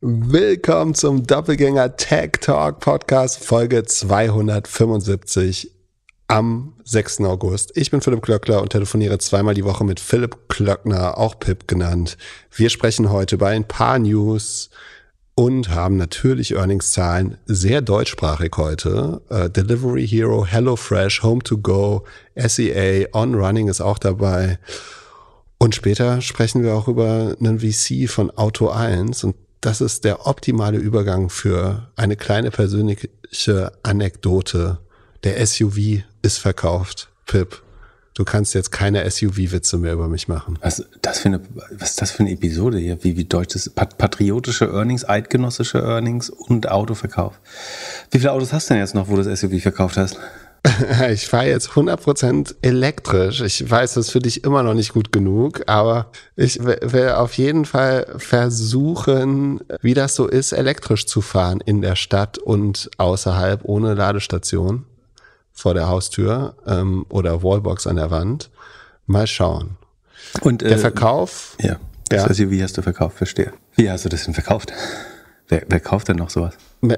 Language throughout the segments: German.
Willkommen zum Doppelgänger Tech Talk Podcast Folge 275 am 6. August. Ich bin Philipp Klöckler und telefoniere zweimal die Woche mit Philipp Klöckner, auch Pip genannt. Wir sprechen heute über ein paar News und haben natürlich Earnings-Zahlen, sehr deutschsprachig heute. Delivery Hero, HelloFresh, Home2Go, SEA, OnRunning ist auch dabei. Und später sprechen wir auch über einen VC von Auto 1 und das ist der optimale Übergang für eine kleine persönliche Anekdote. Der SUV ist verkauft. Pip, du kannst jetzt keine SUV-Witze mehr über mich machen. Was ist das für eine Episode hier? Wie deutsches, patriotische Earnings, eidgenössische Earnings und Autoverkauf. Wie viele Autos hast du denn jetzt noch, wo du das SUV verkauft hast? Ich fahre jetzt 100% elektrisch. Ich weiß, das ist für dich immer noch nicht gut genug, aber ich will auf jeden Fall versuchen, wie das so ist, elektrisch zu fahren in der Stadt und außerhalb ohne Ladestation vor der Haustür oder Wallbox an der Wand. Mal schauen. Und der Verkauf? Ja, das SUV hast du verkauft, verstehe. Wie hast du das denn verkauft? Wer kauft denn noch sowas?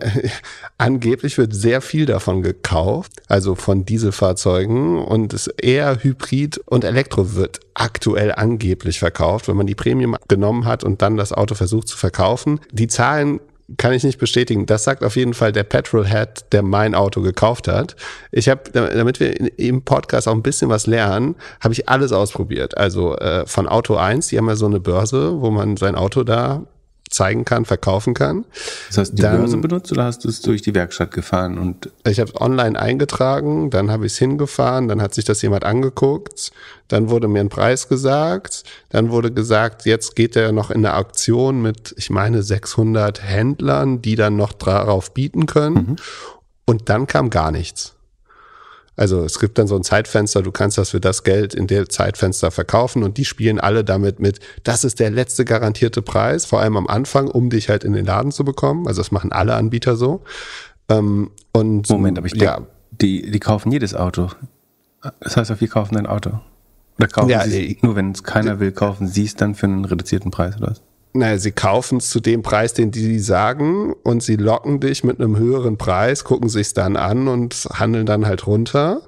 Angeblich wird sehr viel davon gekauft, also von Dieselfahrzeugen, und es eher Hybrid und Elektro wird aktuell angeblich verkauft, wenn man die Premium genommen hat und dann das Auto versucht zu verkaufen. Die Zahlen kann ich nicht bestätigen. Das sagt auf jeden Fall der Petrolhead, der mein Auto gekauft hat. Ich habe, damit wir im Podcast auch ein bisschen was lernen, habe ich alles ausprobiert. Also von Auto 1, die haben ja so eine Börse, wo man sein Auto da zeigen kann, verkaufen kann. Das heißt, die Börse benutzt oder hast du es durch die Werkstatt gefahren? Und ich habe es online eingetragen, dann habe ich es hingefahren, dann hat sich das jemand angeguckt, dann wurde mir ein Preis gesagt, dann wurde gesagt, jetzt geht er noch in eine Auktion mit, ich meine, 600 Händlern, die dann noch darauf bieten können. Und dann kam gar nichts. Also es gibt dann so ein Zeitfenster, du kannst das für das Geld in dem Zeitfenster verkaufen und die spielen alle damit mit, das ist der letzte garantierte Preis, vor allem am Anfang, um dich halt in den Laden zu bekommen. Also das machen alle Anbieter so. Und Moment, aber ich denke, die kaufen jedes Auto. Das heißt, wir kaufen dein Auto. Oder kaufen sie es nur, wenn es keiner will, kaufen sie es dann für einen reduzierten Preis oder was? Naja, sie kaufen es zu dem Preis, den die sagen, und sie locken dich mit einem höheren Preis, gucken sich es dann an und handeln dann halt runter.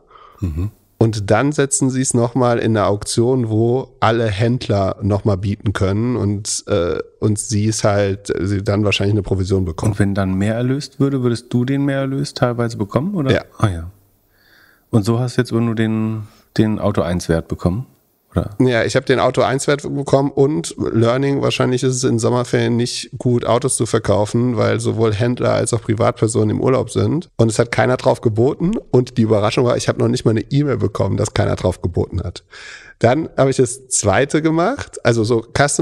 Und dann setzen sie es nochmal in eine Auktion, wo alle Händler nochmal bieten können und sie dann wahrscheinlich eine Provision bekommen. Und wenn dann mehr erlöst würde, würdest du den Mehrerlös teilweise bekommen, oder? Ja. Ah ja. Und so hast du jetzt nur den Auto 1 Wert bekommen? Oder? Ja, ich habe den Auto 1-Wert bekommen und Learning, wahrscheinlich ist es in Sommerferien nicht gut, Autos zu verkaufen, weil sowohl Händler als auch Privatpersonen im Urlaub sind und es hat keiner drauf geboten und die Überraschung war, ich habe noch nicht mal eine E-Mail bekommen, dass keiner drauf geboten hat. Dann habe ich das zweite gemacht, also so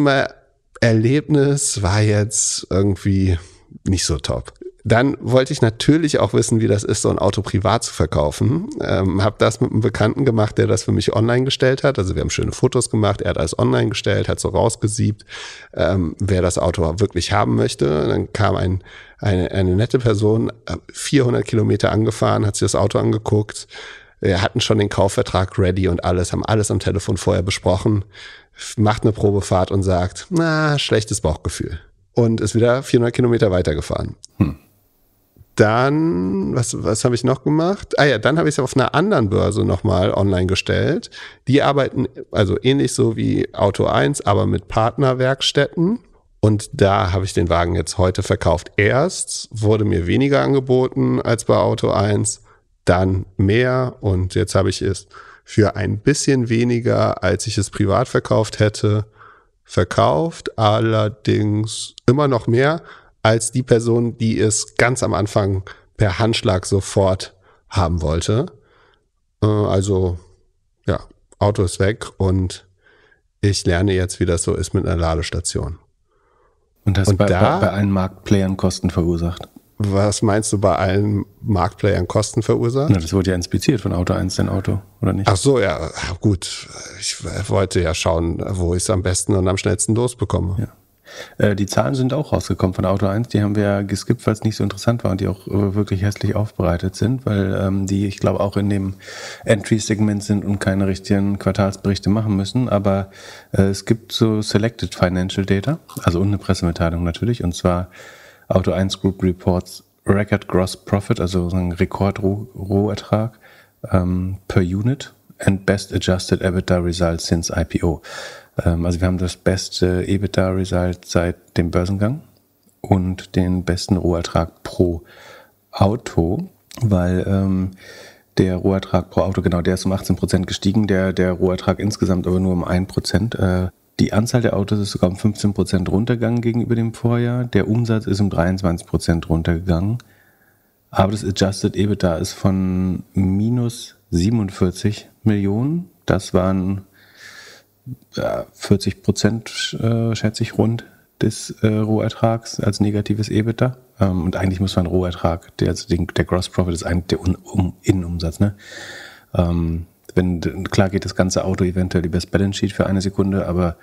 Customer-Erlebnis war jetzt irgendwie nicht so top. Dann wollte ich natürlich auch wissen, wie das ist, so ein Auto privat zu verkaufen. Habe das mit einem Bekannten gemacht, der das für mich online gestellt hat. Also wir haben schöne Fotos gemacht, er hat alles online gestellt, hat so rausgesiebt, wer das Auto wirklich haben möchte. Dann kam eine nette Person, 400 Kilometer angefahren, hat sich das Auto angeguckt. Wir hatten schon den Kaufvertrag ready und alles, haben alles am Telefon vorher besprochen, macht eine Probefahrt und sagt, schlechtes Bauchgefühl. Und ist wieder 400 Kilometer weitergefahren. Dann, was habe ich noch gemacht? Dann habe ich es auf einer anderen Börse nochmal online gestellt. Die arbeiten also ähnlich so wie Auto 1, aber mit Partnerwerkstätten. Und da habe ich den Wagen jetzt heute verkauft. Erst wurde mir weniger angeboten als bei Auto 1, dann mehr. Und jetzt habe ich es für ein bisschen weniger, als ich es privat verkauft hätte, verkauft. Allerdings immer noch mehr als die Person, die es ganz am Anfang per Handschlag sofort haben wollte. Also, ja, Auto ist weg und ich lerne jetzt, wie das so ist mit einer Ladestation. Und das bei allen Marktplayern Kosten verursacht. Was meinst du bei allen Marktplayern Kosten verursacht? Na, das wurde ja inspiziert von Auto 1, dein Auto, oder nicht? Ach so, ja, gut. Ich wollte ja schauen, wo ich es am besten und am schnellsten losbekomme. Ja. Die Zahlen sind auch rausgekommen von Auto 1, die haben wir ja geskippt, weil es nicht so interessant war und die auch wirklich hässlich aufbereitet sind, weil die, ich glaube, auch in dem Entry-Segment sind und keine richtigen Quartalsberichte machen müssen, aber es gibt so Selected Financial Data, also und eine Pressemitteilung natürlich, und zwar Auto 1 Group Reports Record Gross Profit, also so ein Rekord-Rohertrag per Unit and Best Adjusted EBITDA Result since IPO. Also wir haben das beste EBITDA-Result seit dem Börsengang und den besten Rohertrag pro Auto, weil der Rohertrag pro Auto, genau, der ist um 18% gestiegen, der Rohertrag insgesamt aber nur um 1%. Die Anzahl der Autos ist sogar um 15% runtergegangen gegenüber dem Vorjahr. Der Umsatz ist um 23% runtergegangen. Aber das Adjusted EBITDA ist von minus 47 Millionen. Das waren 40%, schätze ich, rund des Rohertrags als negatives EBITDA. Und eigentlich muss man Rohertrag, der Gross Profit ist eigentlich der Innenumsatz. Ne? Klar geht das ganze Auto eventuell über das Balance Sheet für eine Sekunde, aber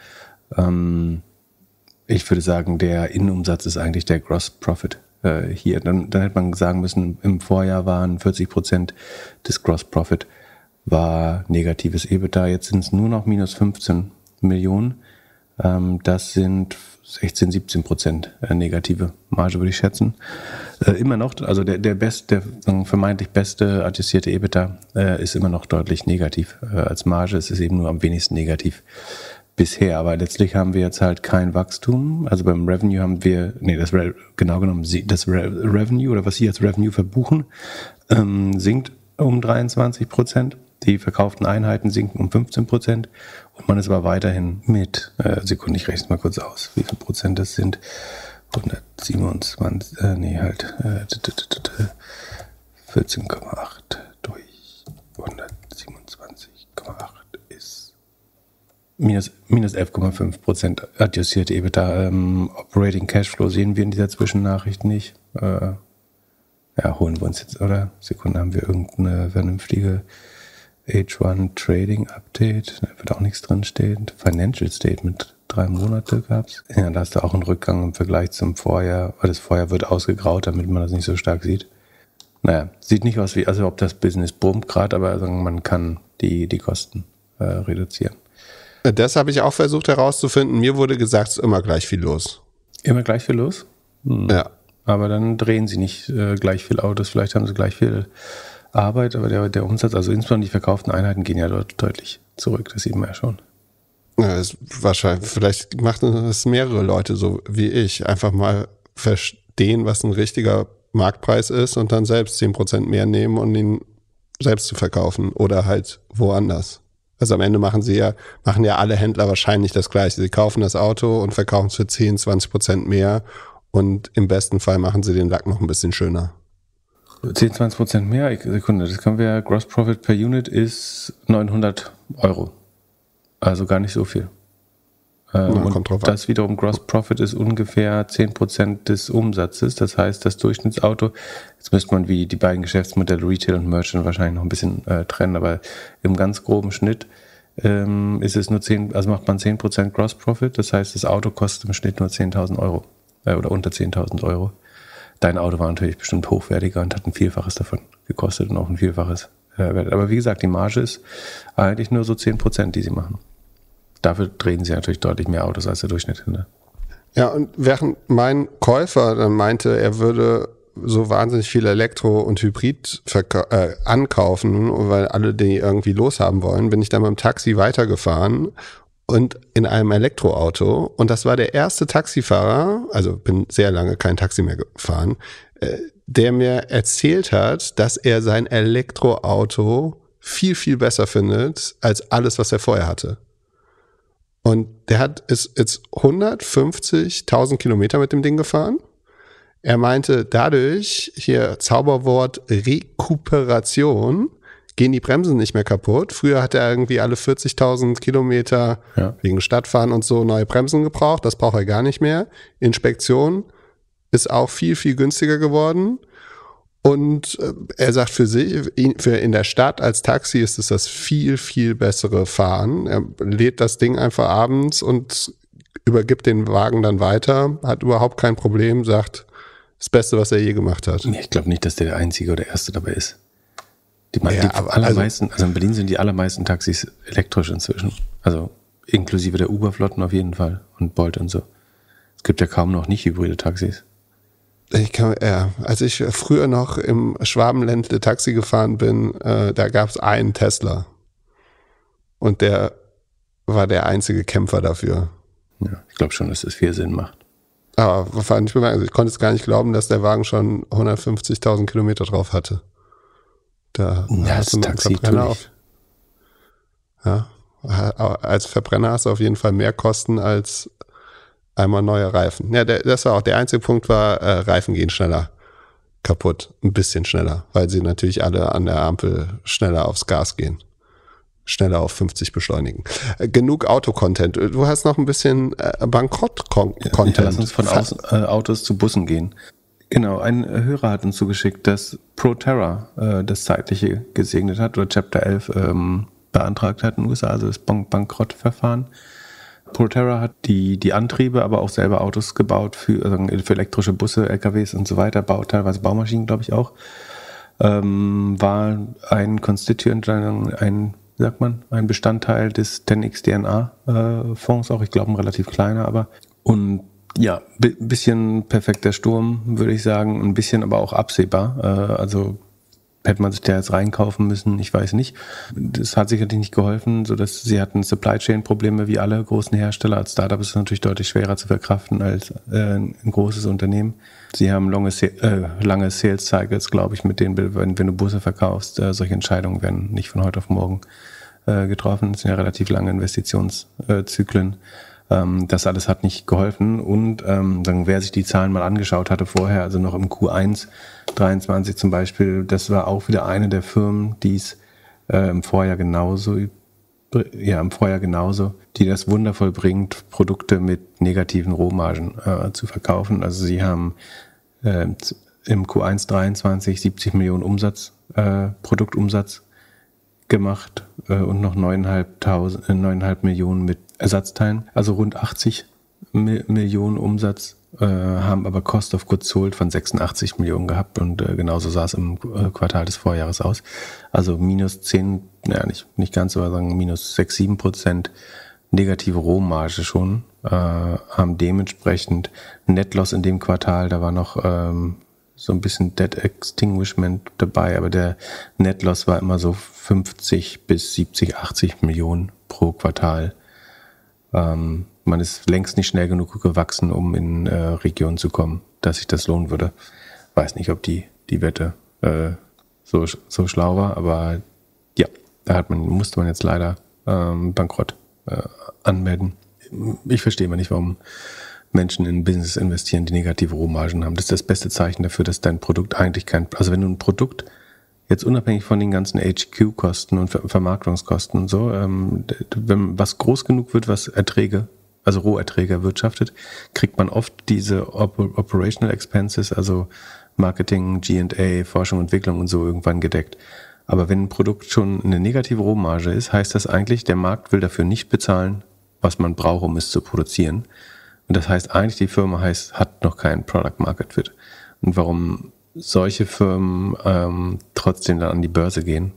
ich würde sagen, der Innenumsatz ist eigentlich der Gross Profit hier. Dann hätte man sagen müssen, im Vorjahr waren 40% des Gross Profit war negatives EBITDA, jetzt sind es nur noch minus 15 Millionen. Das sind 16-17% negative Marge, würde ich schätzen. Immer noch, also der vermeintlich beste adjustierte EBITDA ist immer noch deutlich negativ. Als Marge ist es eben nur am wenigsten negativ bisher. Aber letztlich haben wir jetzt halt kein Wachstum. Also beim Revenue haben wir, genau genommen, das Revenue oder was Sie als Revenue verbuchen, sinkt um 23%. Die verkauften Einheiten sinken um 15% und man ist aber weiterhin mit, Sekunde, ich rechne mal kurz aus, wie viel Prozent das sind, 127, 14,8 durch 127,8 ist minus 11,5% adjustierte EBITDA. Operating Cashflow sehen wir in dieser Zwischennachricht nicht. Holen wir uns jetzt, oder? Sekunde, haben wir irgendeine vernünftige H1 Trading Update, da wird auch nichts drin stehen. Financial Statement, 3 Monate gab's. Ja, da ist da auch ein Rückgang im Vergleich zum Vorjahr, weil das Vorjahr wird ausgegraut, damit man das nicht so stark sieht. Naja, sieht nicht aus wie, also ob das Business boomt gerade, aber man kann die Kosten reduzieren. Das habe ich auch versucht herauszufinden. Mir wurde gesagt, es ist immer gleich viel los. Immer gleich viel los? Ja. Aber dann drehen sie nicht gleich viel Autos, vielleicht haben sie gleich viel Arbeit, aber der Umsatz, also insbesondere die verkauften Einheiten, gehen ja dort deutlich zurück, das sieht man ja schon. Ja, ist wahrscheinlich, vielleicht machen das mehrere Leute so wie ich, einfach mal verstehen, was ein richtiger Marktpreis ist und dann selbst 10% mehr nehmen und ihn selbst zu verkaufen oder halt woanders. Also am Ende machen ja alle Händler wahrscheinlich das Gleiche. Sie kaufen das Auto und verkaufen es für 10-20% mehr und im besten Fall machen sie den Lack noch ein bisschen schöner. 10-20% mehr, Sekunde, das können wir, Gross Profit per Unit ist 900 Euro. Also gar nicht so viel. Kommt drauf an. Das wiederum Gross Profit ist ungefähr 10% des Umsatzes. Das heißt, das Durchschnittsauto, jetzt müsste man wie die beiden Geschäftsmodelle Retail und Merchant wahrscheinlich noch ein bisschen trennen, aber im ganz groben Schnitt ist es nur macht man 10% Gross Profit. Das heißt, das Auto kostet im Schnitt nur 10.000 Euro oder unter 10.000 Euro. Dein Auto war natürlich bestimmt hochwertiger und hat ein Vielfaches davon gekostet und auch ein Vielfaches Wert. Aber wie gesagt, die Marge ist eigentlich nur so 10%, die sie machen. Dafür drehen sie natürlich deutlich mehr Autos als der Durchschnitt. Ne? Ja, und während mein Käufer dann meinte, er würde so wahnsinnig viel Elektro- und Hybrid ankaufen, weil alle die irgendwie loshaben wollen, bin ich dann mit dem Taxi weitergefahren und in einem Elektroauto. Und das war der erste Taxifahrer, also bin sehr lange kein Taxi mehr gefahren, der mir erzählt hat, dass er sein Elektroauto viel, viel besser findet als alles, was er vorher hatte. Und der ist jetzt 150.000 Kilometer mit dem Ding gefahren. Er meinte, dadurch, hier Zauberwort Rekuperation, gehen die Bremsen nicht mehr kaputt. Früher hat er irgendwie alle 40.000 Kilometer wegen Stadtfahren und so neue Bremsen gebraucht. Das braucht er gar nicht mehr. Inspektion ist auch viel, viel günstiger geworden. Und er sagt für sich, für in der Stadt als Taxi ist es das viel, viel bessere Fahren. Er lädt das Ding einfach abends und übergibt den Wagen dann weiter, hat überhaupt kein Problem, sagt, das Beste, was er je gemacht hat. Ich glaube nicht, dass der Einzige oder Erste dabei ist. Die allermeisten, also in Berlin sind die allermeisten Taxis elektrisch inzwischen. Also inklusive der Uber-Flotten auf jeden Fall und Bolt und so. Es gibt ja kaum noch nicht hybride Taxis. Als ich früher noch im Schwabenländle Taxi gefahren bin, da gab es einen Tesla. Und der war der einzige Kämpfer dafür. Ja, ich glaube schon, dass das viel Sinn macht. Aber fand ich bemerkenswert. Ich konnte es gar nicht glauben, dass der Wagen schon 150.000 Kilometer drauf hatte. Da hast du noch einen Verbrenner auf. Ja, als Verbrenner hast du auf jeden Fall mehr Kosten als einmal neue Reifen. Ja, das war auch der einzige Punkt, Reifen gehen schneller kaputt. Ein bisschen schneller, weil sie natürlich alle an der Ampel schneller aufs Gas gehen. Schneller auf 50 beschleunigen. Genug Autocontent. Du hast noch ein bisschen Bankrott-Content. Ja, lass uns von Autos zu Bussen gehen. Genau, ein Hörer hat uns zugeschickt, dass Proterra das Zeitliche gesegnet hat oder Chapter 11 beantragt hat in den USA, also das Bankrottverfahren. Proterra hat die Antriebe, aber auch selber Autos gebaut für elektrische Busse, LKWs und so weiter, baut teilweise Baumaschinen, glaube ich auch. War ein Constituent, ein Bestandteil des 10x DNA-Fonds, auch ich glaube ein relativ kleiner, aber und ja, bisschen perfekter Sturm, würde ich sagen, ein bisschen aber auch absehbar. Also hätte man sich da jetzt reinkaufen müssen, ich weiß nicht. Das hat sicherlich nicht geholfen, sodass sie hatten Supply Chain Probleme wie alle großen Hersteller. Als Startup ist es natürlich deutlich schwerer zu verkraften als ein großes Unternehmen. Sie haben lange Sales Cycles, glaube ich, mit denen, wenn du Busse verkaufst, solche Entscheidungen werden nicht von heute auf morgen getroffen. Das sind ja relativ lange Investitionszyklen. Das alles hat nicht geholfen und dann, wer sich die Zahlen mal angeschaut hatte vorher, also noch im Q1 23 zum Beispiel, das war auch wieder eine der Firmen, die es im Vorjahr genauso, die das wundervoll bringt, Produkte mit negativen Rohmargen zu verkaufen. Also sie haben im Q1 23 70 Millionen Produktumsatz gemacht und noch 9,5 Millionen mit Ersatzteilen, also rund 80 Millionen Umsatz, haben aber Cost of Goods Sold von 86 Millionen gehabt und genauso sah es im Quartal des Vorjahres aus. Also minus 10, nicht ganz, aber sagen minus 6-7% negative Rohmarge schon, haben dementsprechend Netloss in dem Quartal, da war noch so ein bisschen Debt Extinguishment dabei, aber der Netloss war immer so 50 bis 70, 80 Millionen pro Quartal. Man ist längst nicht schnell genug gewachsen, um in Regionen zu kommen, dass sich das lohnen würde. Weiß nicht, ob die Wette so schlau war, aber ja, da musste man jetzt leider Bankrott anmelden. Ich verstehe mal nicht, warum Menschen in Business investieren, die negative Rohmargen haben. Das ist das beste Zeichen dafür, dass dein Produkt eigentlich also wenn du ein Produkt jetzt unabhängig von den ganzen HQ-Kosten und Vermarktungskosten und so, wenn was groß genug wird, was Roherträge erwirtschaftet, kriegt man oft diese Operational Expenses, also Marketing, G&A, Forschung, Entwicklung und so irgendwann gedeckt. Aber wenn ein Produkt schon eine negative Rohmarge ist, heißt das eigentlich, der Markt will dafür nicht bezahlen, was man braucht, um es zu produzieren. Und das heißt eigentlich, die Firma hat noch keinen Product Market Fit. Und warum solche Firmen trotzdem dann an die Börse gehen,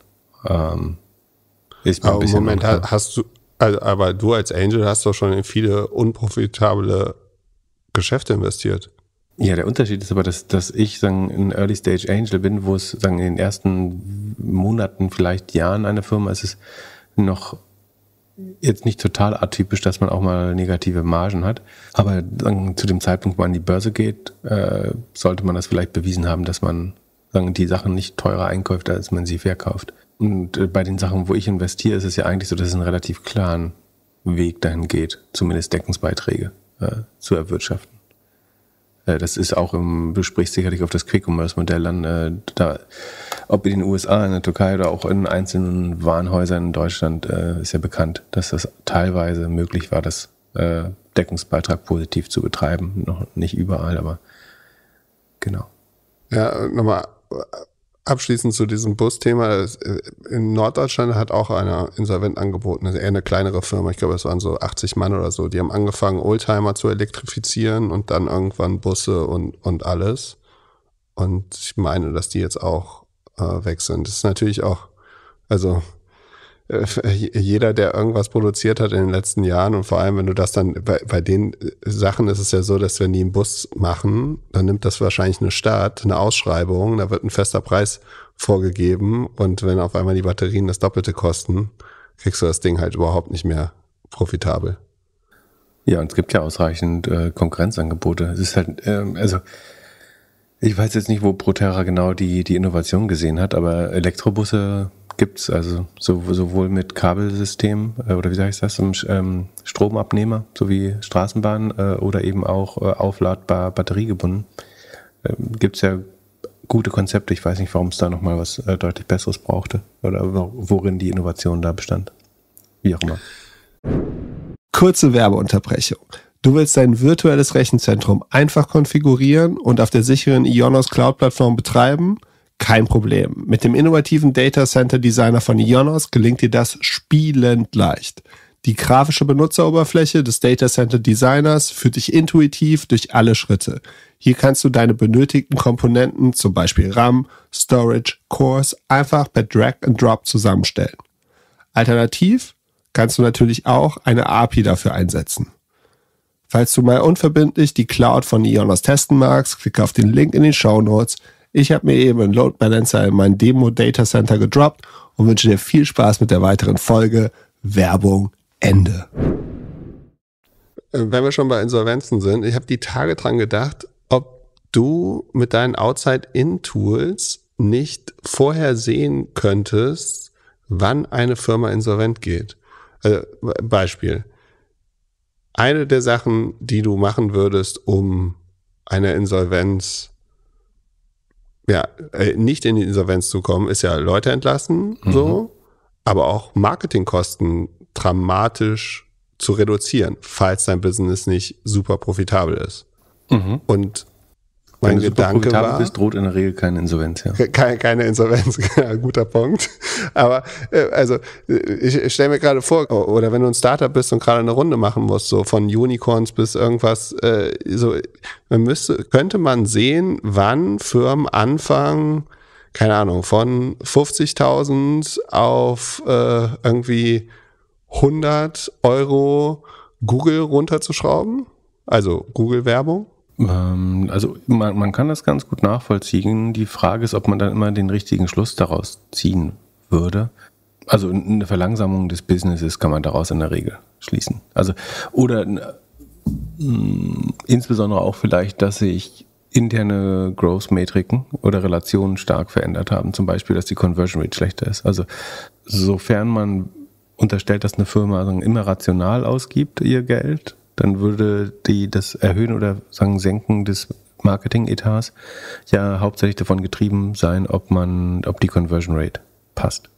ist mir ein bisschen Moment, aber du als Angel hast doch schon in viele unprofitable Geschäfte investiert. Ja, der Unterschied ist aber, dass ich ein Early Stage Angel bin, wo es in den ersten Monaten, vielleicht Jahren einer Firma ist es noch jetzt nicht total atypisch, dass man auch mal negative Margen hat. Aber zu dem Zeitpunkt, wo man an die Börse geht, sollte man das vielleicht bewiesen haben, dass man die Sachen nicht teurer einkauft, als man sie verkauft. Und bei den Sachen, wo ich investiere, ist es ja eigentlich so, dass es einen relativ klaren Weg dahin geht, zumindest Deckungsbeiträge zu erwirtschaften. Das ist auch du sprichst sicherlich auf das Quick-Commerce-Modell an, ob in den USA, in der Türkei oder auch in einzelnen Warenhäusern in Deutschland ist ja bekannt, dass das teilweise möglich war, das Deckungsbeitrag positiv zu betreiben. Noch nicht überall, aber genau. Ja, nochmal abschließend zu diesem Busthema. In Norddeutschland hat auch einer insolvent angeboten, also eher eine kleinere Firma, ich glaube, es waren so 80 Mann oder so, die haben angefangen, Oldtimer zu elektrifizieren und dann irgendwann Busse und alles. Und ich meine, dass die jetzt auch weg sind. Das ist natürlich auch, also jeder, der irgendwas produziert hat in den letzten Jahren und vor allem, wenn du das dann, bei den Sachen ist es ja so, dass wenn die einen Bus machen, dann nimmt das wahrscheinlich eine Stadt, eine Ausschreibung, da wird ein fester Preis vorgegeben und wenn auf einmal die Batterien das Doppelte kosten, kriegst du das Ding halt überhaupt nicht mehr profitabel. Ja, und es gibt ja ausreichend Konkurrenzangebote. Es ist halt, also ich weiß jetzt nicht, wo Proterra genau die Innovation gesehen hat, aber Elektrobusse gibt's also sowohl mit Kabelsystem oder wie sage ich das, Stromabnehmer sowie Straßenbahn oder eben auch aufladbar batteriegebunden. Gibt's ja gute Konzepte. Ich weiß nicht, warum es da nochmal was deutlich Besseres brauchte oder worin die Innovation da bestand. Wie auch immer. Kurze Werbeunterbrechung. Du willst dein virtuelles Rechenzentrum einfach konfigurieren und auf der sicheren Ionos Cloud-Plattform betreiben? Kein Problem. Mit dem innovativen Data Center Designer von Ionos gelingt dir das spielend leicht. Die grafische Benutzeroberfläche des Data Center Designers führt dich intuitiv durch alle Schritte. Hier kannst du deine benötigten Komponenten, zum Beispiel RAM, Storage, Cores, einfach per Drag and Drop zusammenstellen. Alternativ kannst du natürlich auch eine API dafür einsetzen. Falls du mal unverbindlich die Cloud von Ionos testen magst, klicke auf den Link in den Shownotes. Ich habe mir eben einen Load Balancer in mein Demo Data Center gedroppt und wünsche dir viel Spaß mit der weiteren Folge. Werbung Ende. Wenn wir schon bei Insolvenzen sind, ich habe die Tage dran gedacht, ob du mit deinen Outside-In-Tools nicht vorher sehen könntest, wann eine Firma insolvent geht. Beispiel. Eine der Sachen, die du machen würdest, um eine Insolvenz nicht in die Insolvenz zu kommen, ist ja Leute entlassen, so, aber auch Marketingkosten dramatisch zu reduzieren, falls dein Business nicht super profitabel ist. Und mein Gedanke war, bist, droht in der Regel keine Insolvenz, ja. Keine Insolvenz, guter Punkt. Aber also ich stelle mir gerade vor, oder wenn du ein Startup bist und gerade eine Runde machen musst, so von Unicorns bis irgendwas, könnte man sehen, wann Firmen anfangen, keine Ahnung, von 50.000 auf irgendwie 100 Euro Google runterzuschrauben, also Google-Werbung. Also man kann das ganz gut nachvollziehen. Die Frage ist, ob man dann immer den richtigen Schluss daraus ziehen würde. Also eine Verlangsamung des Businesses kann man daraus in der Regel schließen. Also oder insbesondere auch vielleicht, dass sich interne Growth-Metriken oder Relationen stark verändert haben. Zum Beispiel, dass die Conversion Rate schlechter ist. Also sofern man unterstellt, dass eine Firma immer rational ausgibt ihr Geld, dann würde die das Erhöhen oder Senken des Marketing-Etats ja hauptsächlich davon getrieben sein, ob die Conversion Rate passt.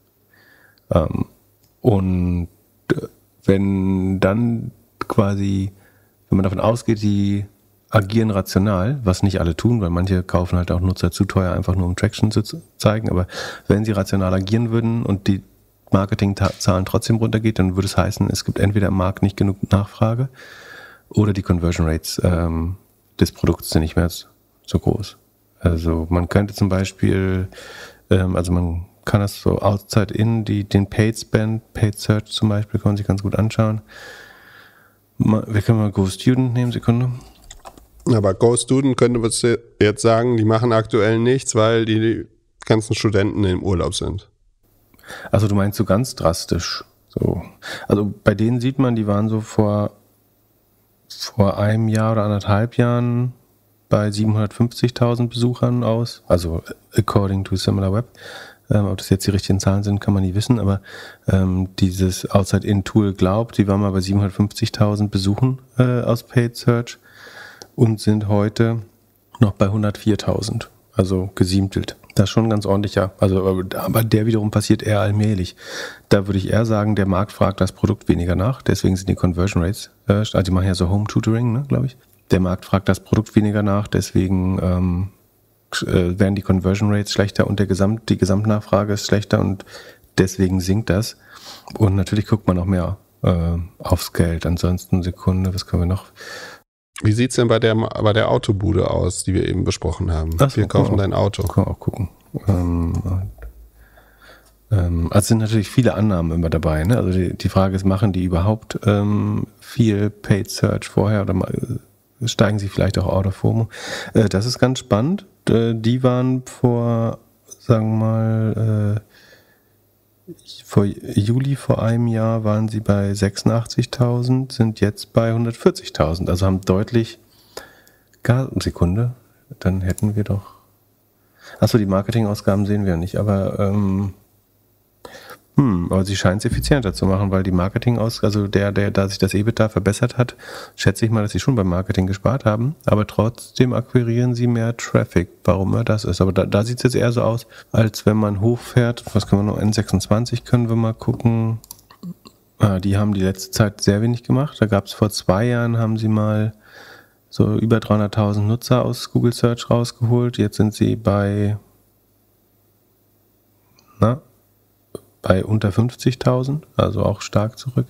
Und wenn dann quasi, wenn man davon ausgeht, die agieren rational, was nicht alle tun, weil manche kaufen halt auch Nutzer zu teuer, einfach nur um Traction zu zeigen, aber wenn sie rational agieren würden und die Marketingzahlen trotzdem runtergeht, dann würde es heißen, es gibt entweder im Markt nicht genug Nachfrage oder die Conversion Rates des Produkts sind nicht mehr so groß. Also man könnte zum Beispiel, man kann das so outside in, den Paid Spend, Paid Search zum Beispiel, kann man sich ganz gut anschauen. Wir können mal GoStudent nehmen, Sekunde. Aber GoStudent könnte man jetzt sagen, die machen aktuell nichts, weil die ganzen Studenten im Urlaub sind. Also du meinst so ganz drastisch. So. Also bei denen sieht man, die waren so vor einem Jahr oder 1,5 Jahren bei 750.000 Besuchern aus, also according to SimilarWeb. Ob das jetzt die richtigen Zahlen sind, kann man nicht wissen, aber dieses Outside-In-Tool glaubt, die waren mal bei 750.000 Besuchen aus Paid Search und sind heute noch bei 104.000, also gesiemtelt. Das ist schon ganz ordentlich, ja. Also, aber der wiederum passiert eher allmählich. Da würde ich eher sagen, der Markt fragt das Produkt weniger nach, deswegen sind die Conversion Rates, also die machen ja so Home Tutoring, ne, glaube ich. Der Markt fragt das Produkt weniger nach, deswegen werden die Conversion Rates schlechter und die Gesamtnachfrage ist schlechter und deswegen sinkt das. Und natürlich guckt man auch mehr aufs Geld. Ansonsten, Sekunde, was können wir noch? Wie sieht es denn bei der Autobude aus, die wir eben besprochen haben? Ach so, wir kaufen dein Auto. Können wir auch gucken. Also sind natürlich viele Annahmen immer dabei. Ne? Also die Frage ist, machen die überhaupt viel Paid Search vorher oder steigen sie vielleicht auch out of FOMO? Das ist ganz spannend. Die waren vor Juli vor einem Jahr waren sie bei 86.000, sind jetzt bei 140.000. Also haben deutlich, Sekunde, dann hätten wir doch, achso, die Marketingausgaben sehen wir nicht, aber sie scheint es effizienter zu machen, weil die also da sich das EBITDA verbessert hat, schätze ich mal, dass sie schon beim Marketing gespart haben, aber trotzdem akquirieren sie mehr Traffic, warum immer das ist. Aber da sieht es jetzt eher so aus, als wenn man hochfährt, was können wir noch, N26 können wir mal gucken. Die haben die letzte Zeit sehr wenig gemacht, da gab es vor 2 Jahren, haben sie mal so über 300.000 Nutzer aus Google Search rausgeholt, jetzt sind sie bei unter 50.000, also auch stark zurück.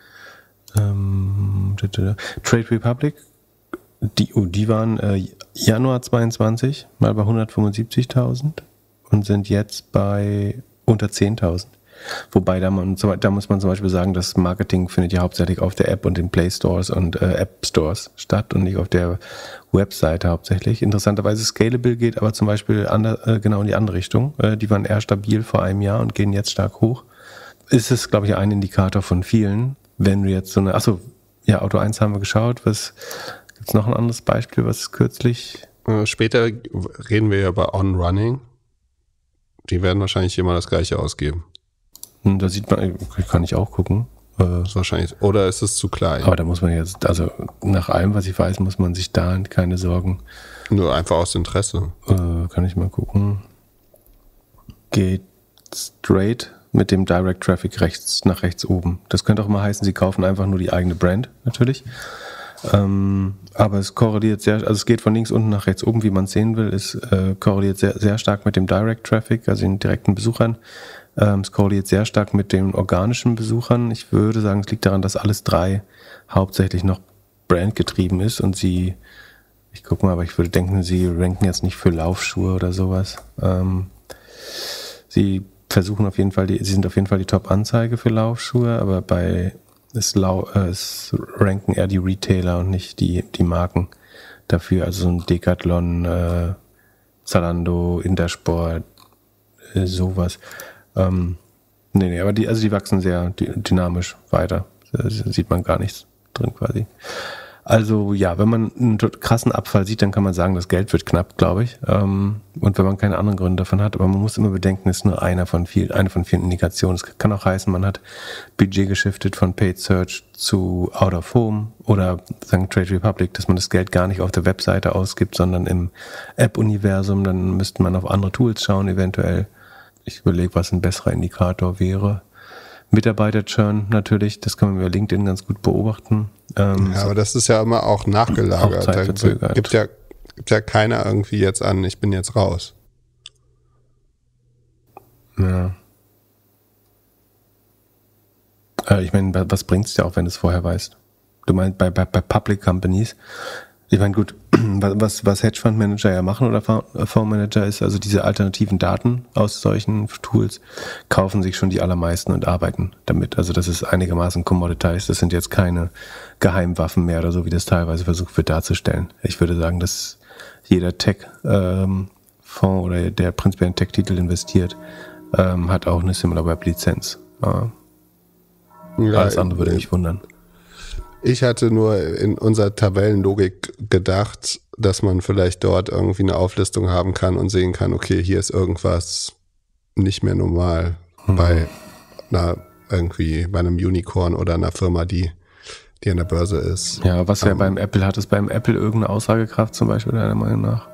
Trade Republic, die waren Januar 22 mal bei 175.000 und sind jetzt bei unter 10.000. Wobei da muss man zum Beispiel sagen, das Marketing findet ja hauptsächlich auf der App und den Play Stores und App Stores statt und nicht auf der Webseite hauptsächlich. Interessanterweise Scalable geht aber zum Beispiel genau in die andere Richtung. Die waren eher stabil vor einem Jahr und gehen jetzt stark hoch. Ist es, glaube ich, ein Indikator von vielen, wenn du jetzt Auto 1 haben wir geschaut. Gibt's noch ein anderes Beispiel, was kürzlich? Später reden wir ja über On-Running. Die werden wahrscheinlich immer das Gleiche ausgeben. Da sieht man, kann ich auch gucken. Das ist wahrscheinlich, oder ist es zu klein? Aber da muss man jetzt, also nach allem, was ich weiß, muss man sich da keine Sorgen. Nur einfach aus Interesse. Kann ich mal gucken. Geht straight mit dem Direct Traffic nach rechts oben. Das könnte auch mal heißen, sie kaufen einfach nur die eigene Brand, natürlich. Aber es korreliert es geht von links unten nach rechts oben, wie man es sehen will. Es korreliert sehr, sehr stark mit dem Direct Traffic, also den direkten Besuchern. Es korreliert sehr stark mit den organischen Besuchern. Ich würde sagen, es liegt daran, dass alles 3 hauptsächlich noch brandgetrieben ist und ich gucke mal, aber ich würde denken, sie ranken jetzt nicht für Laufschuhe oder sowas. Sie sind auf jeden Fall die Top-Anzeige für Laufschuhe, aber es ranken eher die Retailer und nicht die Marken dafür. Also so ein Decathlon, Zalando, Intersport, sowas. Aber die wachsen sehr dynamisch weiter. Da sieht man gar nichts drin quasi. Also ja, wenn man einen krassen Abfall sieht, dann kann man sagen, das Geld wird knapp, glaube ich. Und wenn man keine anderen Gründe davon hat, aber man muss immer bedenken, es ist nur eine von vielen Indikationen. Es kann auch heißen, man hat Budget geschiftet von Paid Search zu Out of Home oder sagen Trade Republic, dass man das Geld gar nicht auf der Webseite ausgibt, sondern im App-Universum. Dann müsste man auf andere Tools schauen, eventuell. Ich überlege, was ein besserer Indikator wäre. Mitarbeiter-Churn natürlich, das kann man über LinkedIn ganz gut beobachten. Aber das ist ja immer auch nachgelagert. Da gibt ja keiner irgendwie jetzt an, ich bin jetzt raus. Ja. Ich meine, was bringt es dir auch, wenn du es vorher weißt? Du meinst bei Public Companies, ich meine, gut, was Hedgefondsmanager ja machen oder Fondsmanager ist, also diese alternativen Daten aus solchen Tools kaufen sich schon die allermeisten und arbeiten damit. Also das ist einigermaßen commoditized. Das sind jetzt keine Geheimwaffen mehr oder so, wie das teilweise versucht wird darzustellen. Ich würde sagen, dass jeder Tech-Fonds oder der prinzipiell in Tech-Titel investiert, hat auch eine SimilarWeb-Lizenz. Alles andere würde mich wundern. Ich hatte nur in unserer Tabellenlogik gedacht, dass man vielleicht dort irgendwie eine Auflistung haben kann und sehen kann, okay, hier ist irgendwas nicht mehr normal bei einem Unicorn oder einer Firma, die an der Börse ist. Ja, was ja beim Apple, hat es beim Apple irgendeine Aussagekraft zum Beispiel, deiner Meinung nach?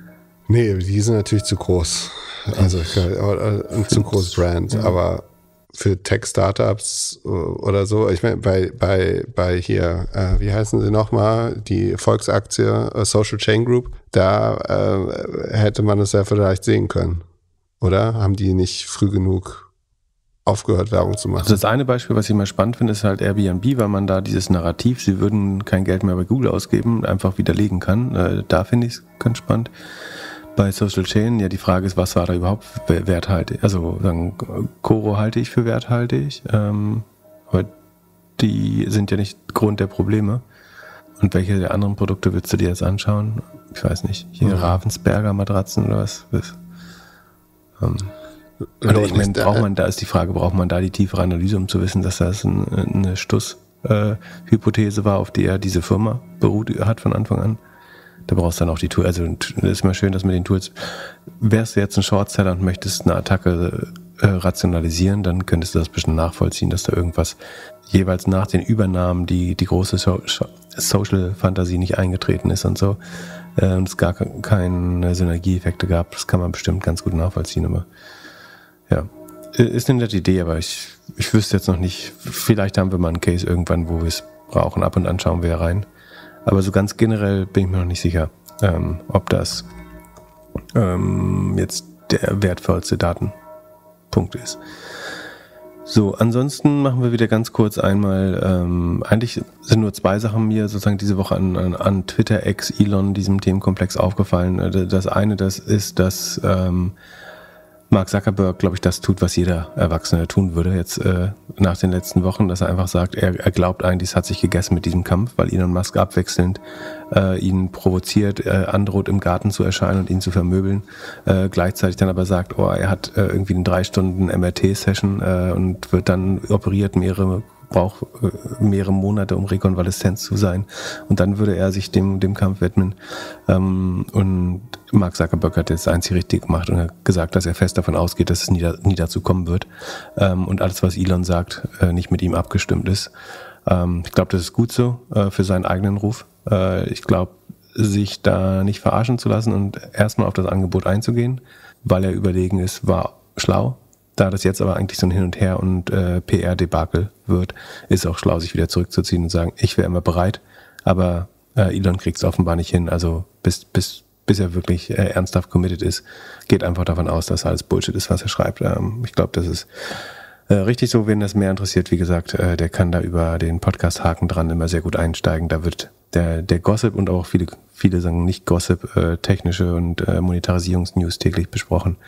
Nee, die sind natürlich zu groß. Also zu groß Brand, ja. Aber für Tech-Startups oder so. Ich meine, bei hier, wie heißen sie nochmal, die Volksaktie Social Chain Group, da hätte man es ja vielleicht sehen können. Oder? Haben die nicht früh genug aufgehört, Werbung zu machen? Also das eine Beispiel, was ich mal spannend finde, ist halt Airbnb, weil man da dieses Narrativ, sie würden kein Geld mehr bei Google ausgeben, einfach widerlegen kann. Da finde ich es ganz spannend. Bei Social Chain, ja, die Frage ist, was war da überhaupt werthaltig? Also sagen, Koro halte ich für werthaltig, aber die sind ja nicht Grund der Probleme. Und welche der anderen Produkte willst du dir jetzt anschauen? Ich weiß nicht, hier Ravensberger Matratzen oder was? Also ich meine, braucht man da die tiefere Analyse, um zu wissen, dass das eine Hypothese war, auf der diese Firma beruht hat von Anfang an? Da brauchst du dann auch die Tools. Also es ist mal schön, dass mit den Tools, wärst du jetzt ein Shortseller und möchtest eine Attacke rationalisieren, dann könntest du das ein bisschen nachvollziehen, dass da irgendwas jeweils nach den Übernahmen die große Social-Fantasie nicht eingetreten ist und so. Und es gar keine Synergieeffekte gab. Das kann man bestimmt ganz gut nachvollziehen. Aber ja, ist eine nette Idee, aber ich wüsste jetzt noch nicht, vielleicht haben wir mal einen Case irgendwann, wo wir es brauchen. Ab und an schauen wir rein. Aber so ganz generell bin ich mir noch nicht sicher, ob das jetzt der wertvollste Datenpunkt ist. So, ansonsten machen wir wieder ganz kurz einmal, eigentlich sind nur 2 Sachen mir sozusagen diese Woche an Twitter ex Elon diesem Themenkomplex aufgefallen. Das eine, das ist, dass Mark Zuckerberg, glaube ich, das tut, was jeder Erwachsene tun würde jetzt nach den letzten Wochen, dass er einfach sagt, er glaubt eigentlich, es hat sich gegessen mit diesem Kampf, weil Elon Musk abwechselnd ihn provoziert, androht im Garten zu erscheinen und ihn zu vermöbeln, gleichzeitig dann aber sagt, er hat irgendwie eine 3 Stunden MRT-Session und wird dann operiert, braucht mehrere Monate, um rekonvaleszent zu sein. Und dann würde er sich dem Kampf widmen. Und Mark Zuckerberg hat jetzt das einzig richtig gemacht und hat gesagt, dass er fest davon ausgeht, dass es nie dazu kommen wird. Und alles, was Elon sagt, nicht mit ihm abgestimmt ist. Ich glaube, das ist gut so für seinen eigenen Ruf. Ich glaube, sich da nicht verarschen zu lassen und erstmal auf das Angebot einzugehen, weil er überlegen ist, war schlau. Da das jetzt aber eigentlich so ein Hin und Her und PR-Debakel wird, ist auch schlau, sich wieder zurückzuziehen und sagen, ich wäre immer bereit, aber Elon kriegt es offenbar nicht hin. Also bis er wirklich ernsthaft committed ist, geht einfach davon aus, dass alles Bullshit ist, was er schreibt. Ich glaube, das ist richtig so. Wen das mehr interessiert, wie gesagt, der kann da über den Podcast Haken dran immer sehr gut einsteigen. Da wird der Gossip und auch viele sagen nicht Gossip, technische und Monetarisierungsnews täglich besprochen.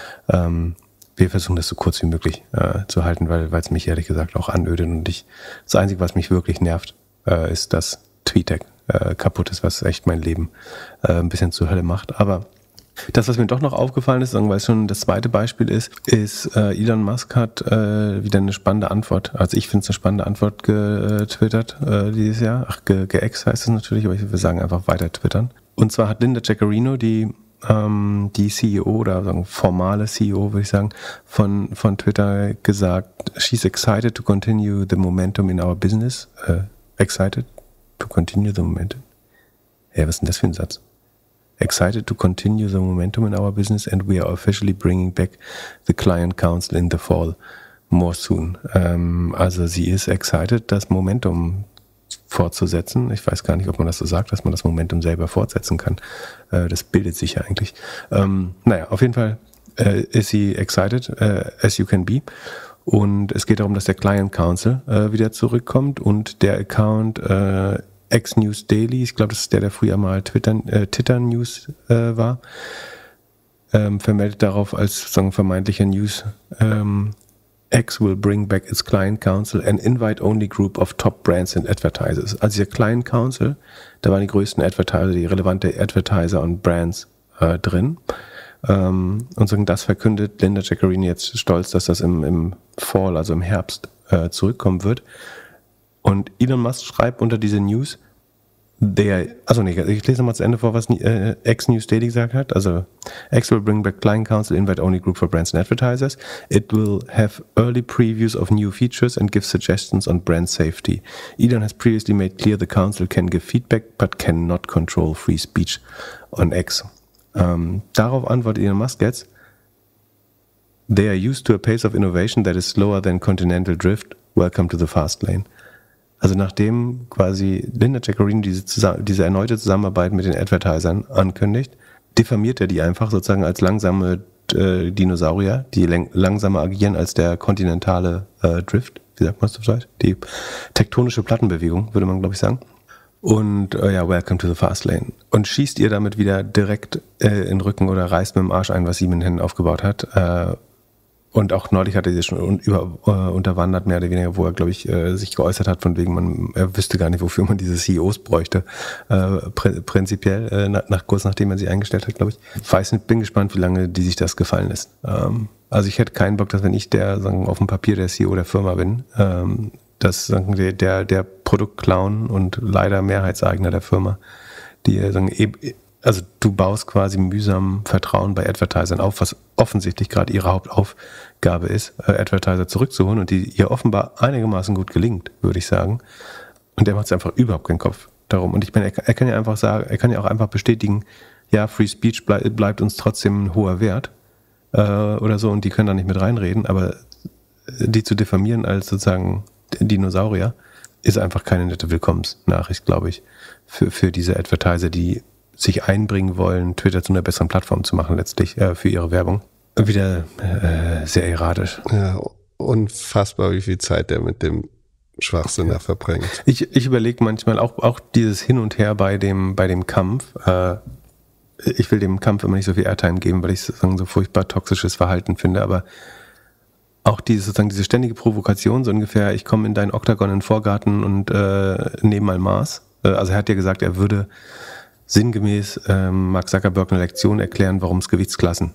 Wir versuchen das so kurz wie möglich zu halten, weil es mich ehrlich gesagt auch anödet und das Einzige, was mich wirklich nervt, ist, dass TweetDeck kaputt ist, was echt mein Leben ein bisschen zur Hölle macht. Aber das, was mir doch noch aufgefallen ist, weil es schon das zweite Beispiel ist, Elon Musk hat wieder eine spannende Antwort, also ich finde es eine spannende Antwort getwittert dieses Jahr. Geext heißt es natürlich, aber ich würde sagen einfach weiter twittern. Und zwar hat Linda Jaccarino, die CEO oder sagen formale CEO, würde ich sagen, von Twitter gesagt, she's excited to continue the momentum in our business. Excited to continue the momentum. Ja, was ist denn das für ein Satz? Excited to continue the momentum in our business and we are officially bringing back the Client Council in the fall more soon. Also sie ist excited, das Momentum fortzusetzen. Ich weiß gar nicht, ob man das so sagt, dass man das Momentum selber fortsetzen kann. Das bildet sich ja eigentlich. Auf jeden Fall ist sie excited, as you can be. Und es geht darum, dass der Client Council wieder zurückkommt und der Account X News Daily, ich glaube, das ist der früher mal Twitter News war, vermeldet darauf als sozusagen vermeintlicher News, X will bring back its Client Council, an invite-only group of top brands and advertisers. Also dieser Client Council, da waren die größten Advertiser, die relevante Advertiser und Brands drin. Und das verkündet Linda Jaccarino jetzt stolz, dass das im Fall, also im Herbst, zurückkommen wird. Und Elon Musk schreibt unter diese News, ich lese nochmal zu Ende vor, was X News Daily gesagt hat. Also, X will bring back Client Council, invite-only group for brands and advertisers. It will have early previews of new features and give suggestions on brand safety. Elon has previously made clear the council can give feedback, but cannot control free speech on X. Darauf antwortet Elon Musk jetzt, They are used to a pace of innovation that is slower than continental drift. Welcome to the fast lane. Also nachdem quasi Linda Jaccarino diese erneute Zusammenarbeit mit den Advertisern ankündigt, diffamiert er die einfach sozusagen als langsame Dinosaurier, die langsamer agieren als der kontinentale Drift. Wie sagt man das auf Deutsch? Die tektonische Plattenbewegung, würde man, glaube ich, sagen. Und welcome to the fast lane. Und schießt ihr damit wieder direkt in den Rücken oder reißt mit dem Arsch ein, was sie mit den Händen aufgebaut hat. Und auch neulich hat er sie schon unterwandert, mehr oder weniger, wo er, glaube ich, sich geäußert hat, von wegen, er wüsste gar nicht, wofür man diese CEOs bräuchte, prinzipiell, kurz nachdem er sie eingestellt hat, glaube ich. Bin gespannt, wie lange die sich das gefallen lässt. Also ich hätte keinen Bock, dass wenn ich auf dem Papier der CEO der Firma bin, dass der Produktclown und leider Mehrheitseigner der Firma, die also du baust quasi mühsam Vertrauen bei Advertisern auf, was offensichtlich gerade ihre Hauptaufgabe ist, Advertiser zurückzuholen und die ihr offenbar einigermaßen gut gelingt, würde ich sagen. Und der macht sich einfach überhaupt keinen Kopf darum. Und ich meine, er kann ja einfach sagen, er kann ja auch einfach bestätigen, ja, Free Speech bleibt uns trotzdem ein hoher Wert oder so und die können da nicht mit reinreden, aber die zu diffamieren als sozusagen Dinosaurier ist einfach keine nette Willkommensnachricht, glaube ich, für diese Advertiser, die sich einbringen wollen, Twitter zu einer besseren Plattform zu machen, letztlich für ihre Werbung. Wieder sehr erratisch. Ja, unfassbar, wie viel Zeit der mit dem Schwachsinn da verbringt. Ich überlege manchmal auch dieses Hin und Her bei dem Kampf. Ich will dem Kampf immer nicht so viel Airtime geben, weil ich so furchtbar toxisches Verhalten finde, aber auch diese ständige Provokation, so ungefähr, ich komme in deinen Oktagon in den Vorgarten und nehme mal Maß. Also er hat ja gesagt, er würde sinngemäß Mark Zuckerberg eine Lektion erklären, warum es Gewichtsklassen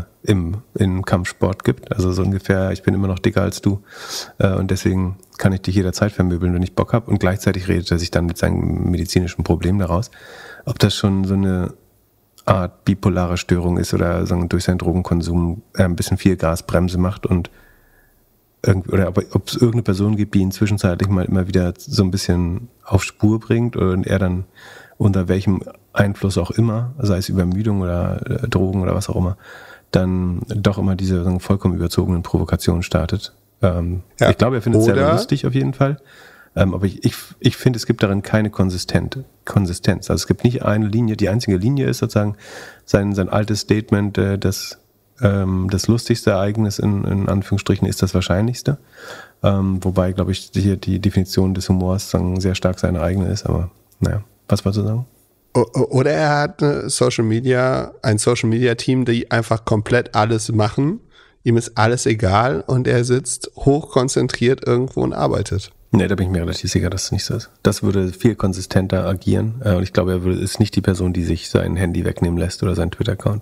im Kampfsport gibt. Also so ungefähr, ich bin immer noch dicker als du und deswegen kann ich dich jederzeit vermöbeln, wenn ich Bock habe. Und gleichzeitig redet er sich dann mit seinem medizinischen Problem daraus. Ob das schon so eine Art bipolare Störung ist oder durch seinen Drogenkonsum ein bisschen viel Gasbremse macht und oder ob es irgendeine Person gibt, die ihn zwischenzeitlich mal immer wieder so ein bisschen auf Spur bringt und er dann unter welchem Einfluss auch immer, sei es Übermüdung oder Drogen oder was auch immer, dann doch immer diese vollkommen überzogenen Provokationen startet. Ich glaube, er findet es sehr lustig auf jeden Fall. Aber ich finde, es gibt darin keine Konsistenz. Also es gibt nicht eine Linie. Die einzige Linie ist sozusagen sein altes Statement, das lustigste Ereignis in Anführungsstrichen ist das wahrscheinlichste. Wobei, glaube ich, hier die Definition des Humors sehr stark seine eigene ist. Aber naja, was wolltest du sagen? Oder er hat ein Social Media Team, die einfach komplett alles machen. Ihm ist alles egal und er sitzt hochkonzentriert irgendwo und arbeitet. Nee, da bin ich mir relativ sicher, dass es nicht so ist. Das würde viel konsistenter agieren. Und ich glaube, ist nicht die Person, die sich sein Handy wegnehmen lässt oder seinen Twitter-Account.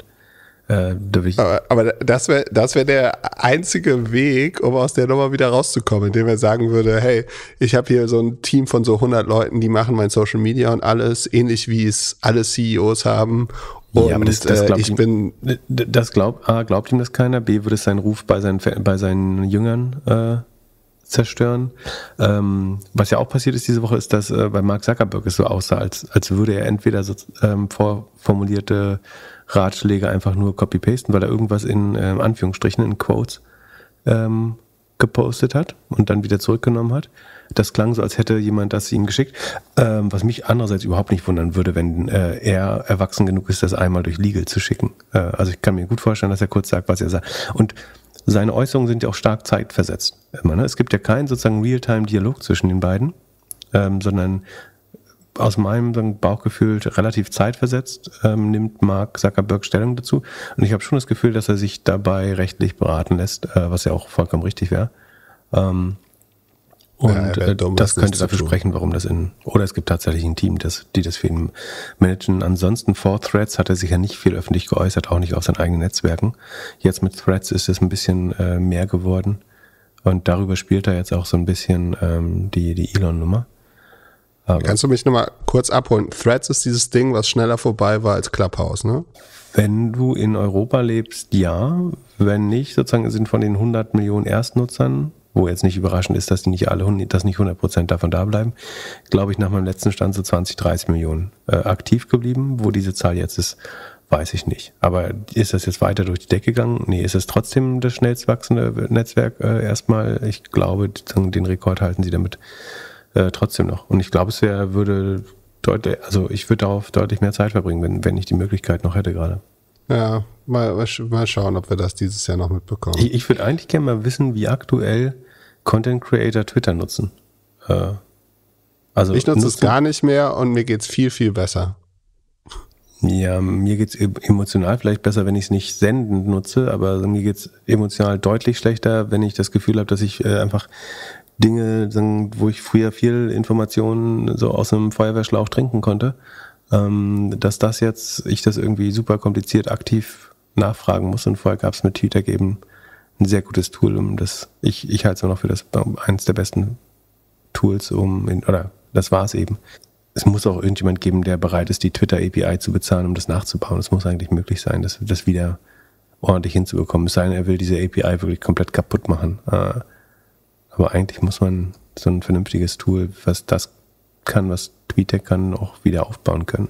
Aber das wär der einzige Weg, um aus der Nummer wieder rauszukommen, indem er sagen würde, hey, ich habe hier so ein Team von so 100 Leuten, die machen mein Social Media und alles, ähnlich wie es alle CEOs haben. Und ja, aber glaubt ihm das keiner, B, würde es seinen Ruf bei seinen Jüngern zerstören. Was ja auch passiert ist diese Woche, ist, dass bei Mark Zuckerberg es so aussah, als würde er entweder so vorformulierte Ratschläge einfach nur copy-pasten, weil er irgendwas in Anführungsstrichen, in Quotes gepostet hat und dann wieder zurückgenommen hat. Das klang so, als hätte jemand das ihm geschickt, was mich andererseits überhaupt nicht wundern würde, wenn er erwachsen genug ist, das einmal durch Legal zu schicken. Also ich kann mir gut vorstellen, dass er kurz sagt, was er sagt. Und seine Äußerungen sind ja auch stark zeitversetzt. Immer, ne? Es gibt ja keinen sozusagen Realtime-Dialog zwischen den beiden, sondern aus meinem Bauchgefühl relativ zeitversetzt nimmt Mark Zuckerberg Stellung dazu. Und ich habe schon das Gefühl, dass er sich dabei rechtlich beraten lässt, was ja auch vollkommen richtig wäre. Das könnte dafür sprechen, warum das oder es gibt tatsächlich ein Team, die das für ihn managen. Ansonsten vor Threads hat er sich ja nicht viel öffentlich geäußert, auch nicht auf seinen eigenen Netzwerken. Jetzt mit Threads ist es ein bisschen mehr geworden. Und darüber spielt er jetzt auch so ein bisschen die Elon-Nummer. Kannst du mich nochmal kurz abholen? Threads ist dieses Ding, was schneller vorbei war als Clubhouse, ne? Wenn du in Europa lebst, ja. Wenn nicht, sozusagen sind von den 100 Millionen Erstnutzern, wo jetzt nicht überraschend ist, dass nicht 100% davon da bleiben, glaube ich, nach meinem letzten Stand so 20, 30 Millionen aktiv geblieben. Wo diese Zahl jetzt ist, weiß ich nicht. Aber ist das jetzt weiter durch die Decke gegangen? Nee, ist es trotzdem das schnellst wachsende Netzwerk erstmal? Ich glaube, den Rekord halten sie damit trotzdem noch. Und ich glaube, ich würde darauf deutlich mehr Zeit verbringen, wenn ich die Möglichkeit noch hätte gerade. Ja, mal schauen, ob wir das dieses Jahr noch mitbekommen. Ich würde eigentlich gerne mal wissen, wie aktuell Content Creator Twitter nutzen. Ich nutze es gar nicht mehr und mir geht's viel, viel besser. Ja, mir geht's emotional vielleicht besser, wenn ich es nicht sendend nutze, aber mir geht's emotional deutlich schlechter, wenn ich das Gefühl habe, dass ich einfach Dinge, wo ich früher viel Informationen so aus einem Feuerwehrschlauch trinken konnte, dass ich das irgendwie super kompliziert aktiv nachfragen muss. Und vorher gab es mit TweetDeck eben ein sehr gutes Tool, ich halte es immer noch für eines der besten Tools, das war es eben. Es muss auch irgendjemand geben, der bereit ist, die Twitter-API zu bezahlen, um das nachzubauen. Es muss eigentlich möglich sein, das wieder ordentlich hinzubekommen. Es sei denn, er will diese API wirklich komplett kaputt machen. Aber eigentlich muss man so ein vernünftiges Tool, was das kann, was TweetDeck kann, auch wieder aufbauen können.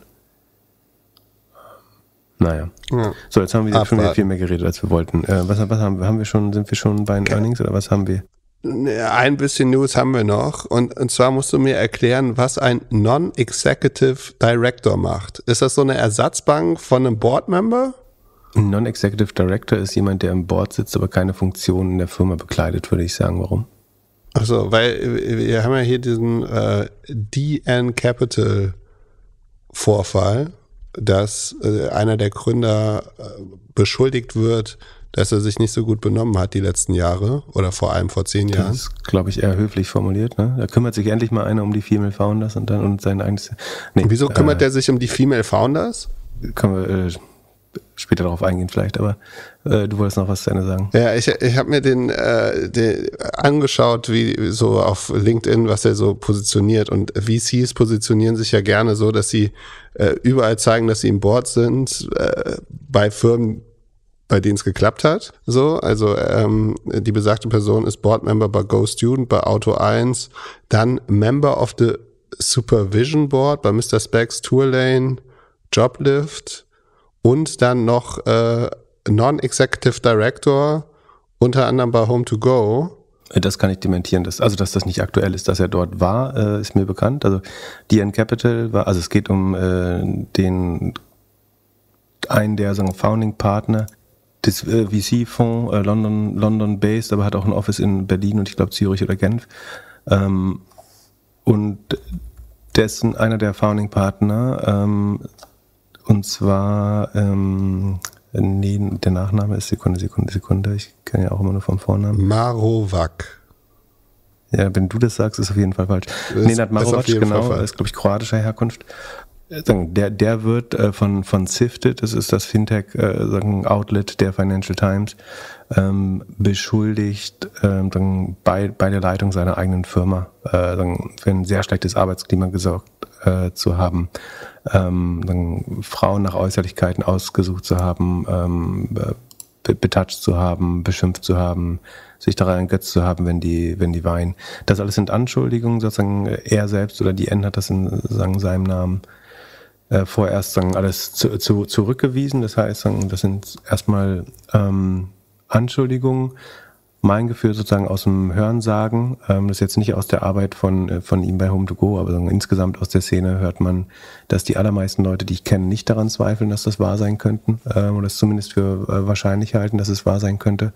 Naja. Ja. So, jetzt haben wir schon wieder viel mehr geredet, als wir wollten. Was haben wir schon? Sind wir schon bei den Earnings oder was haben wir? Ein bisschen News haben wir noch und zwar musst du mir erklären, was ein Non-Executive Director macht. Ist das so eine Ersatzbank von einem Board-Member? Ein Non-Executive Director ist jemand, der im Board sitzt, aber keine Funktion in der Firma bekleidet, würde ich sagen. Warum? Achso, weil wir haben ja hier diesen DN Capital Vorfall, dass einer der Gründer beschuldigt wird, dass er sich nicht so gut benommen hat die letzten Jahre oder vor allem vor 10 Jahren. Das ist, glaube ich, eher höflich formuliert. Ne? Da kümmert sich endlich mal einer um die Female Founders und sein eigenes... Nee, wieso kümmert der sich um die Female Founders? Können wir später darauf eingehen vielleicht, aber du wolltest noch was zu Ende sagen. Ja, ich habe mir den angeschaut, wie so auf LinkedIn, was er so positioniert, und VCs positionieren sich ja gerne so, dass sie überall zeigen, dass sie im Board sind, bei Firmen, bei denen es geklappt hat. So, also die besagte Person ist Board-Member bei GoStudent, bei Auto1, dann Member of the Supervision Board bei Mr. Specs, Tourlane, Joblift und dann noch Non-Executive Director, unter anderem bei Home2Go. Das kann ich dementieren, dass das nicht aktuell ist, dass er dort war, ist mir bekannt. Also DN Capital war, also es geht um einen der Founding Partner des VC-Fonds, London-based, aber hat auch ein Office in Berlin und ich glaube Zürich oder Genf. Und dessen einer der Founding Partner, und zwar, der Nachname ist Sekunde, ich kenne ja auch immer nur vom Vornamen. Marovac. Ja, wenn du das sagst, ist auf jeden Fall falsch. Nenad Marovac, genau, ist glaube ich kroatischer Herkunft. Der wird von Sifted, das ist das Fintech-Outlet der Financial Times, beschuldigt, bei der Leitung seiner eigenen Firma für ein sehr schlechtes Arbeitsklima gesorgt zu haben, Frauen nach Äußerlichkeiten ausgesucht zu haben, betatscht zu haben, beschimpft zu haben, sich daran ergötzt zu haben, wenn die weinen. Das alles sind Anschuldigungen, sozusagen er selbst oder die N hat das in seinem Namen vorerst alles zurückgewiesen. Das heißt, das sind erstmal Anschuldigungen. Mein Gefühl sozusagen aus dem Hörensagen, das ist jetzt nicht aus der Arbeit von ihm bei Home2Go, aber insgesamt aus der Szene hört man, dass die allermeisten Leute, die ich kenne, nicht daran zweifeln, dass das wahr sein könnten, oder es zumindest für wahrscheinlich halten, dass es wahr sein könnte.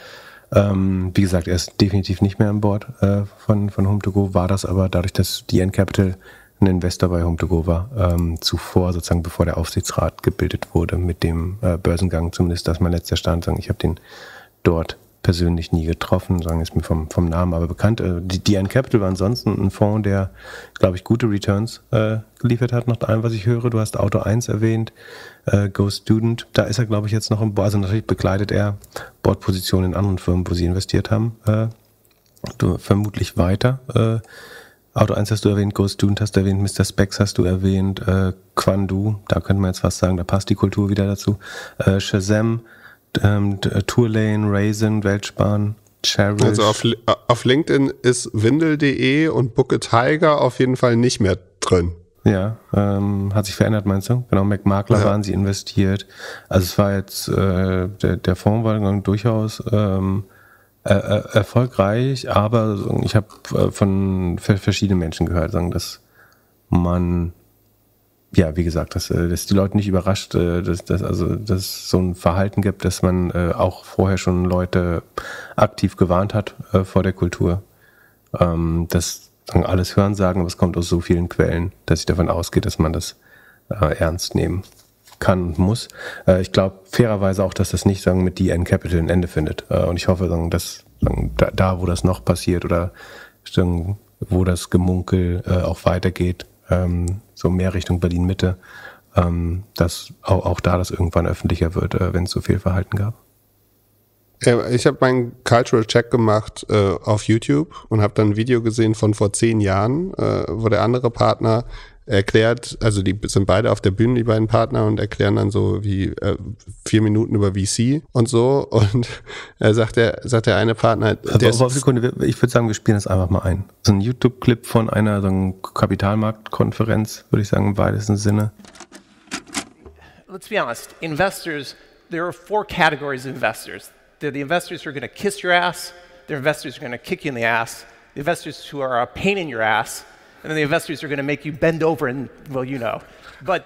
Wie gesagt, er ist definitiv nicht mehr an Bord von Home2Go, war das aber dadurch, dass DN Capital ein Investor bei Home2Go war, zuvor sozusagen, bevor der Aufsichtsrat gebildet wurde mit dem Börsengang, zumindest das ist mein letzter Stand, ich habe den dort persönlich nie getroffen, ist mir vom Namen aber bekannt. Die DN Capital war ansonsten ein Fonds, der, glaube ich, gute Returns geliefert hat, nach allem, was ich höre. Du hast Auto1 erwähnt, GoStudent, da ist er, glaube ich, jetzt noch im Board, also natürlich bekleidet er Boardpositionen in anderen Firmen, wo sie investiert haben, vermutlich weiter. Auto1 hast du erwähnt, GoStudent hast du erwähnt, Mr. Specs hast du erwähnt, Quandu, da könnte man jetzt fast sagen, da passt die Kultur wieder dazu, Shazam, Tourlane, Raisin, Weltsparen, Cherish. Also auf LinkedIn ist Windel.de und Book a Tiger auf jeden Fall nicht mehr drin. Ja, hat sich verändert, meinst du? Genau, McMakler waren sie investiert. Also es war jetzt, der Fonds war dann durchaus erfolgreich, aber ich habe von verschiedenen Menschen gehört, dass man, ja, wie gesagt, dass die Leute nicht überrascht, dass es so ein Verhalten gibt, dass man auch vorher schon Leute aktiv gewarnt hat vor der Kultur. Das alles Hörensagen, aber es kommt aus so vielen Quellen, dass ich davon ausgehe, dass man das ernst nehmen kann und muss. Ich glaube fairerweise auch, dass das nicht mit DN Capital ein Ende findet. Und ich hoffe, dass da, wo das noch passiert oder wo das Gemunkel auch weitergeht, so mehr Richtung Berlin-Mitte, dass auch da das irgendwann öffentlicher wird, wenn es so viel Verhalten gab. Ich habe meinen Cultural Check gemacht auf YouTube und habe dann ein Video gesehen von vor 10 Jahren, wo der andere Partner erklärt, also die sind beide auf der Bühne, die beiden Partner, und erklären dann so wie 4 Minuten über VC und so, und sagt der eine Partner, Sekunde, ich würde sagen, wir spielen das einfach mal ein. So ein YouTube-Clip von einer Kapitalmarktkonferenz, würde ich sagen, im weitesten Sinne. Let's be honest, investors, there are 4 categories of investors. They're the investors who are going to kiss your ass, they're investors who are going to kick you in the ass, the investors who are a pain in your ass, and then the investors who are going to make you bend over and, well, you know. But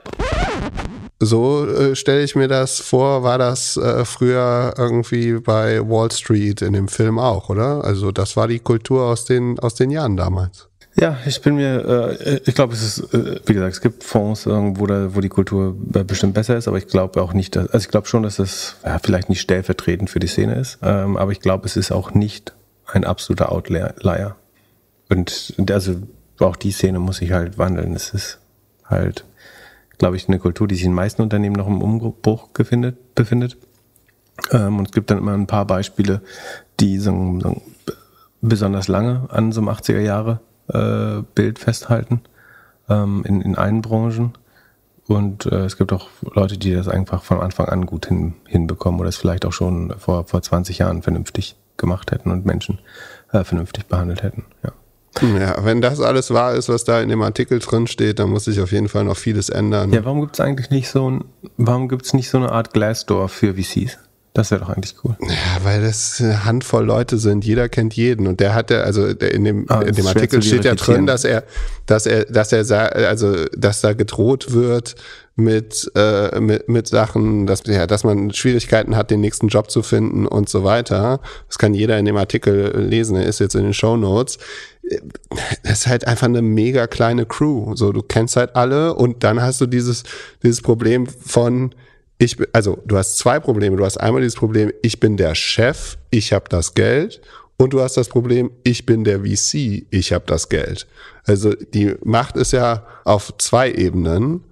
so stelle ich mir das vor, war das früher irgendwie bei Wall Street in dem Film auch, oder? Also das war die Kultur aus den Jahren damals. Ja, ich glaube, es ist, wie gesagt, es gibt Fonds, wo die Kultur bestimmt besser ist, aber ich glaube auch nicht, ich glaube schon, dass das vielleicht nicht stellvertretend für die Szene ist, aber ich glaube, es ist auch nicht ein absoluter Outlier. Und also auch die Szene muss sich halt wandeln. Es ist halt, glaube ich, eine Kultur, die sich in den meisten Unternehmen noch im Umbruch befindet. Und es gibt dann immer ein paar Beispiele, die besonders lange an so einem 80er Jahre Bild festhalten, in allen Branchen, und es gibt auch Leute, die das einfach von Anfang an gut hinbekommen oder es vielleicht auch schon vor 20 Jahren vernünftig gemacht hätten und Menschen vernünftig behandelt hätten. Ja, wenn das alles wahr ist, was da in dem Artikel drin steht, dann muss sich auf jeden Fall noch vieles ändern. Ja, warum gibt es eigentlich nicht so eine Art Glassdoor für VCs? Das wäre doch eigentlich cool. Ja, weil das eine Handvoll Leute sind. Jeder kennt jeden. Und in dem Artikel steht ja drin, dass da gedroht wird mit Sachen, dass man Schwierigkeiten hat, den nächsten Job zu finden und so weiter. Das kann jeder in dem Artikel lesen. Er ist jetzt in den Shownotes. Das ist halt einfach eine mega kleine Crew. So, du kennst halt alle, und dann hast du dieses Problem von, du hast 2 Probleme. Du hast einmal dieses Problem, ich bin der Chef, ich habe das Geld, und du hast das Problem, ich bin der VC, ich habe das Geld. Also die Macht ist ja auf 2 Ebenen.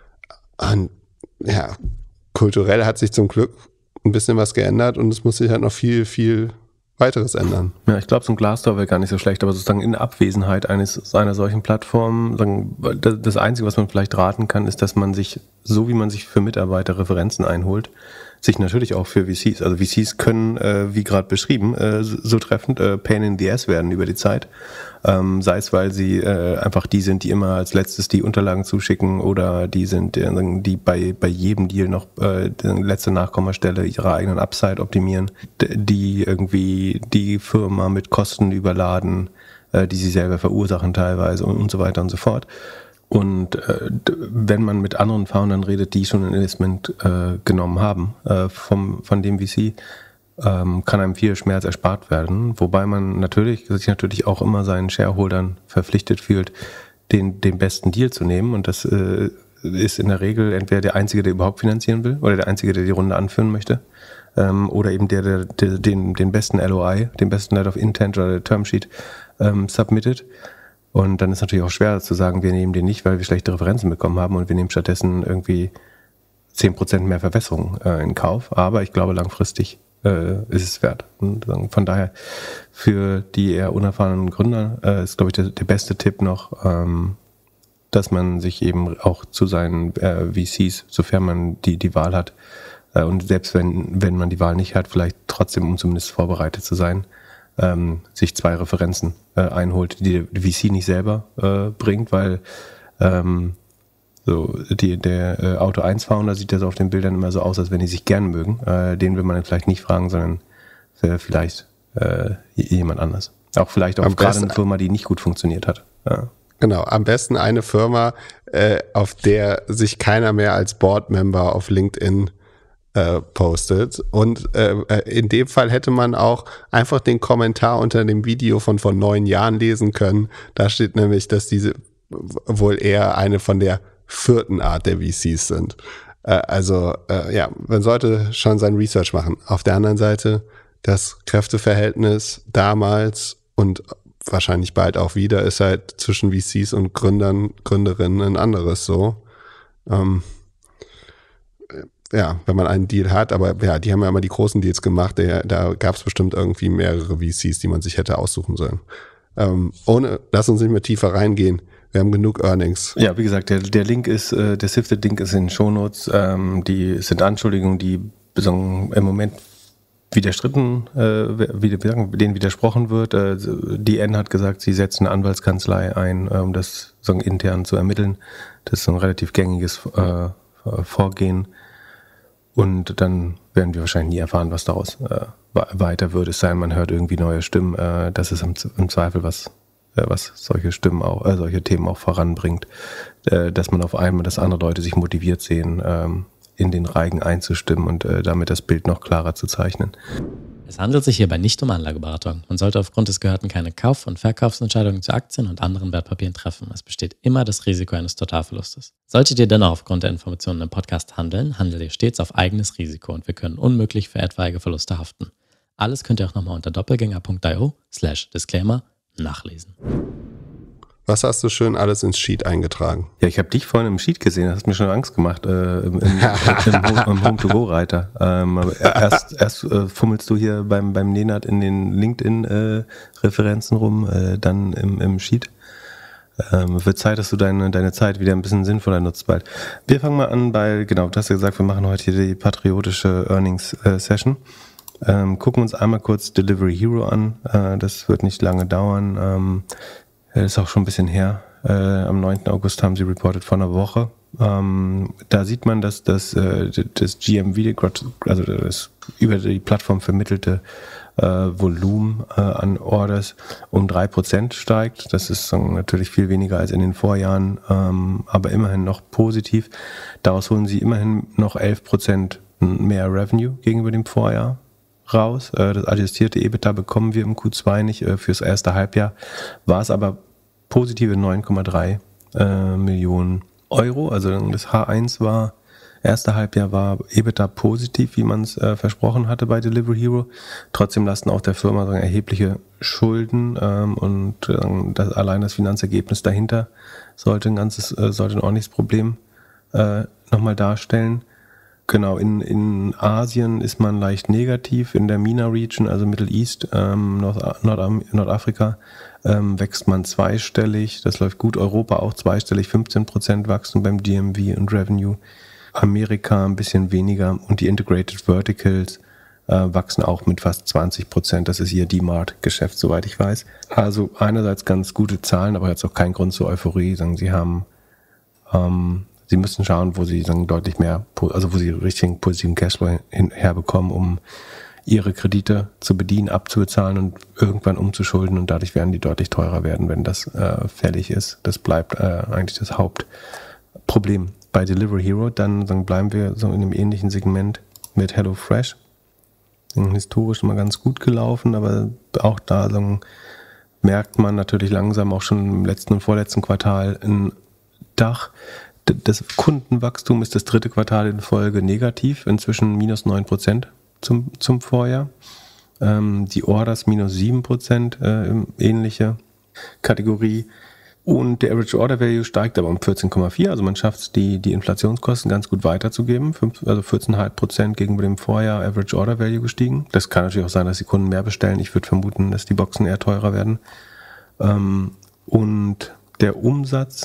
Und ja, kulturell hat sich zum Glück ein bisschen was geändert, und es muss sich halt noch viel, viel weiteres ändern. Ja, ich glaube, so ein Glassdoor wäre gar nicht so schlecht, aber sozusagen in Abwesenheit einer solchen Plattform, das Einzige, was man vielleicht raten kann, ist, dass man sich, so wie man sich für Mitarbeiter Referenzen einholt, sich natürlich auch für VCs, also VCs können, wie gerade beschrieben, so treffend Pain in the Ass werden über die Zeit, sei es, weil sie einfach die sind, die immer als letztes die Unterlagen zuschicken, oder die sind, die bei jedem Deal noch die letzte Nachkommastelle ihrer eigenen Upside optimieren, die irgendwie die Firma mit Kosten überladen, die sie selber verursachen teilweise, und so weiter und so fort. Und wenn man mit anderen Foundern redet, die schon ein Investment genommen haben von dem VC, kann einem viel Schmerz erspart werden. Wobei man sich natürlich auch immer seinen Shareholdern verpflichtet fühlt, den besten Deal zu nehmen. Und das ist in der Regel entweder der Einzige, der überhaupt finanzieren will, oder der Einzige, der die Runde anführen möchte. Oder eben der den besten LOI, den besten Letter of Intent oder der Termsheet submittet. Und dann ist natürlich auch schwer zu sagen, wir nehmen den nicht, weil wir schlechte Referenzen bekommen haben, und wir nehmen stattdessen irgendwie 10% mehr Verwässerung in Kauf. Aber ich glaube, langfristig ist es wert. Und von daher, für die eher unerfahrenen Gründer ist, glaube ich, der beste Tipp noch, dass man sich eben auch zu seinen VCs, sofern man die Wahl hat, und selbst wenn man die Wahl nicht hat, vielleicht trotzdem, um zumindest vorbereitet zu sein, sich 2 Referenzen einholt, die der VC nicht selber bringt, weil So, der Auto1-Founder sieht ja so auf den Bildern immer so aus, als wenn die sich gern mögen. Den will man vielleicht nicht fragen, sondern vielleicht jemand anders. Auch vielleicht auch gerade eine Firma, die nicht gut funktioniert hat. Ja. Genau, am besten eine Firma, auf der sich keiner mehr als Board-Member auf LinkedIn postet. Und in dem Fall hätte man auch einfach den Kommentar unter dem Video von vor 9 Jahren lesen können. Da steht nämlich, dass diese wohl eher eine von der 4. Art der VCs sind. Man sollte schon sein Research machen. Auf der anderen Seite, das Kräfteverhältnis damals und wahrscheinlich bald auch wieder ist halt zwischen VCs und Gründerinnen ein anderes so. Wenn man einen Deal hat, aber ja, die haben ja immer die großen Deals gemacht, da gab es bestimmt irgendwie mehrere VCs, die man sich hätte aussuchen sollen. Lass uns nicht mehr tiefer reingehen. Wir haben genug Earnings. Ja, wie gesagt, der Link ist, der Sifted-Link ist in den Shownotes. Die sind Anschuldigungen, die im Moment denen widersprochen wird. DN hat gesagt, sie setzen eine Anwaltskanzlei ein, um das intern zu ermitteln. Das ist ein relativ gängiges Vorgehen. Und dann werden wir wahrscheinlich nie erfahren, was daraus weiter wird. Es sei denn, man hört irgendwie neue Stimmen. Das ist im Zweifel was solche Stimmen auch, solche Themen auch voranbringt. Dass man auf einmal, dass andere Leute sich motiviert sehen, in den Reigen einzustimmen und damit das Bild noch klarer zu zeichnen. Es handelt sich hierbei nicht um Anlageberatung. Man sollte aufgrund des Gehörten keine Kauf- und Verkaufsentscheidungen zu Aktien und anderen Wertpapieren treffen. Es besteht immer das Risiko eines Totalverlustes. Solltet ihr dennoch aufgrund der Informationen im Podcast handeln, handelt ihr stets auf eigenes Risiko und wir können unmöglich für etwaige Verluste haften. Alles könnt ihr auch nochmal unter doppelgänger.io/Disclaimer nachlesen. Was hast du schön alles ins Sheet eingetragen? Ja, ich habe dich vorhin im Sheet gesehen, das hat mir schon Angst gemacht, im Home-to-Go-Reiter. Erst fummelst du hier beim Nenad in den LinkedIn-Referenzen rum, dann im Sheet. Wird Zeit, dass du deine Zeit wieder ein bisschen sinnvoller nutzt bald. Wir fangen mal an du hast ja gesagt, wir machen heute hier die patriotische Earnings-Session. Gucken uns einmal kurz Delivery Hero an. Das wird nicht lange dauern. Das ist auch schon ein bisschen her. Am 9. August haben sie reported vor einer Woche. Da sieht man, dass das GMV, also das über die Plattform vermittelte Volumen an Orders um 3% steigt. Das ist natürlich viel weniger als in den Vorjahren, aber immerhin noch positiv. Daraus holen sie immerhin noch 11% mehr Revenue gegenüber dem Vorjahr raus. Das adjustierte EBITDA bekommen wir im Q2 nicht. Fürs erste Halbjahr war es aber positive 9,3 Millionen Euro. Also das H1 erste Halbjahr war EBITDA positiv, wie man es versprochen hatte bei Delivery Hero. Trotzdem lasten auch der Firma erhebliche Schulden und allein das Finanzergebnis dahinter sollte ein ordentliches Problem nochmal darstellen. Genau, in Asien ist man leicht negativ, in der MENA-Region, also Middle East, Nordafrika, wächst man zweistellig, das läuft gut, Europa auch zweistellig, 15% wachsen beim GMV und Revenue, Amerika ein bisschen weniger und die Integrated Verticals wachsen auch mit fast 20%, das ist ihr D-Mart-Geschäft, soweit ich weiß. Also einerseits ganz gute Zahlen, aber jetzt auch kein Grund zur Euphorie, Sie müssen schauen, wo sie deutlich mehr, also wo sie richtigen positiven Cashflow herbekommen, um ihre Kredite zu bedienen, abzubezahlen und irgendwann umzuschulden und dadurch werden die deutlich teurer werden, wenn das fällig ist. Das bleibt eigentlich das Hauptproblem bei Delivery Hero. Dann bleiben wir so in einem ähnlichen Segment mit HelloFresh. Historisch immer ganz gut gelaufen, aber auch da merkt man natürlich langsam auch schon im letzten und vorletzten Quartal ein Dach. Das Kundenwachstum ist das 3. Quartal in Folge negativ, inzwischen minus 9% zum Vorjahr. Die Orders minus 7%, ähnliche Kategorie. Und der Average Order Value steigt aber um 14,4%. Also man schafft es, die Inflationskosten ganz gut weiterzugeben. Also 14,5% gegenüber dem Vorjahr Average Order Value gestiegen. Das kann natürlich auch sein, dass die Kunden mehr bestellen. Ich würde vermuten, dass die Boxen eher teurer werden. Und der Umsatz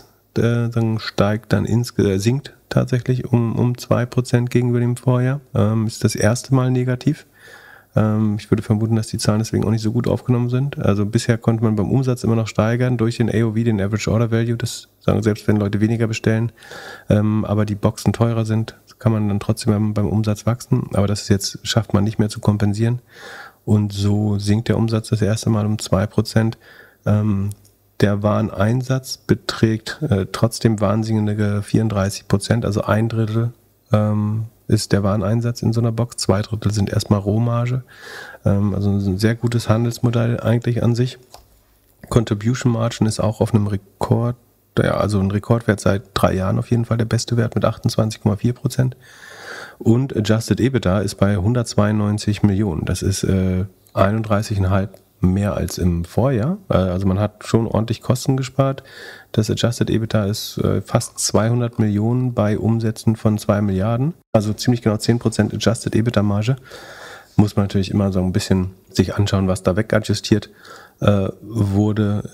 sinkt tatsächlich um 2% gegenüber dem Vorjahr. Ist das erste Mal negativ. Ich würde vermuten, dass die Zahlen deswegen auch nicht so gut aufgenommen sind. Also bisher konnte man beim Umsatz immer noch steigern durch den AOV, den Average Order Value. Das sagen selbst wenn Leute weniger bestellen, aber die Boxen teurer sind, kann man dann trotzdem beim Umsatz wachsen. Aber das ist jetzt schafft man nicht mehr zu kompensieren. Und so sinkt der Umsatz das erste Mal um 2%. Der Wareneinsatz beträgt trotzdem wahnsinnige 34%, also 1/3 ist der Wareneinsatz in so einer Box, 2/3 sind erstmal Rohmarge. Also ein sehr gutes Handelsmodell eigentlich an sich. Contribution Margin ist auch auf einem Rekord, also ein Rekordwert seit 3 Jahren auf jeden Fall der beste Wert mit 28,4%. Und Adjusted EBITDA ist bei 192 Millionen. Das ist 31,5 mehr als im Vorjahr. Also man hat schon ordentlich Kosten gespart. Das Adjusted EBITDA ist fast 200 Millionen bei Umsätzen von 2 Milliarden. Also ziemlich genau 10% Adjusted EBITDA-Marge. Muss man natürlich immer so ein bisschen sich anschauen, was da wegadjustiert wurde.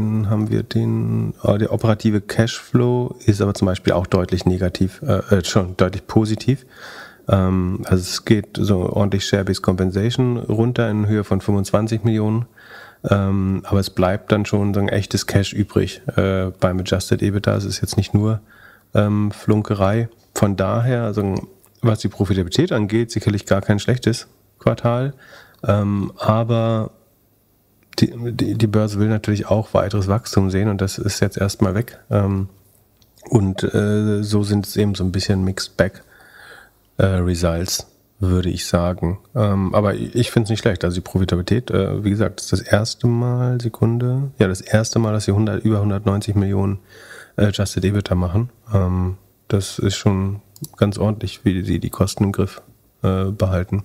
Der operative Cashflow ist aber zum Beispiel auch deutlich negativ, schon deutlich positiv. Also es geht so ordentlich Share-Based Compensation runter in Höhe von 25 Millionen, aber es bleibt dann schon so ein echtes Cash übrig beim Adjusted EBITDA. Es ist jetzt nicht nur Flunkerei. Von daher, also was die Profitabilität angeht, sicherlich gar kein schlechtes Quartal, aber die Börse will natürlich auch weiteres Wachstum sehen und das ist jetzt erstmal weg. So sind es eben so ein bisschen Mixed Bag Results, würde ich sagen. Aber ich finde es nicht schlecht. Also die Profitabilität, wie gesagt, ist das erste Mal, dass sie über 190 Millionen Adjusted EBITDA machen. Das ist schon ganz ordentlich, wie sie die Kosten im Griff behalten.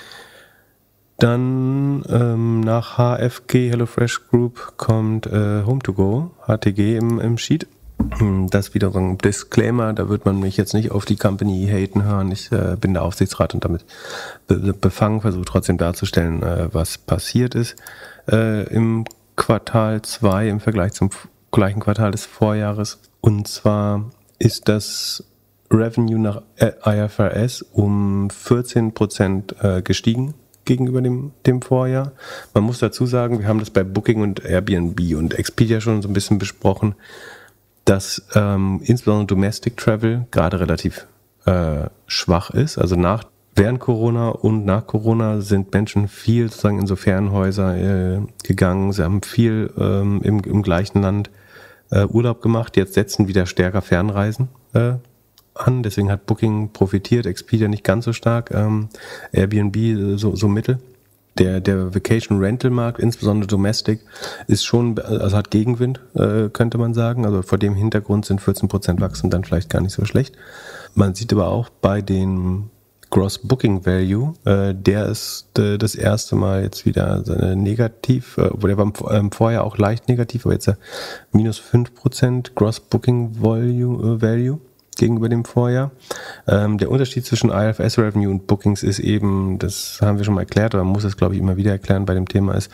Dann nach HFG HelloFresh Group kommt Home2Go, HTG im Sheet. Das wieder so ein Disclaimer, da wird man mich jetzt nicht auf die Company haten hören. Ich bin der Aufsichtsrat und damit befangen, versuche trotzdem darzustellen, was passiert ist. Im Quartal 2 im Vergleich zum gleichen Quartal des Vorjahres. Und zwar ist das Revenue nach IFRS um 14% gestiegen gegenüber dem Vorjahr. Man muss dazu sagen, wir haben das bei Booking und Airbnb und Expedia schon so ein bisschen besprochen, dass insbesondere Domestic Travel gerade relativ schwach ist. Also während Corona und nach Corona sind Menschen viel sozusagen in so Ferienhäuser gegangen. Sie haben viel im gleichen Land Urlaub gemacht. Jetzt setzen wieder stärker Fernreisen an. Deswegen hat Booking profitiert, Expedia nicht ganz so stark, Airbnb so mittel. Der Vacation Rental Markt, insbesondere Domestic, ist schon, also hat Gegenwind, könnte man sagen. Also vor dem Hintergrund sind 14% Wachstum dann vielleicht gar nicht so schlecht. Man sieht aber auch bei den Gross Booking Value, der ist das erste Mal jetzt wieder negativ, obwohl der war im Vorjahr auch leicht negativ, aber jetzt minus 5% Gross Booking Value gegenüber dem Vorjahr. Der Unterschied zwischen IFRS Revenue und Bookings ist eben, das haben wir schon mal erklärt, aber man muss es, glaube ich, immer wieder erklären bei dem Thema, ist,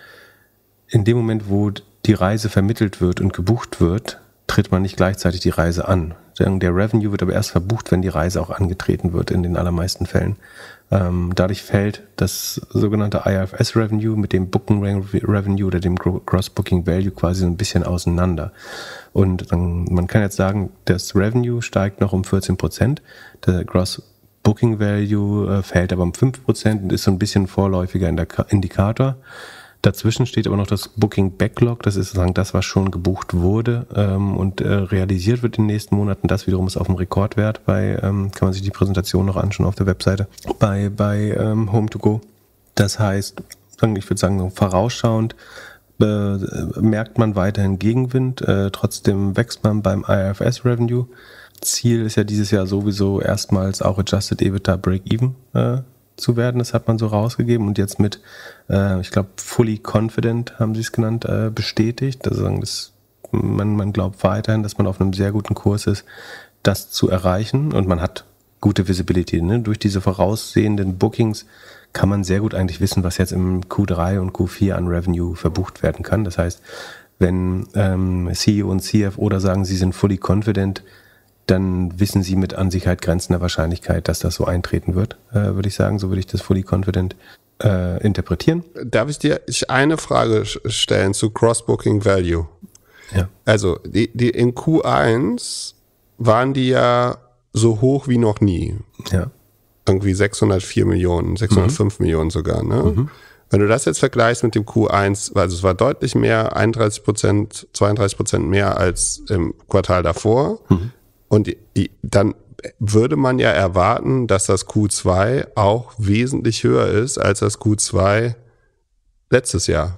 in dem Moment, wo die Reise vermittelt wird und gebucht wird, tritt man nicht gleichzeitig die Reise an. Der Revenue wird aber erst verbucht, wenn die Reise auch angetreten wird, in den allermeisten Fällen. Dadurch fällt das sogenannte IFRS Revenue mit dem Booking Revenue oder dem Gross Booking Value quasi so ein bisschen auseinander. Und man kann jetzt sagen, das Revenue steigt noch um 14%, der Gross Booking Value fällt aber um 5% und ist so ein bisschen vorläufiger Indikator. Dazwischen steht aber noch das Booking Backlog, das ist sozusagen das, was schon gebucht wurde und realisiert wird in den nächsten Monaten. Das wiederum ist auf dem Rekordwert kann man sich die Präsentation noch anschauen auf der Webseite bei Home2Go. Das heißt, ich würde sagen, vorausschauend merkt man weiterhin Gegenwind, trotzdem wächst man beim IFRS Revenue. Ziel ist ja dieses Jahr sowieso erstmals auch Adjusted EBITDA Break-Even zu werden, das hat man so rausgegeben und jetzt mit, ich glaube, Fully Confident haben sie es genannt, bestätigt. Also man glaubt weiterhin, dass man auf einem sehr guten Kurs ist, das zu erreichen und man hat gute Visibility. Ne? Durch diese voraussehenden Bookings kann man sehr gut eigentlich wissen, was jetzt im Q3 und Q4 an Revenue verbucht werden kann. Das heißt, wenn CEO und CFO oder sagen, sie sind fully confident, dann wissen sie mit an Sicherheit grenzender Wahrscheinlichkeit, dass das so eintreten wird, würde ich sagen. So würde ich das fully confident interpretieren. Darf ich dir eine Frage stellen zu Cross-Booking Value? Ja. Also die in Q1 waren die ja so hoch wie noch nie. Ja. Irgendwie 604 Millionen, 605 Millionen sogar. Ne? Wenn du das jetzt vergleichst mit dem Q1, also es war deutlich mehr, 31%, 32% mehr als im Quartal davor. Und dann würde man ja erwarten, dass das Q2 auch wesentlich höher ist als das Q2 letztes Jahr.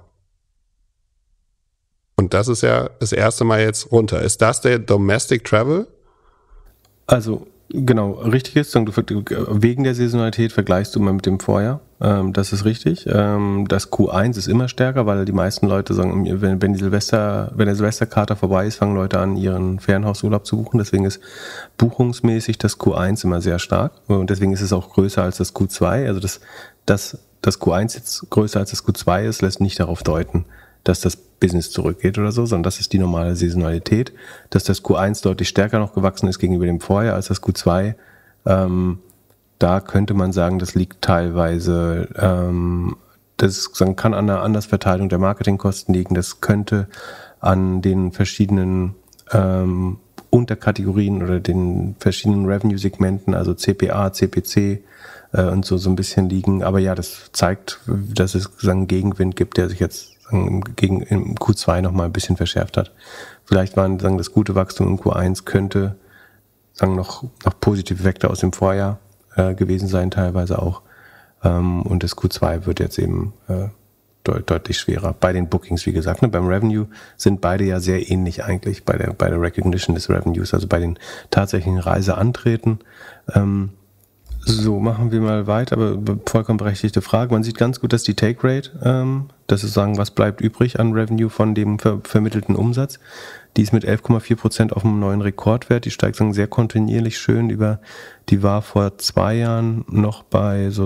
Und das ist ja das erste Mal jetzt runter. Ist das der Domestic Travel? Also genau, richtig ist, wegen der Saisonalität vergleichst du mal mit dem Vorjahr. Das ist richtig. Das Q1 ist immer stärker, weil die meisten Leute sagen, wenn der Silvesterkater vorbei ist, fangen Leute an, ihren Ferienhausurlaub zu buchen. Deswegen ist buchungsmäßig das Q1 immer sehr stark. Und deswegen ist es auch größer als das Q2. Also das Q1 jetzt größer als das Q2 ist, lässt nicht darauf deuten, dass das Business zurückgeht oder so, sondern das ist die normale Saisonalität. Dass das Q1 deutlich stärker noch gewachsen ist gegenüber dem Vorjahr als das Q2, da könnte man sagen, das liegt teilweise, das kann an einer Andersverteilung der Marketingkosten liegen, das könnte an den verschiedenen Unterkategorien oder den verschiedenen Revenue-Segmenten, also CPA, CPC und so ein bisschen liegen. Aber ja, das zeigt, dass es einen Gegenwind gibt, der sich jetzt im Q2 nochmal ein bisschen verschärft hat. Vielleicht waren das gute Wachstum im Q1 könnte noch positive Effekte aus dem Vorjahr gewesen sein, teilweise auch. Und das Q2 wird jetzt eben deutlich schwerer. Bei den Bookings, wie gesagt, ne, beim Revenue sind beide ja sehr ähnlich eigentlich bei der Recognition des Revenues, also bei den tatsächlichen Reiseantreten. So, machen wir mal weiter, aber vollkommen berechtigte Frage. Man sieht ganz gut, dass die Take Rate, das ist was bleibt übrig an Revenue von dem vermittelten Umsatz, die ist mit 11,4% auf einem neuen Rekordwert, die steigt sehr kontinuierlich schön die war vor 2 Jahren noch bei so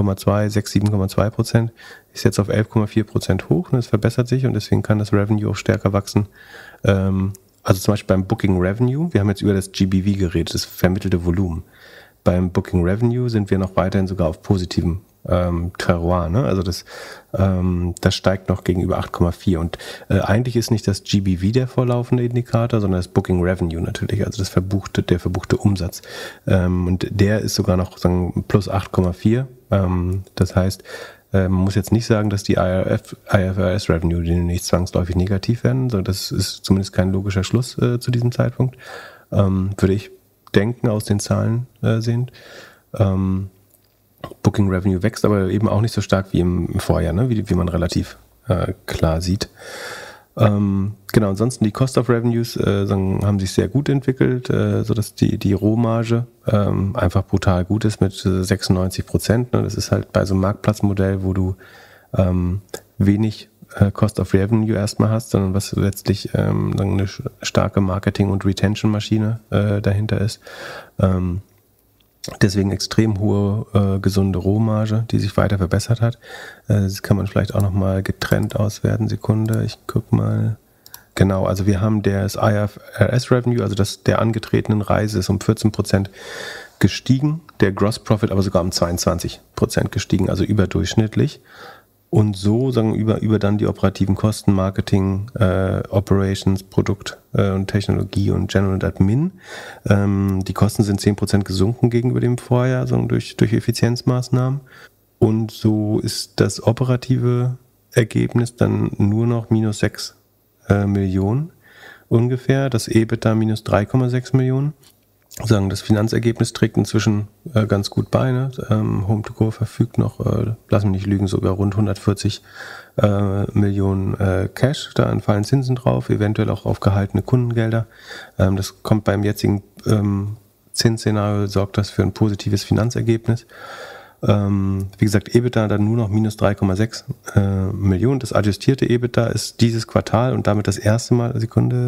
7,2%, ist jetzt auf 11,4% hoch und es verbessert sich und deswegen kann das Revenue auch stärker wachsen. Also zum Beispiel beim Booking Revenue, wir haben jetzt über das GBV geredet, das vermittelte Volumen. Beim Booking Revenue sind wir noch weiterhin sogar auf positivem Terroir, ne? Also das steigt noch gegenüber 8,4 und eigentlich ist nicht das GBV der vorlaufende Indikator, sondern das Booking Revenue natürlich, also der verbuchte Umsatz und der ist sogar noch plus 8,4, das heißt, man muss jetzt nicht sagen, dass die IFRS Revenue demnächst zwangsläufig negativ werden, sondern das ist zumindest kein logischer Schluss zu diesem Zeitpunkt, würde ich denken, aus den Zahlen sehend. Booking Revenue wächst, aber eben auch nicht so stark wie im Vorjahr, ne? wie man relativ klar sieht. Genau, ansonsten die Cost of Revenues haben sich sehr gut entwickelt, sodass die Rohmarge einfach brutal gut ist mit 96%. Ne? Das ist halt bei so einem Marktplatzmodell, wo du wenig Cost of Revenue erstmal hast, sondern was letztlich eine starke Marketing- und Retention-Maschine dahinter ist. Deswegen extrem hohe, gesunde Rohmarge, die sich weiter verbessert hat. Das kann man vielleicht auch nochmal getrennt auswerten. Sekunde, ich guck mal. Genau, also wir haben das IFRS-Revenue, also der angetretenen Reise ist um 14% gestiegen, der Gross Profit aber sogar um 22% gestiegen, also überdurchschnittlich. Und so über dann die operativen Kosten, Marketing, Operations, Produkt und Technologie und General und Admin. Die Kosten sind 10% gesunken gegenüber dem Vorjahr, durch Effizienzmaßnahmen. Und so ist das operative Ergebnis dann nur noch minus 6 Millionen ungefähr. Das EBITDA minus 3,6 Millionen. Das Finanzergebnis trägt inzwischen ganz gut bei. Ne? Home2Go verfügt noch, lass mich nicht lügen, sogar rund 140 Millionen Cash. Da entfallen Zinsen drauf, eventuell auch auf gehaltene Kundengelder. Das kommt beim jetzigen Zinsszenario, sorgt das für ein positives Finanzergebnis. Wie gesagt, EBITDA dann nur noch minus 3,6 Millionen. Das adjustierte EBITDA ist dieses Quartal und damit das erste Mal, das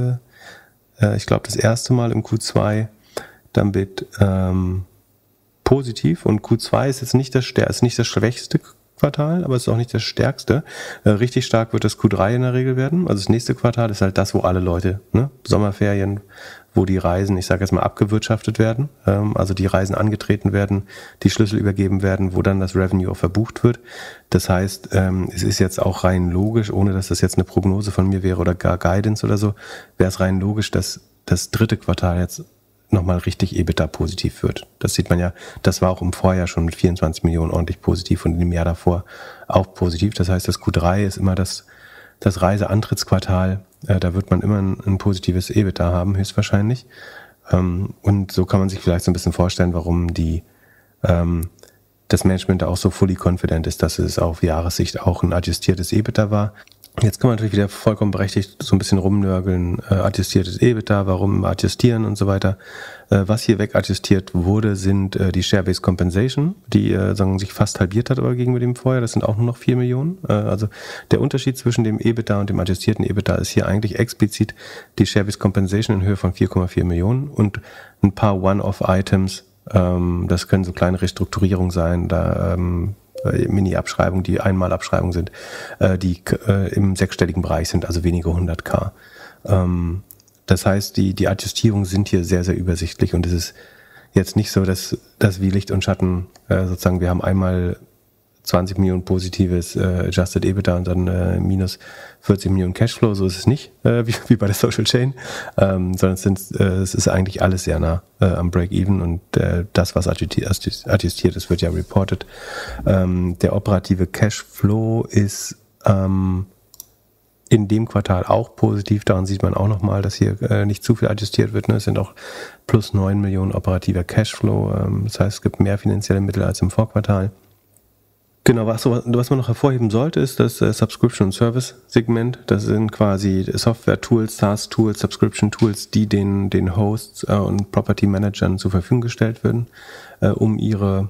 erste Mal im Q2 damit positiv und Q2 ist jetzt nicht das schwächste Quartal, aber es ist auch nicht das stärkste. Richtig stark wird das Q3 in der Regel werden. Also das nächste Quartal ist halt das, wo alle Leute, ne, Sommerferien, wo die Reisen, ich sage jetzt mal, abgewirtschaftet werden, also die Reisen angetreten werden, die Schlüssel übergeben werden, wo dann das Revenue auch verbucht wird. Das heißt, es ist jetzt auch rein logisch, ohne dass das jetzt eine Prognose von mir wäre oder gar Guidance oder so, wäre es rein logisch, dass das dritte Quartal jetzt nochmal richtig EBITDA positiv wird. Das sieht man ja, das war auch im Vorjahr schon mit 24 Millionen ordentlich positiv und im Jahr davor auch positiv. Das heißt, das Q3 ist immer das Reiseantrittsquartal, da wird man immer ein positives EBITDA haben, höchstwahrscheinlich. Und so kann man sich vielleicht so ein bisschen vorstellen, warum das Management da auch so fully confident ist, dass es auf Jahressicht auch ein adjustiertes EBITDA war. Jetzt kann man natürlich wieder vollkommen berechtigt so ein bisschen rumnörgeln, adjustiertes EBITDA, warum adjustieren und so weiter. Was hier wegadjustiert wurde, sind die Share-Based Compensation, die sich fast halbiert hat aber gegenüber dem vorher. Das sind auch nur noch 4 Millionen. Also der Unterschied zwischen dem EBITDA und dem adjustierten EBITDA ist hier eigentlich explizit die Share-Based Compensation in Höhe von 4,4 Millionen und ein paar One-Off-Items. Das können so kleine Restrukturierungen sein, da Mini-Abschreibungen, die Einmalabschreibungen sind, die im sechsstelligen Bereich sind, also wenige 100.000. Das heißt, die Adjustierungen sind hier sehr, sehr übersichtlich und es ist jetzt nicht so, dass wie Licht und Schatten sozusagen, wir haben einmal 20 Millionen positives Adjusted EBITDA und dann minus 40 Millionen Cashflow, so ist es nicht, wie bei der Social Chain, sondern es ist eigentlich alles sehr nah am Break-Even und das, was adjustiert ist, wird ja reported. Der operative Cashflow ist in dem Quartal auch positiv, daran sieht man auch nochmal, dass hier nicht zu viel adjustiert wird, ne? Es sind auch plus 9 Millionen operativer Cashflow, das heißt, es gibt mehr finanzielle Mittel als im Vorquartal. Genau, was man noch hervorheben sollte, ist das Subscription- und Service-Segment. Das sind quasi Software-Tools, SaaS-Tools, Subscription-Tools, die den Hosts und Property-Managern zur Verfügung gestellt werden, um ihre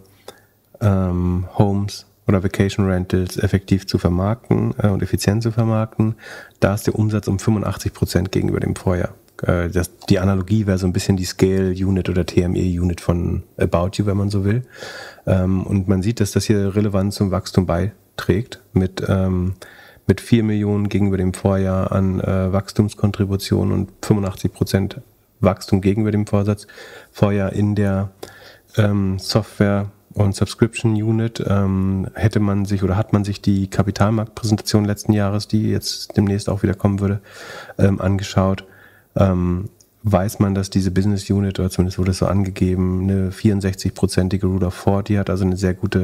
Homes oder Vacation Rentals effektiv zu vermarkten und effizient zu vermarkten. Da ist der Umsatz um 85% gegenüber dem Vorjahr. Die Analogie wäre so ein bisschen die Scale-Unit oder TME-Unit von About You, wenn man so will. Und man sieht, dass das hier relevant zum Wachstum beiträgt, mit 4 Millionen gegenüber dem Vorjahr an Wachstumskontribution und 85% Wachstum gegenüber dem Vorjahr in der Software- und Subscription-Unit. Hat man sich die Kapitalmarktpräsentation letzten Jahres, die jetzt demnächst auch wieder kommen würde, angeschaut, weiß man, dass diese Business Unit, oder zumindest wurde es so angegeben, eine 64-prozentige Rule of 40 hat, also eine sehr gute,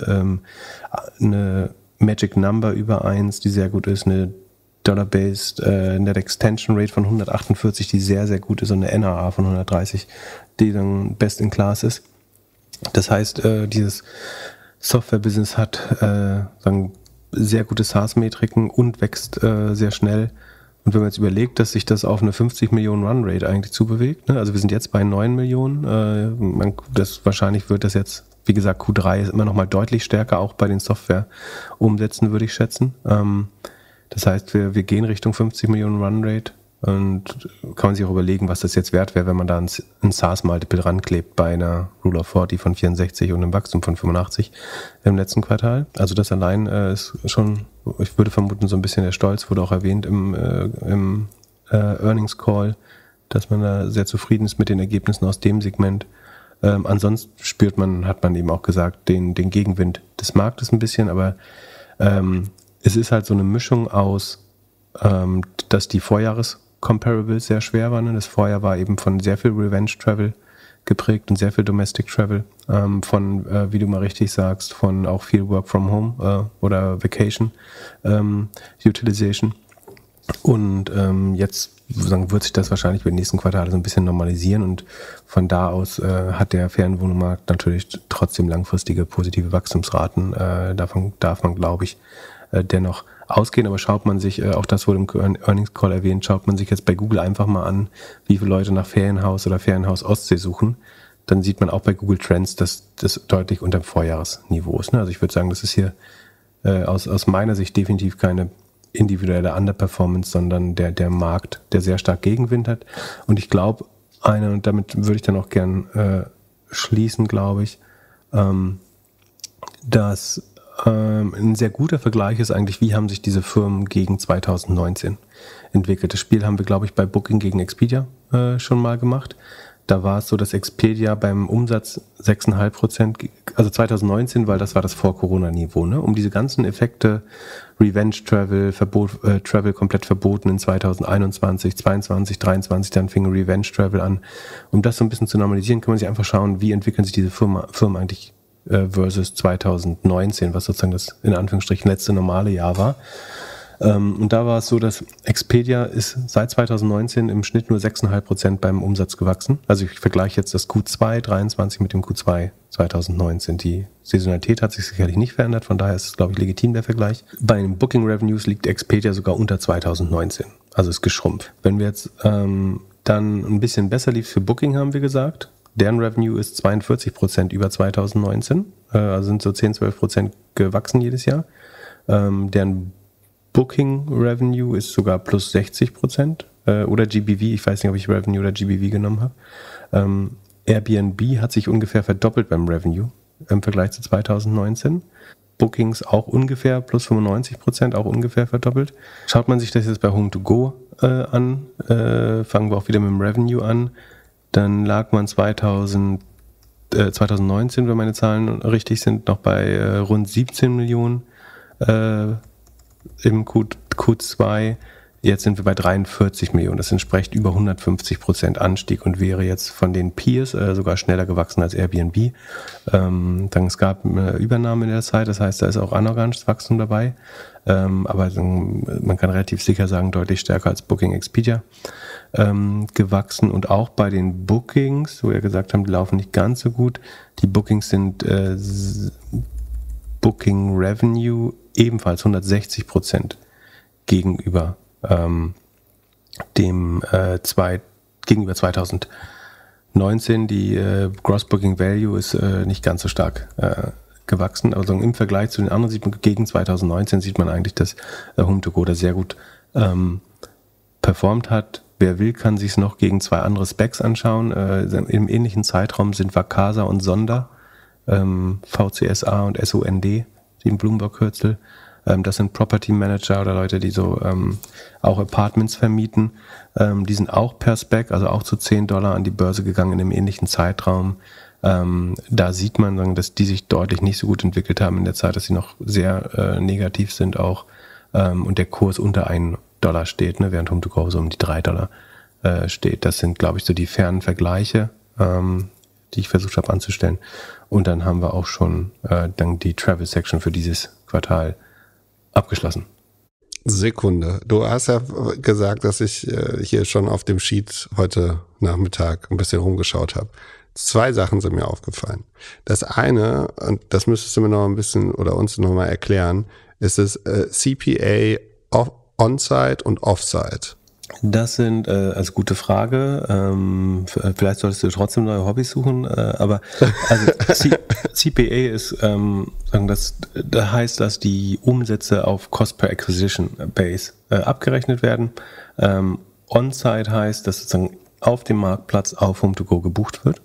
eine Magic Number über 1, die sehr gut ist, eine Dollar-Based Net Extension Rate von 148, die sehr, sehr gut ist, und eine NRA von 130, die dann best in class ist. Das heißt, dieses Software-Business hat sehr gute SaaS-Metriken und wächst sehr schnell. Und wenn man jetzt überlegt, dass sich das auf eine 50 Millionen Run-Rate eigentlich zubewegt, ne? Also wir sind jetzt bei 9 Millionen, wahrscheinlich wird das jetzt, wie gesagt, Q3 ist immer noch mal deutlich stärker, auch bei den Software-Umsätzen, würde ich schätzen. Das heißt, wir gehen Richtung 50 Millionen Run-Rate und kann man sich auch überlegen, was das jetzt wert wäre, wenn man da ein SaaS-Multiple ranklebt bei einer Rule of 40 von 64 und einem Wachstum von 85 im letzten Quartal. Also das allein ist schon, ich würde vermuten, so ein bisschen der Stolz, wurde auch erwähnt im Earnings Call, dass man da sehr zufrieden ist mit den Ergebnissen aus dem Segment. Ansonsten hat man eben auch gesagt, den Gegenwind des Marktes ein bisschen, aber es ist halt so eine Mischung aus, dass die Vorjahres-Comparables sehr schwer waren. Das Vorjahr war eben von sehr viel Revenge-Travel geprägt und sehr viel Domestic Travel, von, wie du mal richtig sagst, von auch viel Work from Home oder Vacation Utilization. Und jetzt wird sich das wahrscheinlich bei den nächsten Quartalen so ein bisschen normalisieren und von da aus hat der Ferienwohnungsmarkt natürlich trotzdem langfristige positive Wachstumsraten. Davon darf man, glaube ich, dennoch ausgehen, aber schaut man sich, auch das wurde im Earnings Call erwähnt, schaut man sich jetzt bei Google einfach mal an, wie viele Leute nach Ferienhaus oder Ferienhaus Ostsee suchen, dann sieht man auch bei Google Trends, dass das deutlich unter dem Vorjahresniveau ist. Ne? Also ich würde sagen, das ist hier aus meiner Sicht definitiv keine individuelle Underperformance, sondern der Markt, der sehr stark Gegenwind hat. Und ich glaube, und damit würde ich dann auch gern schließen, glaube ich, dass ein sehr guter Vergleich ist eigentlich, wie haben sich diese Firmen gegen 2019 entwickelt. Das Spiel haben wir, glaube ich, bei Booking gegen Expedia schon mal gemacht. Da war es so, dass Expedia beim Umsatz 6,5%, also 2019, weil das war das Vor-Corona-Niveau, ne? Um diese ganzen Effekte, Revenge-Travel, Travel komplett verboten in 2021, 22, 23, dann fing Revenge-Travel an. Um das so ein bisschen zu normalisieren, kann man sich einfach schauen, wie entwickeln sich diese Firmen eigentlich versus 2019, was sozusagen das in Anführungsstrichen letzte normale Jahr war. Und da war es so, dass Expedia ist seit 2019 im Schnitt nur 6,5% beim Umsatz gewachsen. Also ich vergleiche jetzt das Q2 23 mit dem Q2 2019. Die Saisonalität hat sich sicherlich nicht verändert, von daher ist es, glaube ich, legitim der Vergleich. Bei den Booking Revenues liegt Expedia sogar unter 2019, also ist geschrumpft. Wenn wir jetzt dann ein bisschen besser lief für Booking, haben wir gesagt, deren Revenue ist 42% über 2019, also sind so 10-12% gewachsen jedes Jahr. Deren Booking Revenue ist sogar plus 60% oder GBV, ich weiß nicht, ob ich Revenue oder GBV genommen habe. Airbnb hat sich ungefähr verdoppelt beim Revenue im Vergleich zu 2019. Bookings auch ungefähr plus 95%, auch ungefähr verdoppelt. Schaut man sich das jetzt bei Home2Go an, fangen wir auch wieder mit dem Revenue an, dann lag man 2019, wenn meine Zahlen richtig sind, noch bei rund 17 Millionen im Q2, jetzt sind wir bei 43 Millionen. Das entspricht über 150% Anstieg und wäre jetzt von den Peers sogar schneller gewachsen als Airbnb. Dann es gab eine Übernahme in der Zeit, das heißt, da ist auch anorganisches Wachstum dabei. Aber man kann relativ sicher sagen, deutlich stärker als Booking Expedia gewachsen. Und auch bei den Bookings, wo wir gesagt haben, die laufen nicht ganz so gut. Die Bookings sind Booking Revenue ebenfalls 160% gegenüber gegenüber 2019. Die Gross Booking Value ist nicht ganz so stark gewachsen. Also im Vergleich zu den anderen gegen 2019 sieht man eigentlich, dass Home2Go da sehr gut performt hat. Wer will, kann sich es noch gegen zwei andere Specs anschauen. Im ähnlichen Zeitraum sind Vacasa und Sonder, VCSA und SOND, die im Bloomberg-Kürzel. Das sind Property Manager oder Leute, die so auch Apartments vermieten. Die sind auch per Spec, also auch zu $10 an die Börse gegangen in einem ähnlichen Zeitraum. Da sieht man, dass die sich deutlich nicht so gut entwickelt haben in der Zeit, dass sie noch sehr negativ sind auch. Und der Kurs unter $1 steht, ne, während Home2Go so um die $3 steht. Das sind, glaube ich, so die fernen Vergleiche, die ich versucht habe anzustellen. Und dann haben wir auch schon dann die Travel Section für dieses Quartal abgeschlossen. Sekunde. Du hast ja gesagt, dass ich hier schon auf dem Sheet heute Nachmittag ein bisschen rumgeschaut habe. Zwei Sachen sind mir aufgefallen. Das eine, und das müsstest du mir noch ein bisschen oder uns noch mal erklären, ist es CPA On-Site und Off-Site. Das sind, also gute Frage, vielleicht solltest du trotzdem neue Hobbys suchen, aber also CPA ist, das heißt, dass die Umsätze auf Cost per Acquisition Base abgerechnet werden. On-Site heißt, dass sozusagen auf dem Marktplatz auf Home2Go gebucht wird.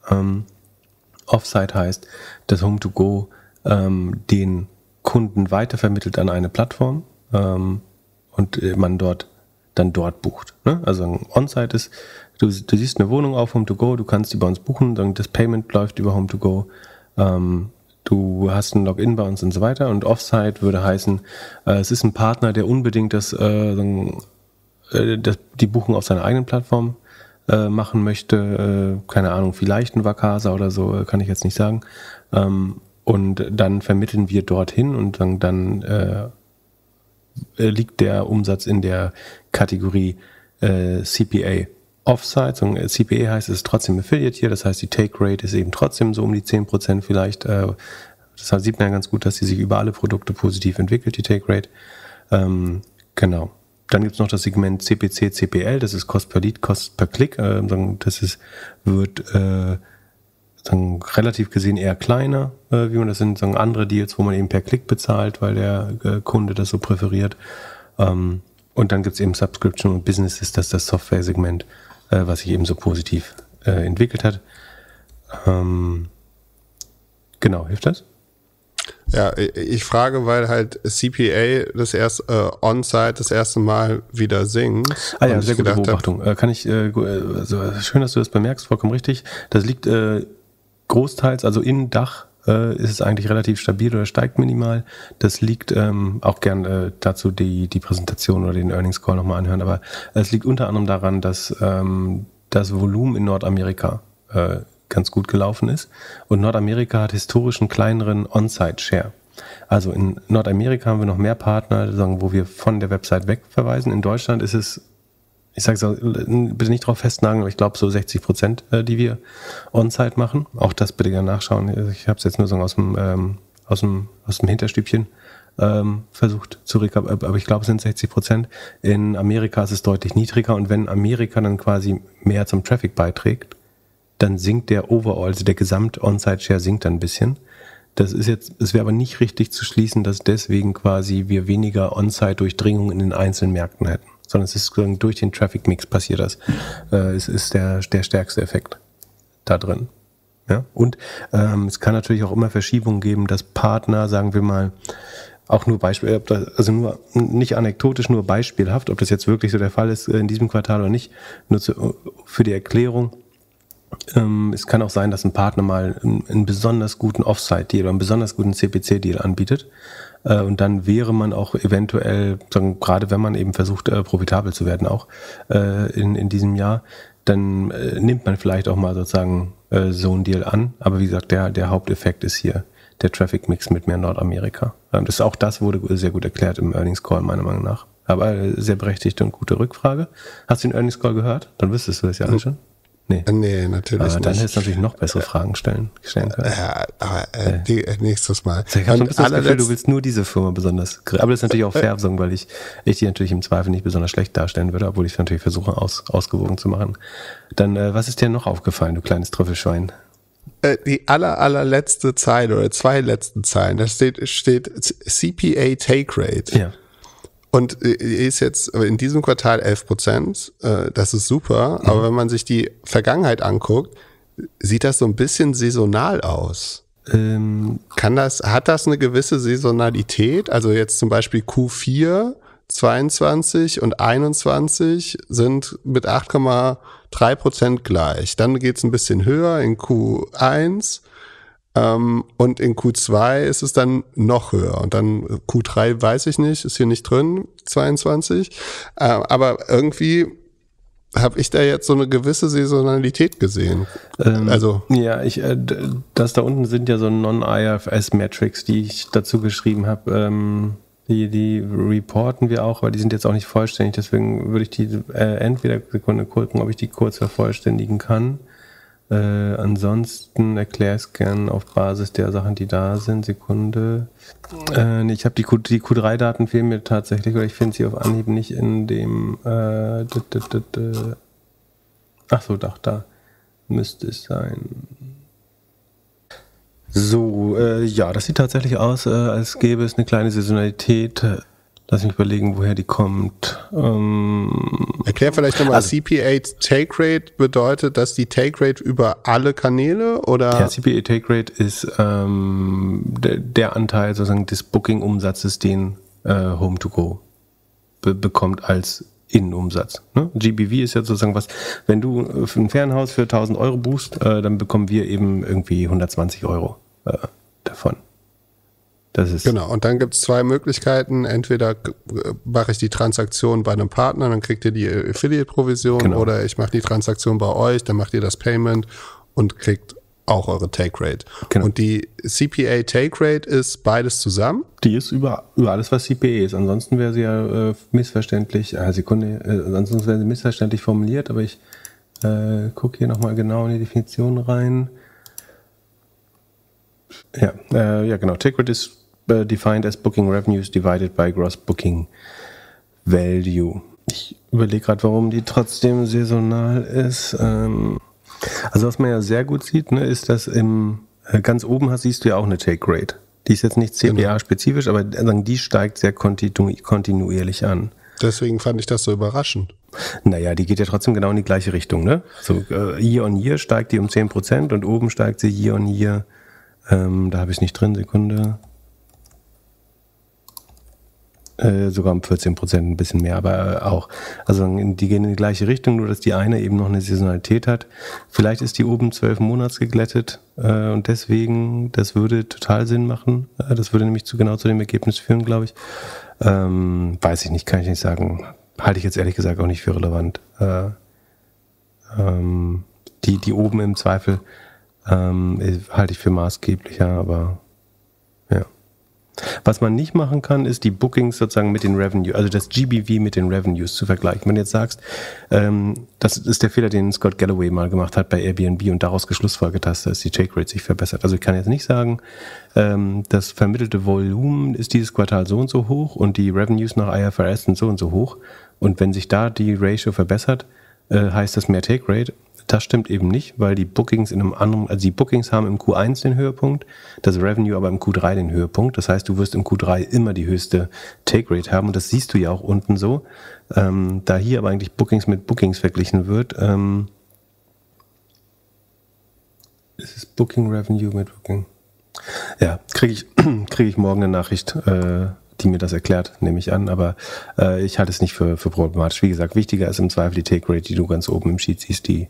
Off-Site heißt, dass Home2Go den Kunden weitervermittelt an eine Plattform und man dort bucht. Ne? Also On-Site ist, du siehst eine Wohnung auf Home2Go, du kannst die bei uns buchen, das Payment läuft über Home2Go, du hast ein Login bei uns und so weiter. Und Off-Site würde heißen, es ist ein Partner, der unbedingt die Buchung auf seiner eigenen Plattform machen möchte, keine Ahnung, vielleicht ein Vacasa oder so, kann ich jetzt nicht sagen. Und dann vermitteln wir dorthin und dann liegt der Umsatz in der Kategorie CPA Offsite. CPA heißt, es ist trotzdem Affiliate hier, das heißt, die Take Rate ist eben trotzdem so um die 10% vielleicht. Das sieht man ja ganz gut, dass die sich über alle Produkte positiv entwickelt, die Take Rate. Genau. Dann gibt es noch das Segment CPC, CPL, das ist Cost per Lead, Cost per Click. Das wird relativ gesehen eher kleiner, das sind andere Deals, wo man eben per Klick bezahlt, weil der Kunde das so präferiert. Und dann gibt es eben Subscription und Businesses, das ist das Software-Segment, was sich eben so positiv entwickelt hat. Genau, hilft das? Ja, ich frage, weil halt CPA On-Site das erste Mal wieder singt. Ah ja, sehr gute Beobachtung. Schön, dass du das bemerkst, vollkommen richtig. Das liegt großteils, also in Dach ist es eigentlich relativ stabil oder steigt minimal. Das liegt auch gern dazu die Präsentation oder den Earnings Call nochmal anhören, aber es liegt unter anderem daran, dass das Volumen in Nordamerika ganz gut gelaufen ist. Und Nordamerika hat historisch einen kleineren On-Site-Share. Also in Nordamerika haben wir noch mehr Partner, wo wir von der Website wegverweisen. In Deutschland ist es, ich sage es bitte nicht drauf festnageln, aber ich glaube so 60%, die wir On-Site machen. Auch das bitte gerne nachschauen. Ich habe es jetzt nur so aus dem Hinterstübchen versucht zu rekapitulieren, aber ich glaube, es sind 60%. In Amerika ist es deutlich niedriger und wenn Amerika dann quasi mehr zum Traffic beiträgt, dann sinkt der Overall, also der Gesamt-On-Site-Share sinkt dann ein bisschen. Es wäre aber nicht richtig zu schließen, dass deswegen quasi wir weniger On-Site-Durchdringung in den einzelnen Märkten hätten, sondern es ist durch den Traffic-Mix passiert das. Es ist der stärkste Effekt da drin. Ja? Und es kann natürlich auch immer Verschiebungen geben, dass Partner, sagen wir mal, auch nur also nur nicht anekdotisch, nur beispielhaft, ob das jetzt wirklich so der Fall ist in diesem Quartal oder nicht, nur für die Erklärung. Es kann auch sein, dass ein Partner mal einen besonders guten Offsite-Deal oder einen besonders guten CPC-Deal anbietet. Und dann wäre man auch eventuell, gerade wenn man eben versucht, profitabel zu werden auch in diesem Jahr, dann nimmt man vielleicht auch mal sozusagen so einen Deal an. Aber wie gesagt, der Haupteffekt ist hier der Traffic-Mix mit mehr Nordamerika. Das wurde sehr gut erklärt im Earnings Call, meiner Meinung nach. Aber sehr berechtigte und gute Rückfrage. Hast du den Earnings Call gehört? Dann wüsstest du das ja alle schon. Nee, natürlich nicht. Dann hättest du natürlich noch bessere Fragen stellen können. Ja, aber nächstes Mal. Ich habe das Gefühl, du willst nur diese Firma besonders. Aber das ist natürlich auch fair, weil ich die natürlich im Zweifel nicht besonders schlecht darstellen würde, obwohl ich es natürlich versuche, ausgewogen zu machen. Dann, was ist dir noch aufgefallen, du kleines Trüffelschwein? Die allerletzte Zeile oder zwei letzten Zeilen, da steht CPA Take Rate. Ja. Und ist jetzt in diesem Quartal 11%, das ist super, aber wenn man sich die Vergangenheit anguckt, sieht das so ein bisschen saisonal aus. Hat das eine gewisse Saisonalität? Also jetzt zum Beispiel Q4, 22 und 21 sind mit 8,3% gleich. Dann geht es ein bisschen höher in Q1. Und in Q2 ist es dann noch höher. Und dann Q3 weiß ich nicht, ist hier nicht drin, 22. Aber irgendwie habe ich da jetzt so eine gewisse Saisonalität gesehen. Ja, das da unten sind ja so Non-IFRS-Metrics, die ich dazu geschrieben habe. Die reporten wir auch, aber die sind jetzt auch nicht vollständig. Deswegen würde ich die entweder Sekunde gucken, ob ich die kurz vervollständigen kann. Ansonsten erkläre ich es gern auf Basis der Sachen, die da sind. Sekunde. Ich habe die Q3-Daten fehlen mir tatsächlich, oder ich finde sie auf Anhieb nicht in dem ach so, doch, da müsste es sein. So, ja, das sieht tatsächlich aus, als gäbe es eine kleine Saisonalität. Lass mich überlegen, woher die kommt. Erklär vielleicht nochmal, CPA Take Rate bedeutet, dass die Take Rate über alle Kanäle oder? Ja, CPA Take Rate ist der Anteil sozusagen des Booking-Umsatzes, den Home2Go bekommt als Innenumsatz. Ne? GBV ist ja sozusagen was, wenn du ein Fernhaus für 1.000 Euro buchst, dann bekommen wir eben irgendwie 120 Euro davon. Das ist genau, und dann gibt es zwei Möglichkeiten. Entweder mache ich die Transaktion bei einem Partner, dann kriegt ihr die Affiliate-Provision, genau. Oder ich mache die Transaktion bei euch, dann macht ihr das Payment und kriegt auch eure Take-Rate. Genau. Und die CPA Take-Rate ist beides zusammen? Die ist über alles, was CPA ist. Ansonsten wäre sie ja missverständlich, ansonsten wäre sie missverständlich formuliert, aber ich gucke hier nochmal genau in die Definition rein. Ja, genau. Take Rate ist defined as Booking Revenues divided by Gross Booking Value. Ich überlege gerade, warum die trotzdem saisonal ist. Also was man ja sehr gut sieht, ne, ist, dass ganz oben siehst du ja auch eine Take Rate. Die ist jetzt nicht CPA-spezifisch, aber die steigt sehr kontinuierlich an. Deswegen fand ich das so überraschend. Naja, die geht ja trotzdem genau in die gleiche Richtung. Ne? So Year on Year steigt die um 10% und oben steigt sie Year on Year. Da habe ich es nicht drin, Sekunde. sogar um 14%, ein bisschen mehr, aber auch. Also die gehen in die gleiche Richtung, nur dass die eine eben noch eine Saisonalität hat. Vielleicht ist die oben 12 Monats geglättet und deswegen, das würde total Sinn machen. Das würde nämlich genau zu dem Ergebnis führen, glaube ich. Weiß ich nicht, kann ich nicht sagen. Halte ich jetzt ehrlich gesagt auch nicht für relevant. Die oben im Zweifel halte ich für maßgeblicher, aber ja. Was man nicht machen kann, ist die Bookings sozusagen mit den Revenues, also das GBV mit den Revenues zu vergleichen. Wenn du jetzt sagst, das ist der Fehler, den Scott Galloway mal gemacht hat bei Airbnb und daraus geschlussfolgert hast, dass die Take Rate sich verbessert. Also ich kann jetzt nicht sagen, das vermittelte Volumen ist dieses Quartal so und so hoch und die Revenues nach IFRS sind so und so hoch. Und wenn sich da die Ratio verbessert, heißt das mehr Take Rate. Das stimmt eben nicht, weil die Bookings in einem anderen, also die Bookings haben im Q1 den Höhepunkt, das Revenue aber im Q3 den Höhepunkt. Das heißt, du wirst im Q3 immer die höchste Take Rate haben und das siehst du ja auch unten so. Da hier aber eigentlich Bookings mit Bookings verglichen wird, ist es Booking Revenue mit Booking? Ja, kriege ich morgen eine Nachricht, die mir das erklärt, nehme ich an, aber ich halte es nicht für problematisch. Wie gesagt, wichtiger ist im Zweifel die Take Rate, die du ganz oben im Sheet siehst, die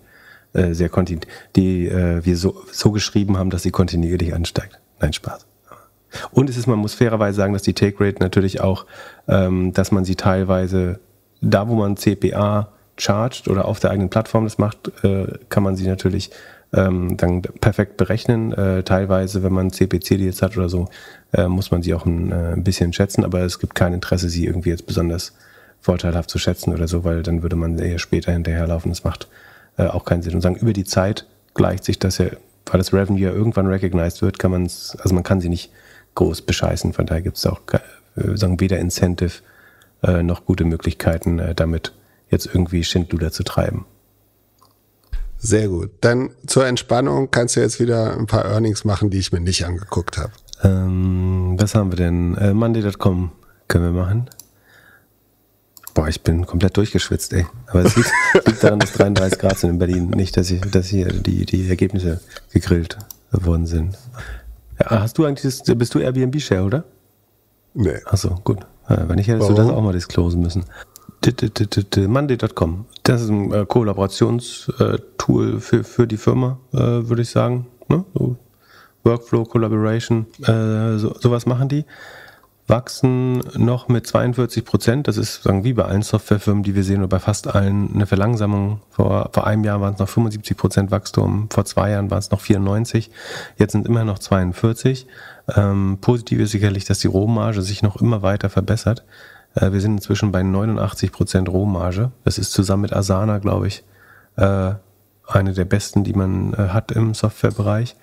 wir so geschrieben haben, dass sie kontinuierlich ansteigt. Nein, Spaß. Und man muss fairerweise sagen, dass die Take Rate natürlich auch, dass man sie teilweise, da wo man CPA chargt oder auf der eigenen Plattform das macht, kann man sie natürlich dann perfekt berechnen. Teilweise, wenn man CPC-Deals hat oder so, muss man sie auch ein bisschen schätzen, aber es gibt kein Interesse, sie irgendwie jetzt besonders vorteilhaft zu schätzen oder so, weil dann würde man eher später hinterherlaufen. Das macht auch keinen Sinn. Und sagen, über die Zeit gleicht sich das ja, weil das Revenue ja irgendwann recognized wird, man kann sie nicht groß bescheißen. Von daher gibt es auch weder Incentive noch gute Möglichkeiten, damit jetzt irgendwie Schindluder zu treiben. Sehr gut. Dann zur Entspannung kannst du jetzt wieder ein paar Earnings machen, die ich mir nicht angeguckt habe. Was haben wir denn? Monday.com können wir machen. Boah, ich bin komplett durchgeschwitzt, ey. Aber es liegt daran, dass 33 Grad sind in Berlin. Nicht, dass hier die Ergebnisse gegrillt worden sind. Ja, bist du Airbnb-Share, oder? Nee. Achso, gut. Wenn nicht, hättest du das auch mal disclosen müssen. Monday.com. Das ist ein Kollaborationstool für die Firma, würde ich sagen. Ne? So Workflow, Collaboration, sowas machen die. Wachsen noch mit 42%. Das ist sagen wie bei allen Softwarefirmen, die wir sehen, oder bei fast allen eine Verlangsamung. Vor einem Jahr waren es noch 75% Wachstum, vor 2 Jahren waren es noch 94%, jetzt sind immer noch 42%. Positiv ist sicherlich, dass die Rohmarge sich noch immer weiter verbessert. Wir sind inzwischen bei 89% Rohmarge. Das ist zusammen mit Asana, glaube ich, eine der besten, die man hat im Softwarebereich.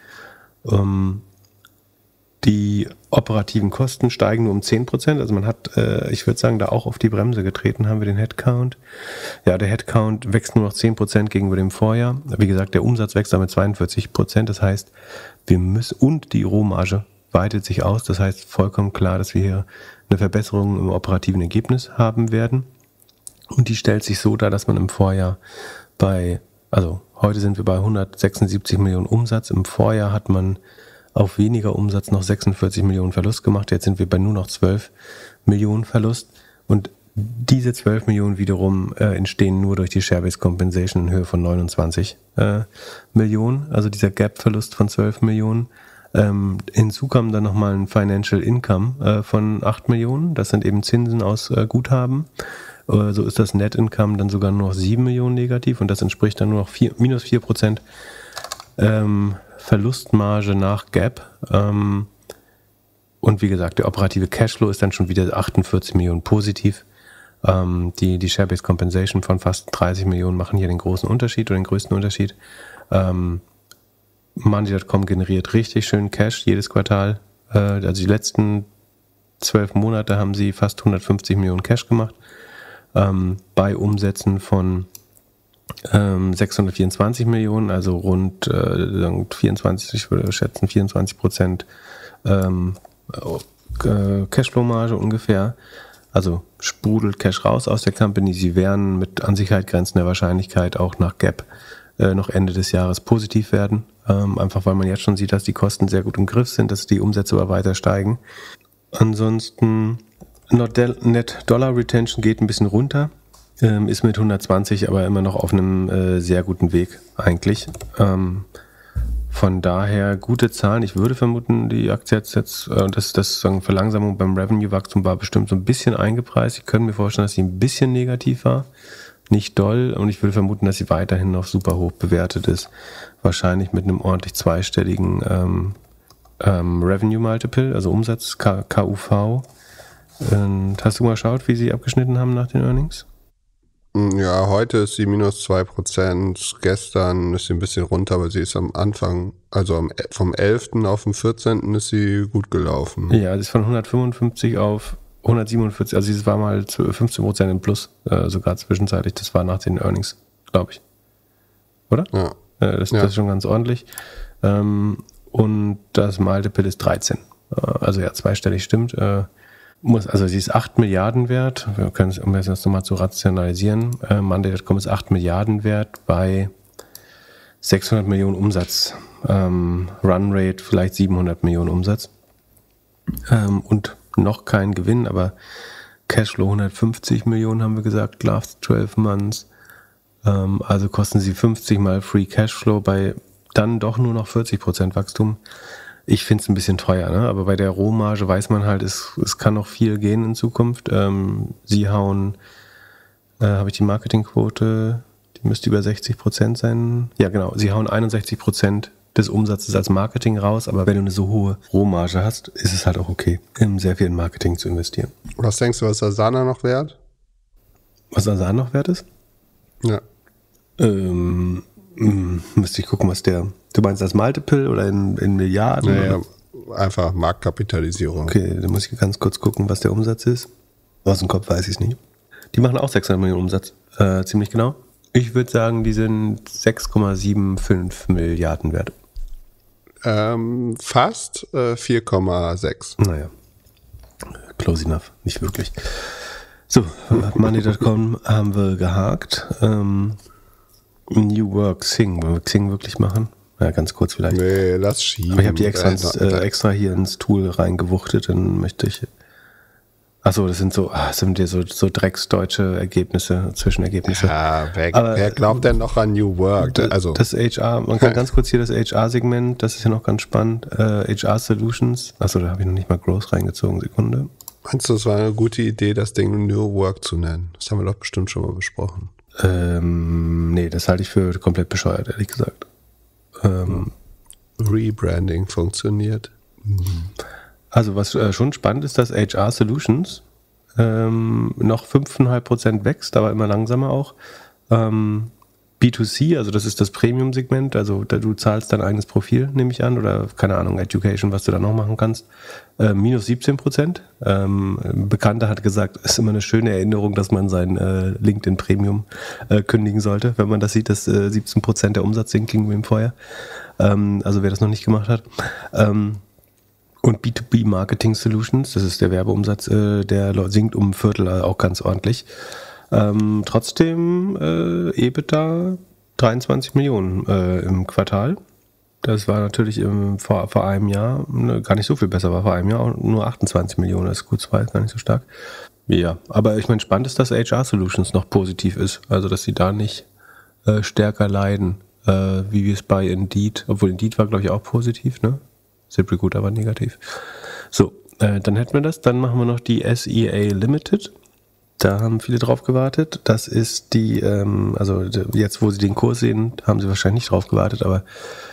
Die operativen Kosten steigen nur um 10%. Also man hat, ich würde sagen, da auch auf die Bremse getreten. Haben wir den Headcount. Ja, der Headcount wächst nur noch 10% gegenüber dem Vorjahr. Wie gesagt, der Umsatz wächst damit 42%. Das heißt, und die Rohmarge weitet sich aus. Das heißt, vollkommen klar, dass wir hier eine Verbesserung im operativen Ergebnis haben werden. Und die stellt sich so dar, dass man im Vorjahr heute sind wir bei 176 Millionen Umsatz. Im Vorjahr hat man auf weniger Umsatz noch 46 Millionen Verlust gemacht. Jetzt sind wir bei nur noch 12 Millionen Verlust. Und diese 12 Millionen wiederum entstehen nur durch die Share-Based Compensation in Höhe von 29 Millionen. Also dieser Gap-Verlust von 12 Millionen. Hinzu kam dann nochmal ein Financial Income von 8 Millionen. Das sind eben Zinsen aus Guthaben. So ist das Net Income dann sogar nur noch 7 Millionen negativ und das entspricht dann nur noch minus 4% Verlustmarge nach Gap. Und wie gesagt, der operative Cashflow ist dann schon wieder 48 Millionen positiv. Die Share-Based Compensation von fast 30 Millionen machen hier den großen Unterschied oder den größten Unterschied. Monday.com generiert richtig schön Cash jedes Quartal. Also die letzten 12 Monate haben sie fast 150 Millionen Cash gemacht. Bei Umsätzen von 624 Millionen, also rund 24, ich würde schätzen 24% Cashflow-Marge ungefähr. Also sprudelt Cash raus aus der Company. Sie werden mit an Sicherheit grenzender Wahrscheinlichkeit auch nach Gap noch Ende des Jahres positiv werden. Einfach weil man jetzt schon sieht, dass die Kosten sehr gut im Griff sind, dass die Umsätze aber weiter steigen. Ansonsten Net Dollar Retention geht ein bisschen runter, ist mit 120 aber immer noch auf einem sehr guten Weg eigentlich. Von daher gute Zahlen. Ich würde vermuten, die Aktie hat jetzt, das Verlangsamung beim Revenue-Wachstum war bestimmt so ein bisschen eingepreist. Ich könnte mir vorstellen, dass sie ein bisschen negativ war. Nicht doll. Und ich würde vermuten, dass sie weiterhin noch super hoch bewertet ist. Wahrscheinlich mit einem ordentlich zweistelligen Revenue-Multiple, also Umsatz, KUV. Hast du mal geschaut, wie sie abgeschnitten haben nach den Earnings? Ja, heute ist sie minus 2%, gestern ist sie ein bisschen runter, aber sie ist am Anfang, also vom 11. auf den 14. ist sie gut gelaufen. Ja, sie ist von 155 auf 147, also sie war mal zu 15% im Plus, sogar zwischenzeitlich, das war nach den Earnings, glaube ich. Oder? Ja. Das ist schon ganz ordentlich. Und das Multiple ist 13. Also ja, zweistellig stimmt. Also sie ist 8 Milliarden wert. Wir können es, um das nochmal zu rationalisieren. Monday.com ist 8 Milliarden wert bei 600 Millionen Umsatz. Runrate vielleicht 700 Millionen Umsatz. Und noch kein Gewinn, aber Cashflow 150 Millionen haben wir gesagt, last 12 months. Also kosten sie 50 mal Free Cashflow bei dann doch nur noch 40% Wachstum. Ich finde es ein bisschen teuer, ne? Aber bei der Rohmarge weiß man halt, es kann noch viel gehen in Zukunft. Sie hauen, habe ich die Marketingquote, die müsste über 60% sein. Ja genau, sie hauen 61% des Umsatzes als Marketing raus, aber wenn du eine so hohe Rohmarge hast, ist es halt auch okay, sehr viel in Marketing zu investieren. Was denkst du, was Asana noch wert? Was Asana noch wert ist? Ja. Müsste ich gucken, was der... Du meinst das Multiple oder in Milliarden? Naja, einfach Marktkapitalisierung. Okay, da muss ich ganz kurz gucken, was der Umsatz ist. Aus dem Kopf weiß ich es nicht. Die machen auch 600 Millionen Umsatz, ziemlich genau. Ich würde sagen, die sind 6,75 Milliarden wert. Fast 4,6. Naja, close enough, nicht wirklich. So, Money.com haben wir gehakt. New Work, Xing. Wollen wir Xing wirklich machen? Ja, ganz kurz vielleicht. Nee, lass schieben. Aber ich habe die extra hier ins Tool reingewuchtet, dann möchte ich... Achso, das sind so drecksdeutsche Ergebnisse, Zwischenergebnisse. Ja, wer glaubt denn noch an New Work? Also das HR, man kann ganz kurz hier das HR-Segment, das ist ja noch ganz spannend. HR Solutions. Achso, da habe ich noch nicht mal Growth reingezogen, Sekunde. Meinst du, es war eine gute Idee, das Ding New Work zu nennen? Das haben wir doch bestimmt schon mal besprochen. Nee, das halte ich für komplett bescheuert, ehrlich gesagt. Rebranding funktioniert. Also was schon spannend ist, dass HR Solutions noch 5,5% wächst, aber immer langsamer auch. B2C, also das ist das Premium-Segment, also du zahlst dein eigenes Profil, nehme ich an, oder keine Ahnung, Education, was du da noch machen kannst, minus 17%. Ein Bekannter hat gesagt, es ist immer eine schöne Erinnerung, dass man sein LinkedIn Premium kündigen sollte, wenn man das sieht, dass 17% der Umsatz sinkt wie im Feuer. Also wer das noch nicht gemacht hat. Und B2B Marketing Solutions, das ist der Werbeumsatz, der sinkt um ein Viertel, auch ganz ordentlich. Trotzdem EBITDA 23 Millionen im Quartal. Das war natürlich vor einem Jahr gar nicht so viel besser, war vor einem Jahr auch nur 28 Millionen, das ist Q2, ist gar nicht so stark. Ja, aber ich meine, spannend ist, dass HR Solutions noch positiv ist, also dass sie da nicht stärker leiden, wie wir es bei Indeed, obwohl Indeed war, glaube ich, auch positiv, ne? ZipRecruiter war negativ. So, dann hätten wir das, dann machen wir noch die SEA Limited. Da haben viele drauf gewartet. Das ist die, also jetzt, wo sie den Kurs sehen, haben sie wahrscheinlich nicht drauf gewartet, aber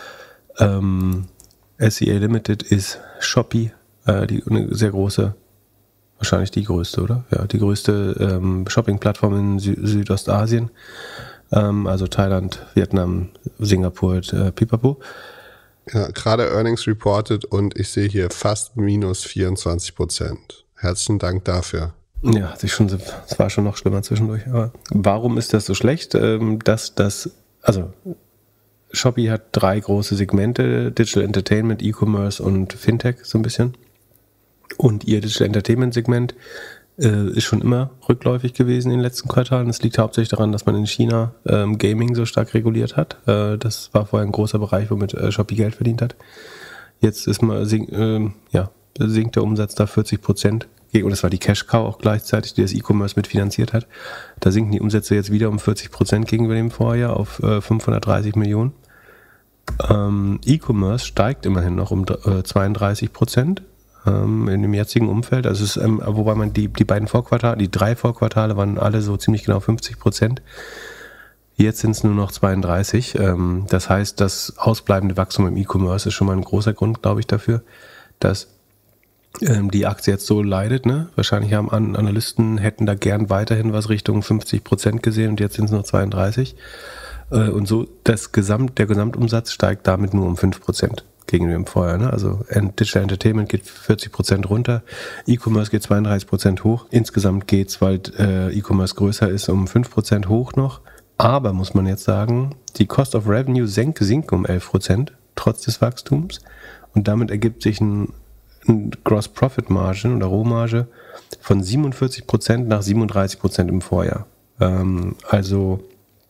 SEA Limited ist Shopee, eine sehr große, wahrscheinlich die größte, oder? Ja, die größte Shopping-Plattform in Südostasien. Also Thailand, Vietnam, Singapur, Pipapo. Ja, gerade Earnings reported und ich sehe hier fast minus 24%. Herzlichen Dank dafür. Ja, es war schon noch schlimmer zwischendurch. Aber warum ist das so schlecht? Also Shopee hat 3 große Segmente, Digital Entertainment, E-Commerce und Fintech so ein bisschen. Und ihr Digital Entertainment Segment ist schon immer rückläufig gewesen in den letzten Quartalen. Das liegt hauptsächlich daran, dass man in China Gaming so stark reguliert hat. Das war vorher ein großer Bereich, womit Shopee Geld verdient hat. Jetzt ist sinkt der Umsatz da 40% und das war die Cash-Cow auch gleichzeitig, die das E-Commerce mitfinanziert hat. Da sinken die Umsätze jetzt wieder um 40% gegenüber dem Vorjahr auf 530 Millionen. E-Commerce steigt immerhin noch um 32% in dem jetzigen Umfeld. Also es ist, wobei man die beiden Vorquartale, die 3 Vorquartale waren alle so ziemlich genau 50%. Jetzt sind es nur noch 32. Das heißt, das ausbleibende Wachstum im E-Commerce ist schon mal ein großer Grund, glaube ich, dafür, dass die Aktie jetzt so leidet. Ne? Wahrscheinlich haben Analysten hätten da gern weiterhin was Richtung 50% gesehen und jetzt sind es nur 32. Und so der Gesamtumsatz steigt damit nur um 5% gegenüber dem Vorjahr. Ne? Also Digital Entertainment geht 40% runter, E-Commerce geht 32% hoch. Insgesamt geht es, weil E-Commerce größer ist, um 5% hoch noch. Aber muss man jetzt sagen, die Cost of Revenue sinken um 11%, trotz des Wachstums. Und damit ergibt sich ein Gross Profit Margin oder Rohmarge von 47% nach 37% im Vorjahr. Also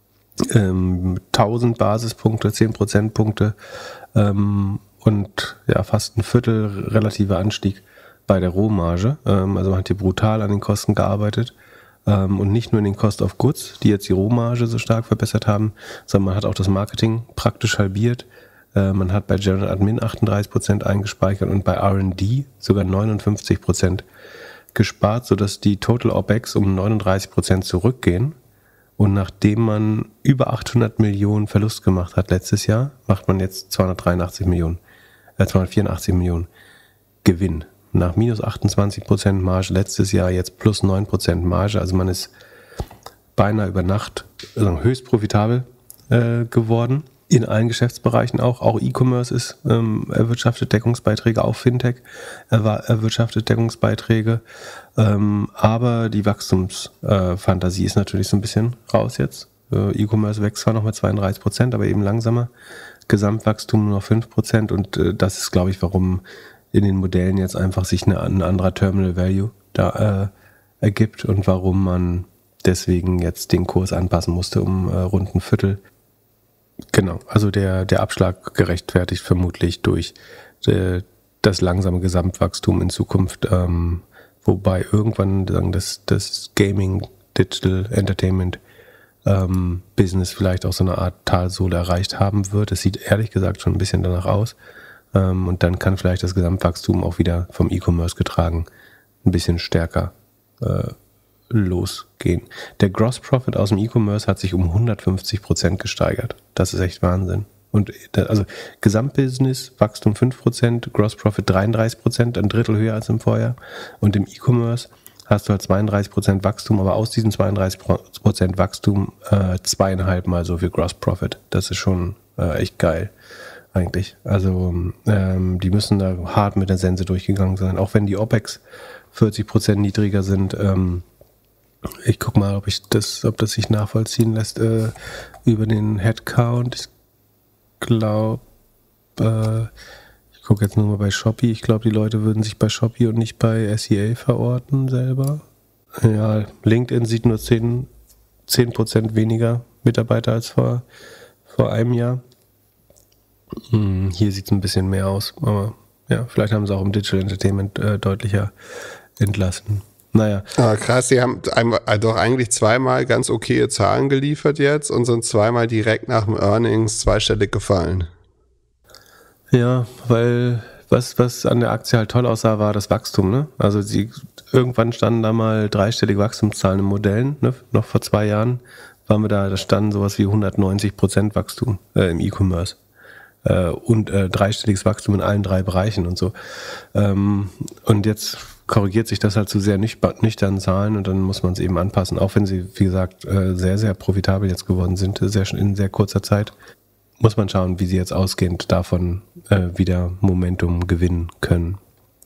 1000 Basispunkte, 10 Prozentpunkte und ja, fast ein Viertel relativer Anstieg bei der Rohmarge. Also man hat hier brutal an den Kosten gearbeitet. Und nicht nur in den Cost of Goods, die jetzt die Rohmarge so stark verbessert haben, sondern man hat auch das Marketing praktisch halbiert. Man hat bei General Admin 38% eingespeichert und bei R&D sogar 59% gespart, sodass die Total OPEX um 39% zurückgehen. Und nachdem man über 800 Millionen Verlust gemacht hat letztes Jahr, macht man jetzt 284 Millionen Gewinn. Nach minus 28% Marge letztes Jahr jetzt plus 9% Marge. Also man ist beinahe über Nacht höchst profitabel geworden. In allen Geschäftsbereichen auch E-Commerce ist erwirtschaftet Deckungsbeiträge, auch Fintech erwirtschaftet Deckungsbeiträge. Aber die Wachstumsfantasie ist natürlich so ein bisschen raus jetzt. E-Commerce wächst zwar noch mit 32%, aber eben langsamer. Gesamtwachstum nur noch 5% und das ist, glaube ich, warum in den Modellen jetzt einfach sich ein anderer Terminal Value da ergibt und warum man deswegen jetzt den Kurs anpassen musste um rund ein Viertel. Genau, also der Abschlag gerechtfertigt vermutlich durch das langsame Gesamtwachstum in Zukunft, wobei irgendwann das Gaming, Digital Entertainment Business vielleicht auch so eine Art Talsohle erreicht haben wird. Es sieht ehrlich gesagt schon ein bisschen danach aus. Und dann kann vielleicht das Gesamtwachstum auch wieder vom E-Commerce getragen ein bisschen stärker losgehen. Der Gross Profit aus dem E-Commerce hat sich um 150% gesteigert. Das ist echt Wahnsinn. Und also Gesamtbusiness, Wachstum 5%, Gross Profit 33%, ein Drittel höher als im Vorjahr. Und im E-Commerce hast du halt 32% Wachstum, aber aus diesem 32% Wachstum 2,5 Mal so viel Gross Profit. Das ist schon echt geil eigentlich. Also die müssen da hart mit der Sense durchgegangen sein. Auch wenn die OPEX 40% niedriger sind. Ich guck mal, ob das sich nachvollziehen lässt über den Headcount. Ich glaube, ich gucke jetzt nur mal bei Shopee. Ich glaube, die Leute würden sich bei Shopee und nicht bei SEA verorten selber. Ja, LinkedIn sieht nur 10% weniger Mitarbeiter als vor einem Jahr. Hier sieht es ein bisschen mehr aus, aber ja, vielleicht haben sie auch im Digital Entertainment deutlicher entlassen. Naja. Ah, krass, sie haben doch eigentlich zweimal ganz okaye Zahlen geliefert jetzt und sind zweimal direkt nach dem Earnings zweistellig gefallen. Ja, weil was an der Aktie halt toll aussah, war das Wachstum. Ne? Also irgendwann standen da mal dreistellige Wachstumszahlen in Modellen. Ne? Noch vor 2 Jahren waren wir da standen sowas wie 190% Wachstum im E-Commerce. Und dreistelliges Wachstum in allen 3 Bereichen und so. Und jetzt korrigiert sich das halt zu sehr nüchternen Zahlen und dann muss man es eben anpassen, auch wenn sie, wie gesagt, sehr, sehr profitabel jetzt geworden sind, in sehr kurzer Zeit. Muss man schauen, wie sie jetzt ausgehend davon wieder Momentum gewinnen können.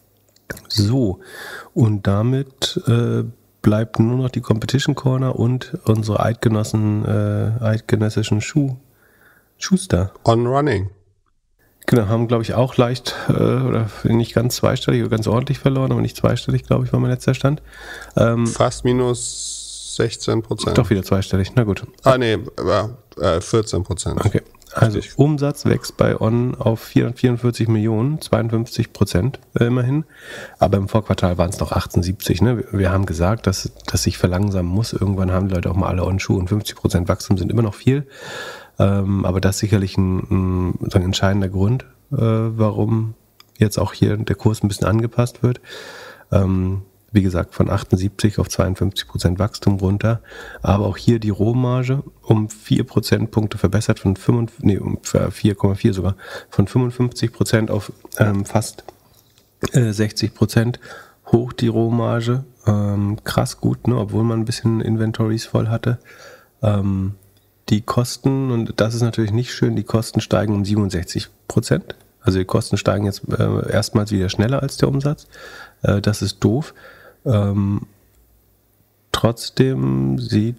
So, und damit bleibt nur noch die Competition Corner und unsere eidgenössischen Schuster. On running. Genau, haben, glaube ich, auch leicht oder nicht ganz zweistellig oder ganz ordentlich verloren, aber nicht zweistellig, glaube ich, war mein letzter Stand. Fast minus 16%. Doch wieder zweistellig, na gut. 14%. Okay. Also Umsatz wächst bei On auf 444 Millionen, 52% immerhin. Aber im Vorquartal waren es noch 78. Ne? Wir haben gesagt, dass sich verlangsamen muss. Irgendwann haben die Leute auch mal alle On-Schuhe und 50% Wachstum sind immer noch viel. Aber das ist sicherlich ein entscheidender Grund, warum jetzt auch hier der Kurs ein bisschen angepasst wird. Wie gesagt, von 78 auf 52% Wachstum runter. Aber auch hier die Rohmarge um 4 Prozentpunkte verbessert, um 4,4 sogar, von 55% auf fast 60% hoch die Rohmarge. Krass gut, ne? Obwohl man ein bisschen Inventories voll hatte. Die Kosten, und das ist natürlich nicht schön, die Kosten steigen um 67%. Also die Kosten steigen jetzt erstmals wieder schneller als der Umsatz. Das ist doof. Trotzdem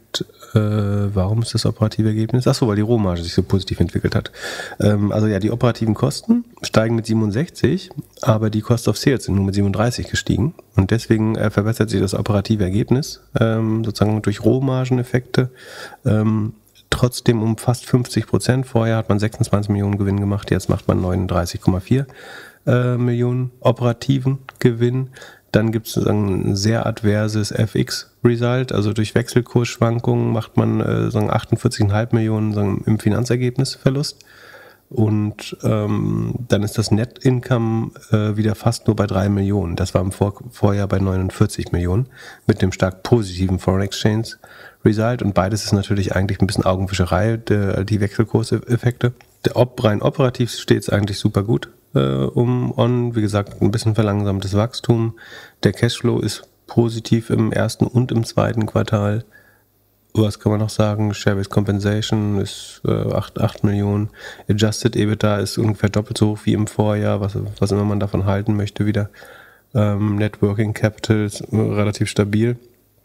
warum ist das operative Ergebnis? Achso, weil die Rohmarge sich so positiv entwickelt hat. Also ja, die operativen Kosten steigen mit 67, aber die Cost of Sales sind nur mit 37 gestiegen. Und deswegen verbessert sich das operative Ergebnis, sozusagen durch Rohmargeneffekte, trotzdem um fast 50%. Vorher hat man 26 Millionen Gewinn gemacht, jetzt macht man 39,4 Millionen operativen Gewinn. Dann gibt es ein sehr adverses FX-Result, also durch Wechselkursschwankungen macht man 48,5 Millionen im Finanzergebnis Verlust. Und dann ist das Net Income wieder fast nur bei 3 Millionen. Das war im Vorjahr bei 49 Millionen mit dem stark positiven Foreign Exchange Result. Und beides ist natürlich eigentlich ein bisschen Augenwischerei, die Wechselkurseffekte. Rein operativ steht es eigentlich super gut. Wie gesagt, ein bisschen verlangsamtes Wachstum. Der Cashflow ist positiv im ersten und im zweiten Quartal. Was kann man noch sagen? Share-Based Compensation ist 8 Millionen. Adjusted EBITDA ist ungefähr doppelt so hoch wie im Vorjahr, was immer man davon halten möchte wieder. Net Working Capital ist relativ stabil.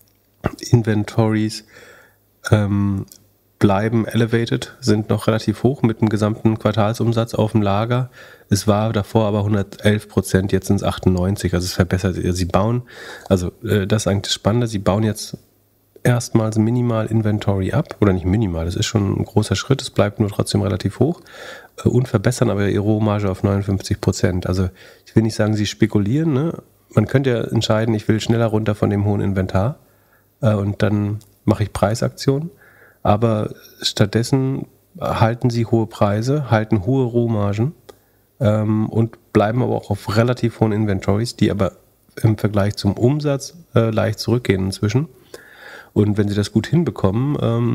Inventories bleiben elevated, sind noch relativ hoch mit dem gesamten Quartalsumsatz auf dem Lager. Es war davor aber 111%, jetzt sind es 98%, also es verbessert. Sie bauen, das ist eigentlich das Spannende, sie bauen jetzt erstmals minimal Inventory ab, oder nicht minimal, das ist schon ein großer Schritt, es bleibt nur trotzdem relativ hoch und verbessern aber ihre Rohmarge auf 59%. Also ich will nicht sagen, sie spekulieren, ne? Man könnte ja entscheiden, ich will schneller runter von dem hohen Inventar und dann mache ich Preisaktionen. Aber stattdessen halten sie hohe Preise, halten hohe Rohmargen und bleiben aber auch auf relativ hohen Inventories, die aber im Vergleich zum Umsatz leicht zurückgehen inzwischen. Und wenn sie das gut hinbekommen,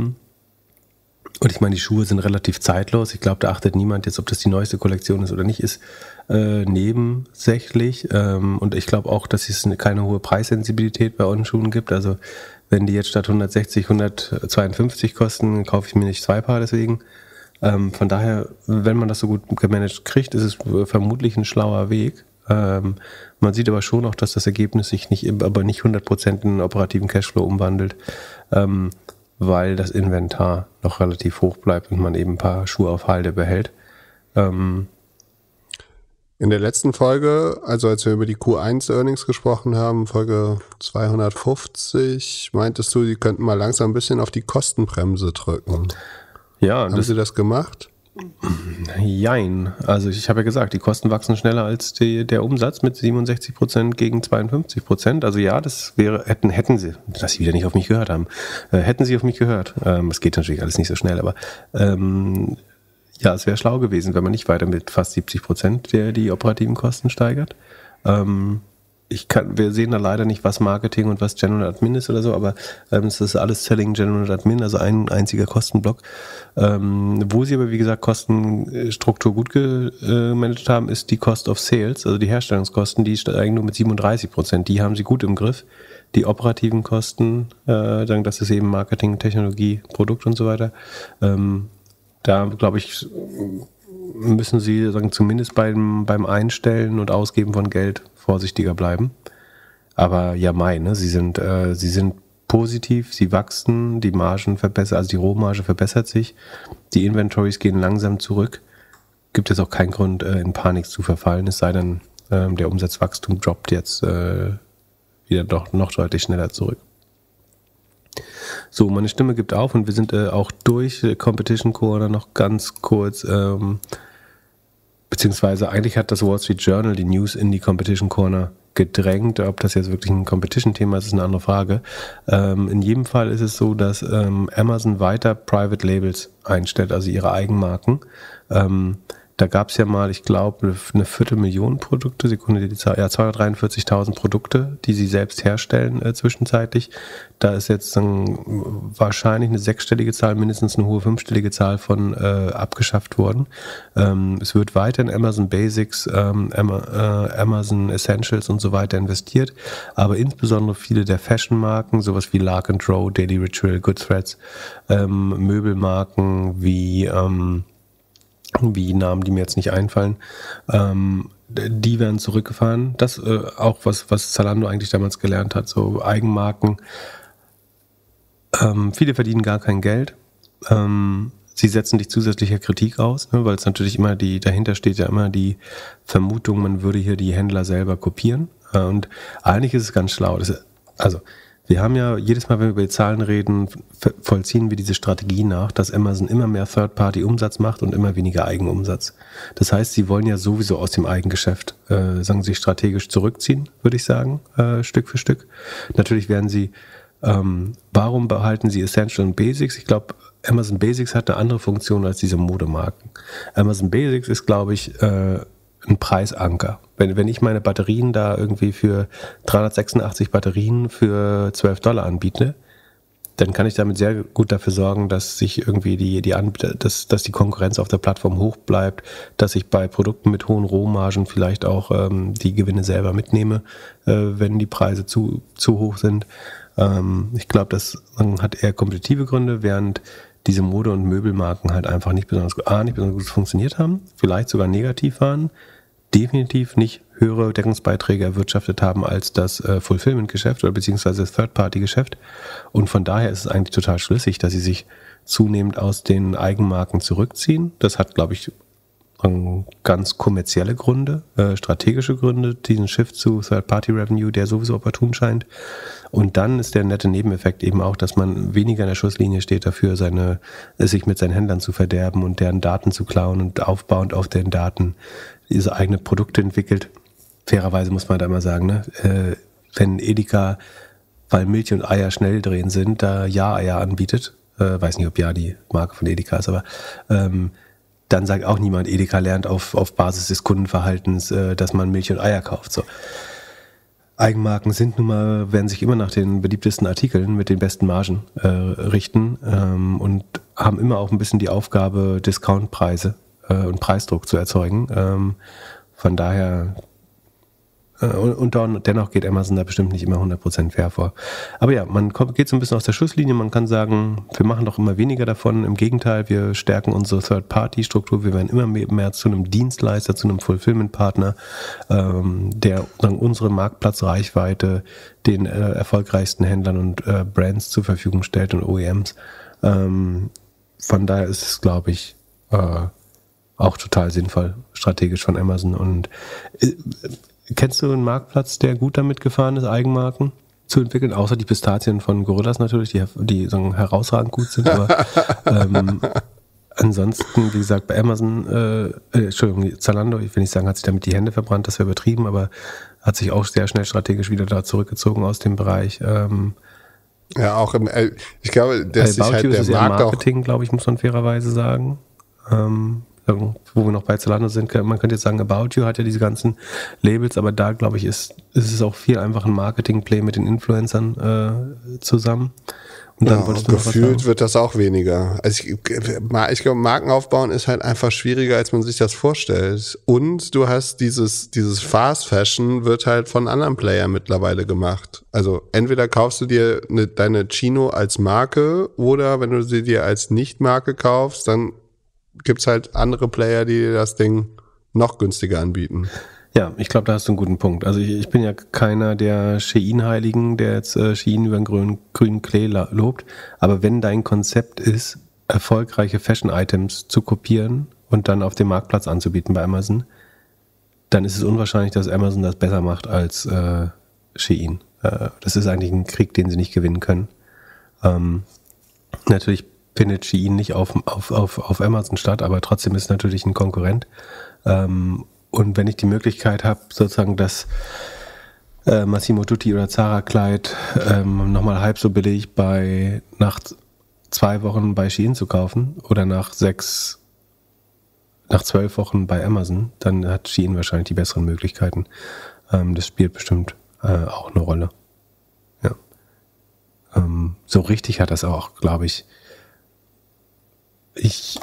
und ich meine, die Schuhe sind relativ zeitlos, ich glaube, da achtet niemand jetzt, ob das die neueste Kollektion ist oder nicht, ist nebensächlich. Und ich glaube auch, dass es keine hohe Preissensibilität bei On-Schuhen gibt. Also wenn die jetzt statt 160, 152 kosten, kaufe ich mir nicht 2 Paar deswegen. Von daher, wenn man das so gut gemanagt kriegt, ist es vermutlich ein schlauer Weg. Man sieht aber schon auch, dass das Ergebnis sich nicht 100% in einen operativen Cashflow umwandelt, weil das Inventar noch relativ hoch bleibt und man eben ein paar Schuhe auf Halde behält. In der letzten Folge, also als wir über die Q1-Earnings gesprochen haben, Folge 250, meintest du, die könnten mal langsam ein bisschen auf die Kostenbremse drücken. Ja, haben Sie das gemacht? Jein. Also ich habe ja gesagt, die Kosten wachsen schneller als der Umsatz mit 67% gegen 52%. Also ja, das wäre, hätten Sie, dass Sie wieder nicht auf mich gehört haben, hätten Sie auf mich gehört. Es geht natürlich alles nicht so schnell, aber ja, es wäre schlau gewesen, wenn man nicht weiter mit fast 70% die operativen Kosten steigert. Wir sehen da leider nicht, was Marketing und was General Admin ist oder so, aber es ist alles Selling, General Admin, also ein einziger Kostenblock. Wo sie aber, wie gesagt, Kostenstruktur gut gemanagt haben, ist die Cost of Sales, also die Herstellungskosten, die steigen nur mit 37%. Die haben sie gut im Griff. Die operativen Kosten, das ist eben Marketing, Technologie, Produkt und so weiter. Da, glaube ich, müssen Sie zumindest beim Einstellen und Ausgeben von Geld vorsichtiger bleiben. Aber ja, sie sind positiv, sie wachsen, die Margen verbessern, also die Rohmarge verbessert sich, die Inventories gehen langsam zurück. Gibt es auch keinen Grund, in Panik zu verfallen, es sei denn, der Umsatzwachstum droppt jetzt wieder noch deutlich schneller zurück. So, meine Stimme gibt auf und wir sind auch durch Competition Corner noch ganz kurz, beziehungsweise eigentlich hat das Wall Street Journal die News in die Competition Corner gedrängt. Ob das jetzt wirklich ein Competition-Thema ist, ist eine andere Frage. In jedem Fall ist es so, dass Amazon weiter Private Labels einstellt, also ihre Eigenmarken. Da gab es ja mal, ich glaube, eine 250.000 Produkte, Sekunde die Zahl, ja 243.000 Produkte, die sie selbst herstellen zwischenzeitlich. Da ist jetzt wahrscheinlich eine sechsstellige Zahl, mindestens eine hohe fünfstellige Zahl von abgeschafft worden. Es wird weiter in Amazon Basics, Amazon Essentials und so weiter investiert, aber insbesondere viele der Fashion-Marken, sowas wie Lark & Row, Daily Ritual, Goodthreads, Möbelmarken wie Namen, die mir jetzt nicht einfallen, die werden zurückgefahren. Das auch was Zalando eigentlich damals gelernt hat, so Eigenmarken. Viele verdienen gar kein Geld. Sie setzen dich zusätzlicher Kritik aus, ne, weil es natürlich immer dahinter steht ja immer die Vermutung, man würde hier die Händler selber kopieren. Und eigentlich ist es ganz schlau. Wir haben ja jedes Mal, wenn wir über die Zahlen reden, vollziehen wir diese Strategie nach, dass Amazon immer mehr Third-Party-Umsatz macht und immer weniger Eigenumsatz. Das heißt, sie wollen ja sowieso aus dem Eigengeschäft, sich strategisch zurückziehen, würde ich sagen, Stück für Stück. Natürlich werden sie, warum behalten sie Essential und Basics? Ich glaube, Amazon Basics hat eine andere Funktion als diese Modemarken. Amazon Basics ist, glaube ich, ein Preisanker. Wenn ich meine Batterien da irgendwie für 386 Batterien für $12 anbiete, dann kann ich damit sehr gut dafür sorgen, dass sich irgendwie dass die Konkurrenz auf der Plattform hoch bleibt, dass ich bei Produkten mit hohen Rohmargen vielleicht auch die Gewinne selber mitnehme, wenn die Preise zu hoch sind. Ich glaube, das hat eher kompetitive Gründe, während diese Mode- und Möbelmarken halt einfach nicht besonders gut funktioniert haben, vielleicht sogar negativ waren, definitiv nicht höhere Deckungsbeiträge erwirtschaftet haben als das Fulfillment-Geschäft oder beziehungsweise das Third-Party-Geschäft. Und von daher ist es eigentlich total schlüssig, dass sie sich zunehmend aus den Eigenmarken zurückziehen. Das hat, glaube ich, ganz kommerzielle Gründe, strategische Gründe, diesen Shift zu Third-Party-Revenue, der sowieso opportun scheint. Und dann ist der nette Nebeneffekt eben auch, dass man weniger in der Schusslinie steht dafür, sich mit seinen Händlern zu verderben und deren Daten zu klauen und aufbauend auf den Daten diese eigene Produkte entwickelt. Fairerweise muss man da mal sagen, ne? Wenn Edeka, weil Milch und Eier schnell drehen sind, da Ja-Eier anbietet, weiß nicht, ob Ja die Marke von Edeka ist, aber dann sagt auch niemand, Edeka lernt auf Basis des Kundenverhaltens, dass man Milch und Eier kauft. So. Eigenmarken werden sich immer nach den beliebtesten Artikeln mit den besten Margen richten und haben immer auch ein bisschen die Aufgabe, Discountpreise und Preisdruck zu erzeugen. Von daher und dennoch geht Amazon da bestimmt nicht immer 100% fair vor. Aber ja, man geht so ein bisschen aus der Schusslinie. Man kann sagen, wir machen doch immer weniger davon. Im Gegenteil, wir stärken unsere Third-Party-Struktur. Wir werden immer mehr zu einem Dienstleister, zu einem Fulfillment-Partner, der unsere Marktplatzreichweite den erfolgreichsten Händlern und Brands zur Verfügung stellt und OEMs. Von daher ist es, glaube ich, auch total sinnvoll, strategisch von Amazon. Und kennst du einen Marktplatz, der gut damit gefahren ist, Eigenmarken zu entwickeln? Außer die Pistazien von Gorillas natürlich, die sagen, herausragend gut sind. Aber ansonsten, wie gesagt, bei Amazon, Zalando, ich will nicht sagen, hat sich damit die Hände verbrannt, das wäre übertrieben, aber hat sich auch sehr schnell strategisch wieder da zurückgezogen aus dem Bereich. Ja, auch ich glaube, dass sich halt der Markt Marketing, glaube ich, muss man fairerweise sagen. Wo wir noch bei Zalando sind, man könnte jetzt sagen, About You hat ja diese ganzen Labels, aber da, glaube ich, ist es auch viel einfach ein Marketing-Play mit den Influencern zusammen. Und dann gefühlt wird das auch weniger. Also ich glaube, Marken aufbauen ist halt einfach schwieriger, als man sich das vorstellt. Und du hast dieses Fast Fashion wird halt von anderen Playern mittlerweile gemacht. Also entweder kaufst du dir deine Chino als Marke oder wenn du sie dir als Nicht-Marke kaufst, dann gibt's halt andere Player, die dir das Ding noch günstiger anbieten. Ja, ich glaube, da hast du einen guten Punkt. Also ich bin ja keiner der Shein-Heiligen, der jetzt Shein über den grünen Klee lobt. Aber wenn dein Konzept ist, erfolgreiche Fashion-Items zu kopieren und dann auf dem Marktplatz anzubieten bei Amazon, dann ist es unwahrscheinlich, dass Amazon das besser macht als Shein. Das ist eigentlich ein Krieg, den sie nicht gewinnen können. Natürlich findet Shein nicht auf Amazon statt, aber trotzdem ist es natürlich ein Konkurrent. Und wenn ich die Möglichkeit habe, sozusagen das Massimo Dutti oder Zara Kleid nochmal halb so billig nach 2 Wochen bei Shein zu kaufen oder nach 12 Wochen bei Amazon, dann hat Shein wahrscheinlich die besseren Möglichkeiten. Das spielt bestimmt auch eine Rolle. Ja. So richtig hat das auch, glaube ich. Ich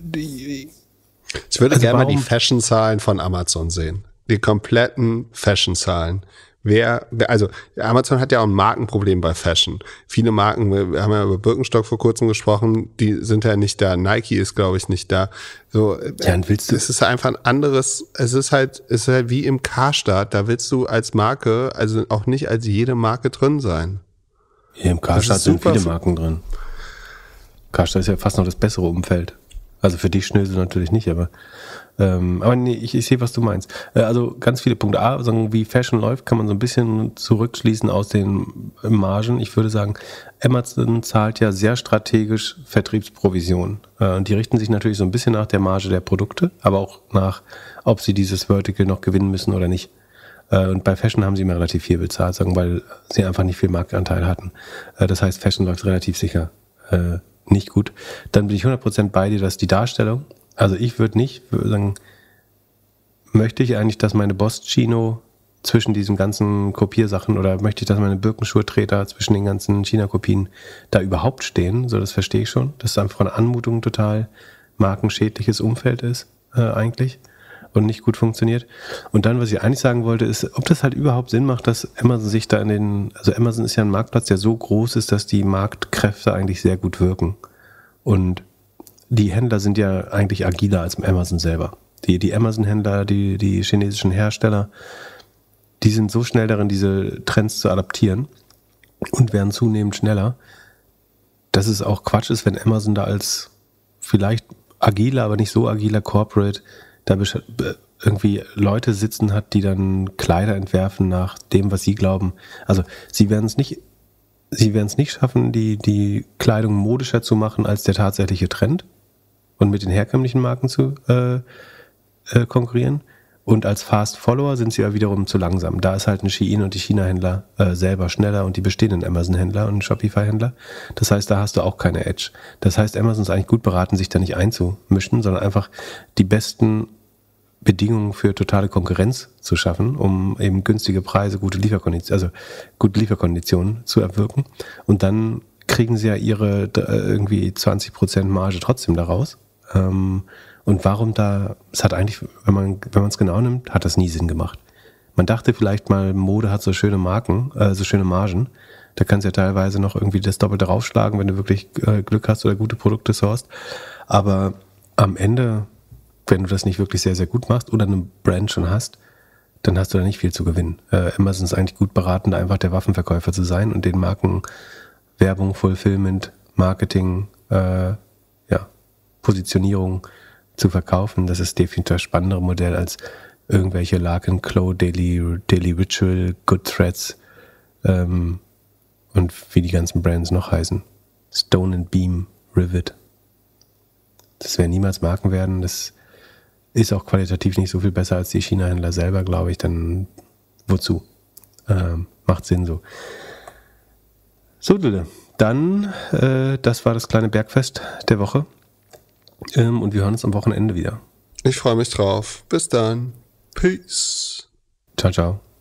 würde gerne mal die Fashion-Zahlen von Amazon sehen. Die kompletten Fashion-Zahlen. Also Amazon hat ja auch ein Markenproblem bei Fashion. Viele Marken, wir haben ja über Birkenstock vor kurzem gesprochen, die sind ja nicht da. Nike ist, glaube ich, nicht da. So, ja, willst du? Es ist einfach ein anderes, es ist halt wie im Karstadt, da willst du als Marke, also auch nicht als jede Marke drin sein. Hier im Karstadt sind viele Marken drin. Karstadt ist ja fast noch das bessere Umfeld. Also für dich Schnösel natürlich nicht, aber nee, ich sehe, was du meinst. Also ganz viele Punkte. Wie Fashion läuft, kann man so ein bisschen zurückschließen aus den Margen. Ich würde sagen, Amazon zahlt ja sehr strategisch Vertriebsprovisionen. Und die richten sich natürlich so ein bisschen nach der Marge der Produkte, aber auch nach, ob sie dieses Vertical noch gewinnen müssen oder nicht. Und bei Fashion haben sie immer relativ viel bezahlt, weil sie einfach nicht viel Marktanteil hatten. Das heißt, Fashion läuft relativ sicher nicht gut. Dann bin ich 100% bei dir, dass die Darstellung, also ich würde sagen, möchte ich eigentlich, dass meine Boss-Chino zwischen diesen ganzen Kopiersachen oder möchte ich, dass meine Birkenschur-Treter zwischen den ganzen China-Kopien da überhaupt stehen? So, das verstehe ich schon. Dass es einfach von der Anmutung total markenschädliches Umfeld ist, eigentlich. Und nicht gut funktioniert. Und dann, was ich eigentlich sagen wollte, ist, ob das halt überhaupt Sinn macht, dass Amazon sich da also Amazon ist ja ein Marktplatz, der so groß ist, dass die Marktkräfte eigentlich sehr gut wirken. Und die Händler sind ja eigentlich agiler als Amazon selber. Die Amazon-Händler, die chinesischen Hersteller, die sind so schnell darin, diese Trends zu adaptieren und werden zunehmend schneller, dass es auch Quatsch ist, wenn Amazon da als vielleicht agiler, aber nicht so agiler Corporate da irgendwie Leute sitzen hat, die dann Kleider entwerfen nach dem, was sie glauben. Also sie werden es nicht schaffen, die Kleidung modischer zu machen als der tatsächliche Trend und mit den herkömmlichen Marken zu konkurrieren. Und als Fast Follower sind sie ja wiederum zu langsam. Da ist halt ein Shein und die China-Händler selber schneller und die bestehenden Amazon-Händler und Shopify-Händler. Das heißt, da hast du auch keine Edge. Das heißt, Amazon ist eigentlich gut beraten, sich da nicht einzumischen, sondern einfach die besten Bedingungen für totale Konkurrenz zu schaffen, um eben günstige Preise, gute Lieferkonditionen zu erwirken. Und dann kriegen sie ja ihre irgendwie 20% Marge trotzdem daraus. Und warum es hat eigentlich, wenn man es genau nimmt, hat das nie Sinn gemacht. Man dachte vielleicht mal, Mode hat so schöne Margen. Da kannst du ja teilweise noch irgendwie das Doppelte raufschlagen, wenn du wirklich Glück hast oder gute Produkte sourcest. Aber am Ende, wenn du das nicht wirklich sehr, sehr gut machst oder eine Brand schon hast, dann hast du da nicht viel zu gewinnen. Amazon ist eigentlich gut beraten, da einfach der Waffenverkäufer zu sein und den Marken Werbung, Fulfillment, Marketing, Positionierung zu verkaufen. Das ist definitiv das spannendere Modell als irgendwelche Larkin Clow, Daily Ritual, Good Threads und wie die ganzen Brands noch heißen. Stone and Beam, Rivet. Das werden niemals Marken werden. Das ist auch qualitativ nicht so viel besser als die China-Händler selber, glaube ich. Dann wozu? Macht Sinn so. So, Lille. Dann, das war das kleine Bergfest der Woche. Und wir hören uns am Wochenende wieder. Ich freue mich drauf. Bis dann. Peace. Ciao, ciao.